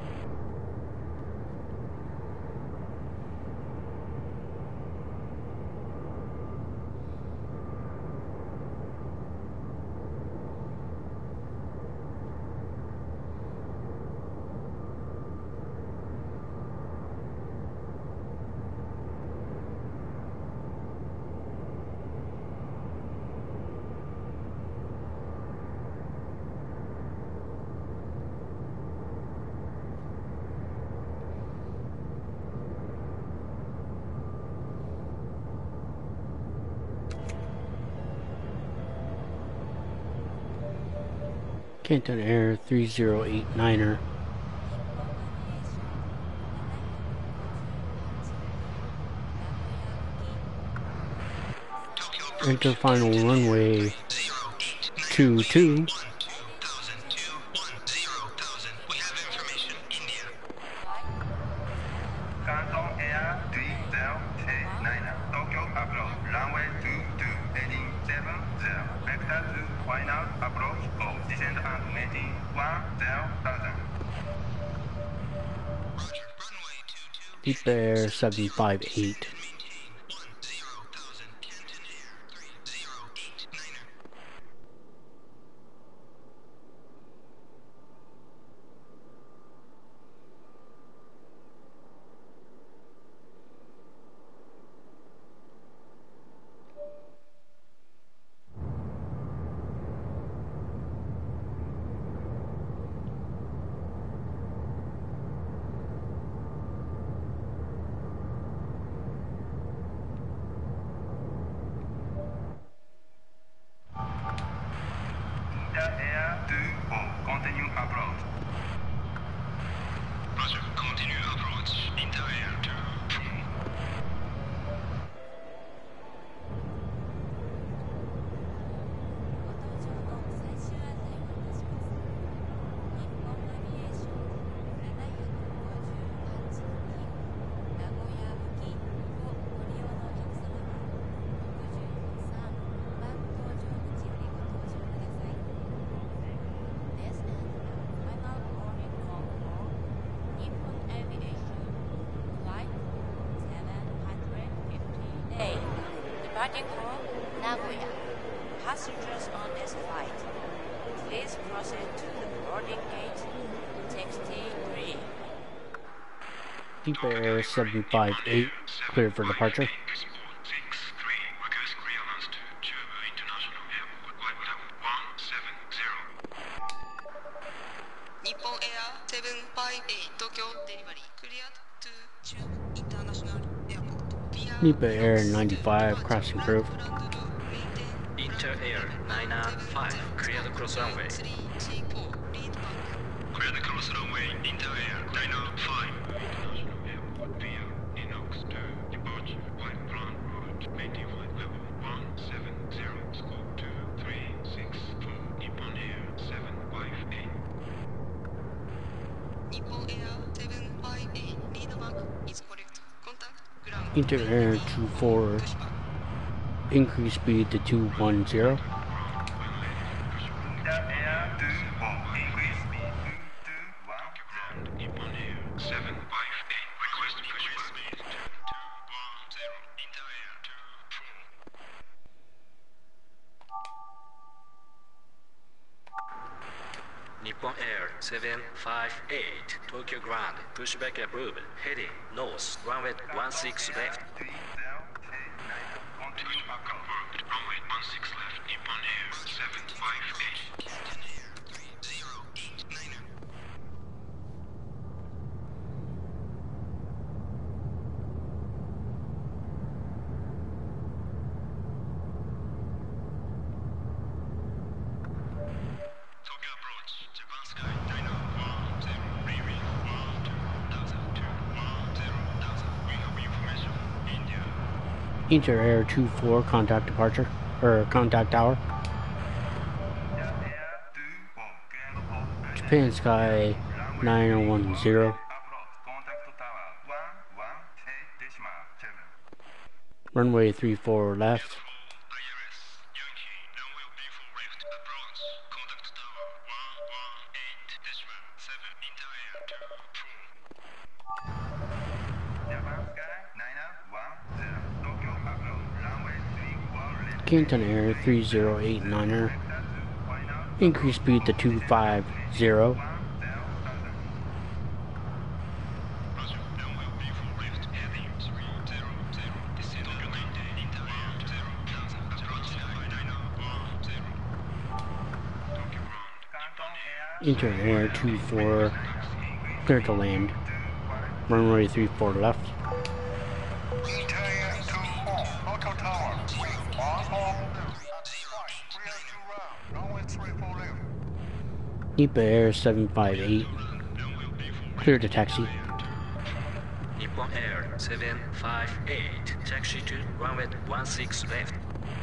Canton Air three zero eight niner. Enter final runway two two. Canton Air three zero eight nine, Tokyo approach, runway two two, heading seven zero, vector two, final approach, go, descend and maintain one zero thousand. Roger, runway two two. Deep Air seven five eight. India Air two four, continue approach. Roger, continue approach, India Air two four. Departing from Nagoya. Passengers on this flight, please proceed to the boarding gate sixty-three. Deep Air seven five eight, clear for departure. Nippon Air seven five eight Tokyo delivery cleared to Chubu International Airport. Deep Air ninety-five, crossing proof. Inter Air nine five, clear the cross runway. Clear the cross runway, Inter Air nine five. International Airport via Inox two, departure, flight plan route, maintain flight level one seven zero, scope two three six four, Nippon Air seven five eight. Nippon Air seven five eight lead mark is correct. Contact ground. Inter Air two four, increase speed to two one zero. India Air two four, increase speed to two one zero. Nippon Air seven five eight, request increase speed to two one zero, Inter Air two four. Nippon Air seven five eight, Tokyo Grand, pushback approved, heading north, runway one six left. three zero eight nine, continue approach. Confirmed, runway one six left, Nippon Air seven five eight. Canton Air three zero eight nine. Tokyo approach, Japan Sky nine one zero. Inter Air two four, contact departure, or contact tower. Japan Sky nine one zero. Runway three four left. Canton Air three zero eight niner. Increase speed to two five zero. Inter Air two four, clear to land. Runway three four left. Nipa Air seven five eight, clear to taxi. Nippon Air seven five eight, taxi to runway one six left.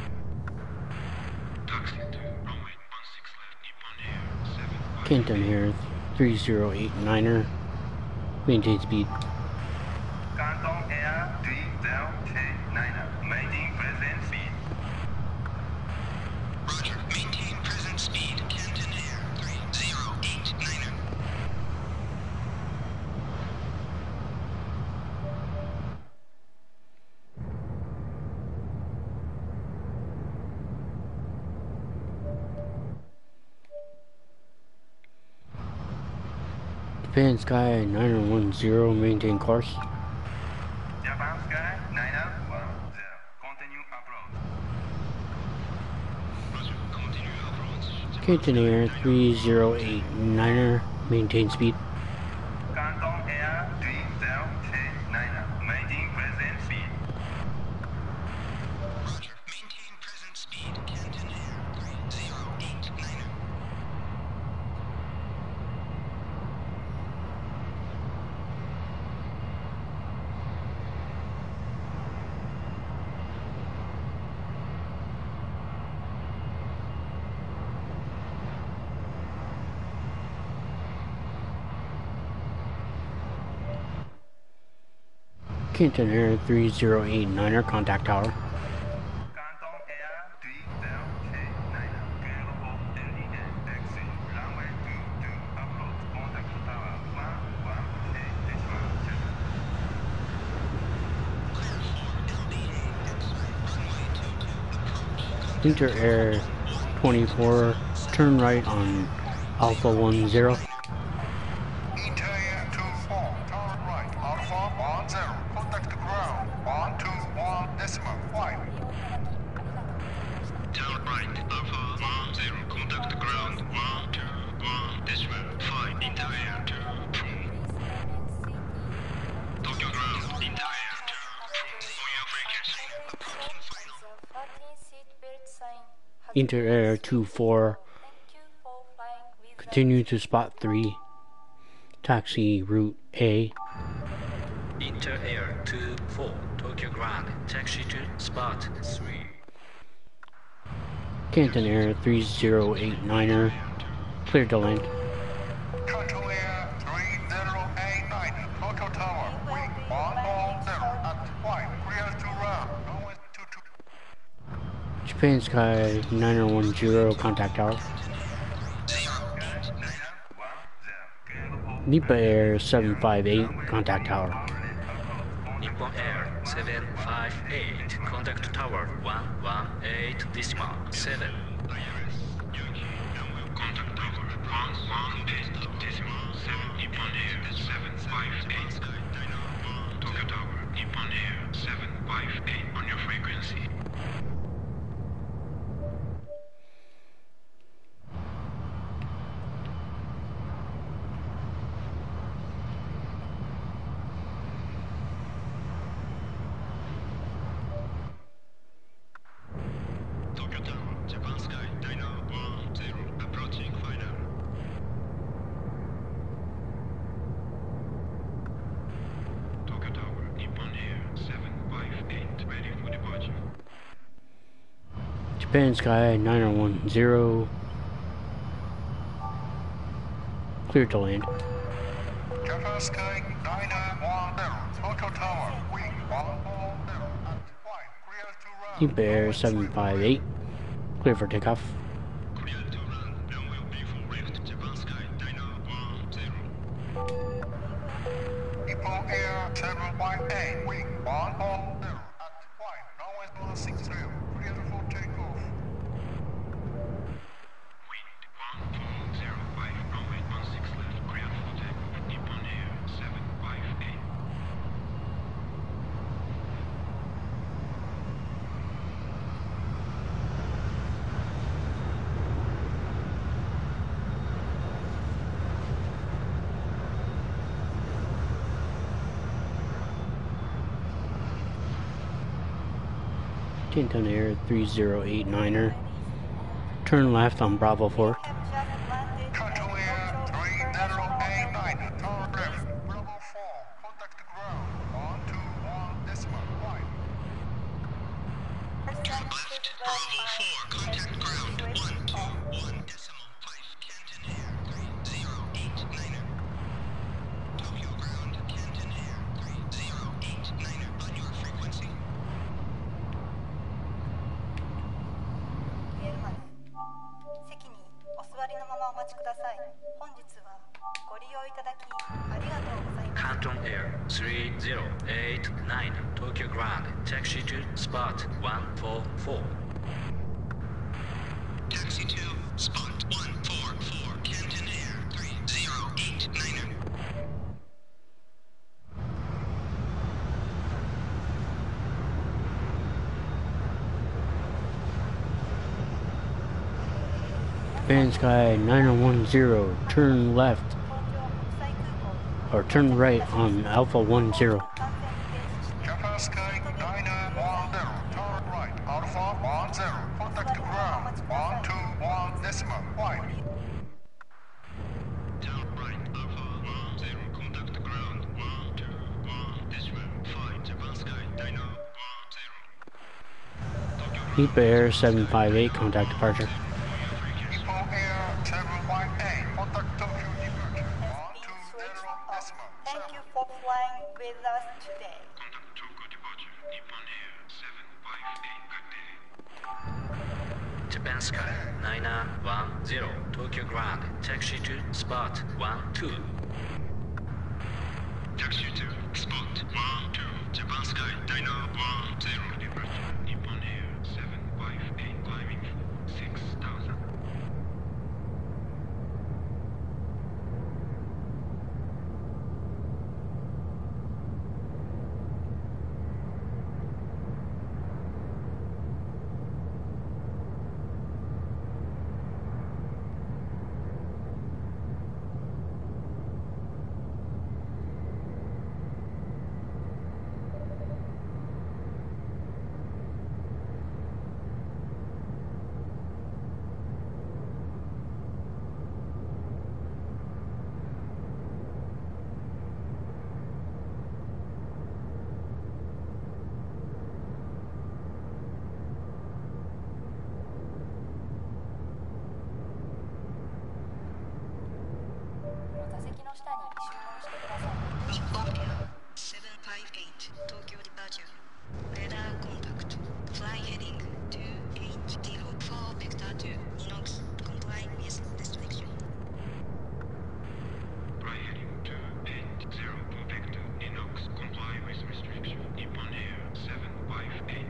Taxi to runway one six left, Nippon Air seven five eight. Canton Air three zero eight niner, maintain speed. Canton Air three zero eight niner, maintain present speed. Roger, maintain present speed. Canton Air three zero eight niner. Japan Sky nine one zero, maintain course. Japan Sky nine one zero, continue approach. Roger, continue approach. Canton Air three zero eight niner, maintain speed. Canton Air three zero eight niner, maintain present speed. Roger, maintain present speed. Canton Air three zero eight niner. Canton Air three zero eight niner, contact tower. Canton Air three zero eight niner, clear for L D N, taxi, runway two two, approach, contact tower one one eight decimal seven. Inter Air twenty-four, turn right on Alpha one zero. Inter Air two four, turn right, Alpha one zero, contact ground, one two one decimal five. Turn right, Alpha one zero, contact ground one two one decimal five. Inter Air two four. Tokyo ground, Inter Air two four. On your frequency, approaching final. Inter Air two four, Thank you for flying with us. continue to spot three. Taxi route A. Inter Air two four, Tokyo Ground, taxi to spot three. Canton Air three zero eight niner, clear to land. Canton Air three zero eight nine, Tokyo Tower, wing one one zero at five, clear to run, runway two two. Japan Sky nine one zero, contact tower. Nipa Air seven five eight, contact tower. Nippon Air seven five eight, contact tower one one eight decimal seven. Contact tower one one eight decimal seven. Nippon Air seven five eight. Tokyo Tower, Nippon Air seven five eight on your frequency. Tokyo Tower, Japan Sky Japan Sky nine one zero. Clear to land. Japan Sky nine one zero, Tokyo Tower, wing one four zero, at flight, clear to run. Keep Air seven five eight. Clear for takeoff. Clear to run, runway B four left, Japan Sky nine one zero. Nippon Air seven five eight, wing one four zero, at flight, runway one six zero, clear for takeoff. Wind one four zero five, runway one six left, clear for takeoff, Nippon Air seven five eight. Canton Air three zero eight niner. Turn left on Bravo four. Have just landed Kanto at Air Tokyo three zero International eight nine, Airport. turn left, Bravo four, contact ground, one two one decimal, flight. Left Left, Bravo four, contact ground, one two one decimal five, Canton Air three zero eight niner. Tokyo ground, Canton Air three zero eight niner, on your frequency. 見えるまで席にお座りのままお待ちください。本日はご利用いただきありがとうございます。 Canton Air three zero eight nine, Tokyo Ground, taxi to spot one four four. Taxi to spot one four four, Canton Air three zero eight niner. Japan Sky nine one zero. Turn left 東京国際空港 or turn right on Alpha one zero. 完全に停止して Japan Sky nine one zero, turn right, Alpha one zero, contact ground, one two one decimal, flight. Down right, Alpha one zero, contact ground, one two one decimal five, Japan Sky nine one zero. Keep Air seven five eight. Contact departure. Nippon Air seven five eight, contact Tokyo departure, has one been two switched zero off. decimal. Thank you for flying with us today. Contact Tokyo departure, Nippon Air seven five eight, good day. Japan Sky nine one zero, Tokyo Ground, taxi to spot one two. Taxi to spot one two, Japan Sky nine one zero, departure, Nippon Air seven five eight, climbing for six thousand. Nippon Air seven five eight, Tokyo departure. Radar contact. Fly heading two eight zero four vector to Inox. Comply with restriction. Fly heading two eight zero four vector Inox. Comply with restriction. Nippon Air seven five eight.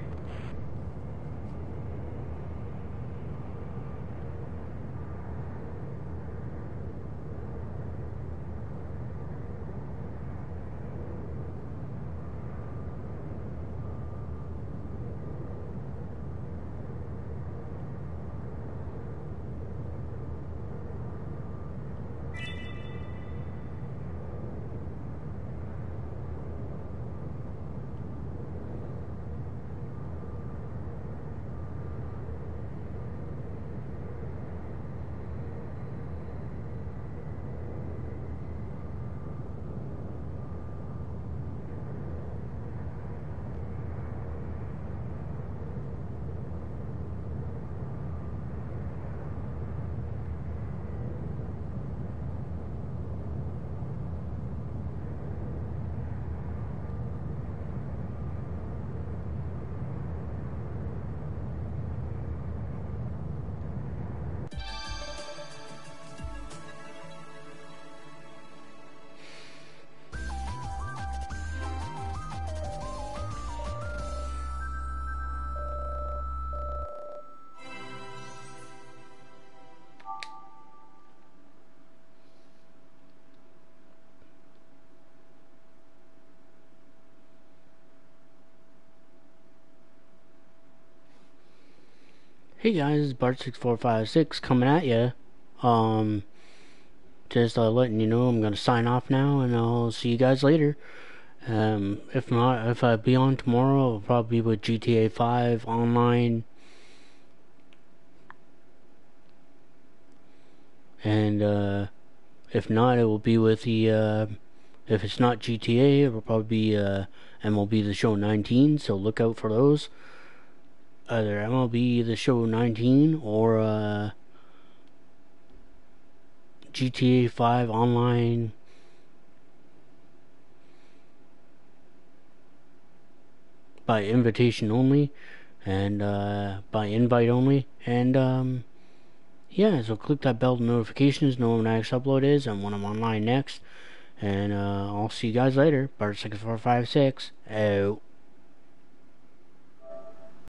Hey guys, Bart six four five six coming at ya. Um, just uh, letting you know I'm gonna sign off now, and I'll see you guys later. Um, if not, if I be on tomorrow, I'll probably be with G T A five online, and uh, if not, it will be with the. Uh, if it's not G T A, it will probably be uh, M L B The Show nineteen. So look out for those. Either M L B The Show nineteen or uh, G T A five online. By invitation only, and uh, by invite only, and um, yeah, so click that bell notifications, know when next upload is and when I'm online next, and uh, I'll see you guys later. Bart six four five six out.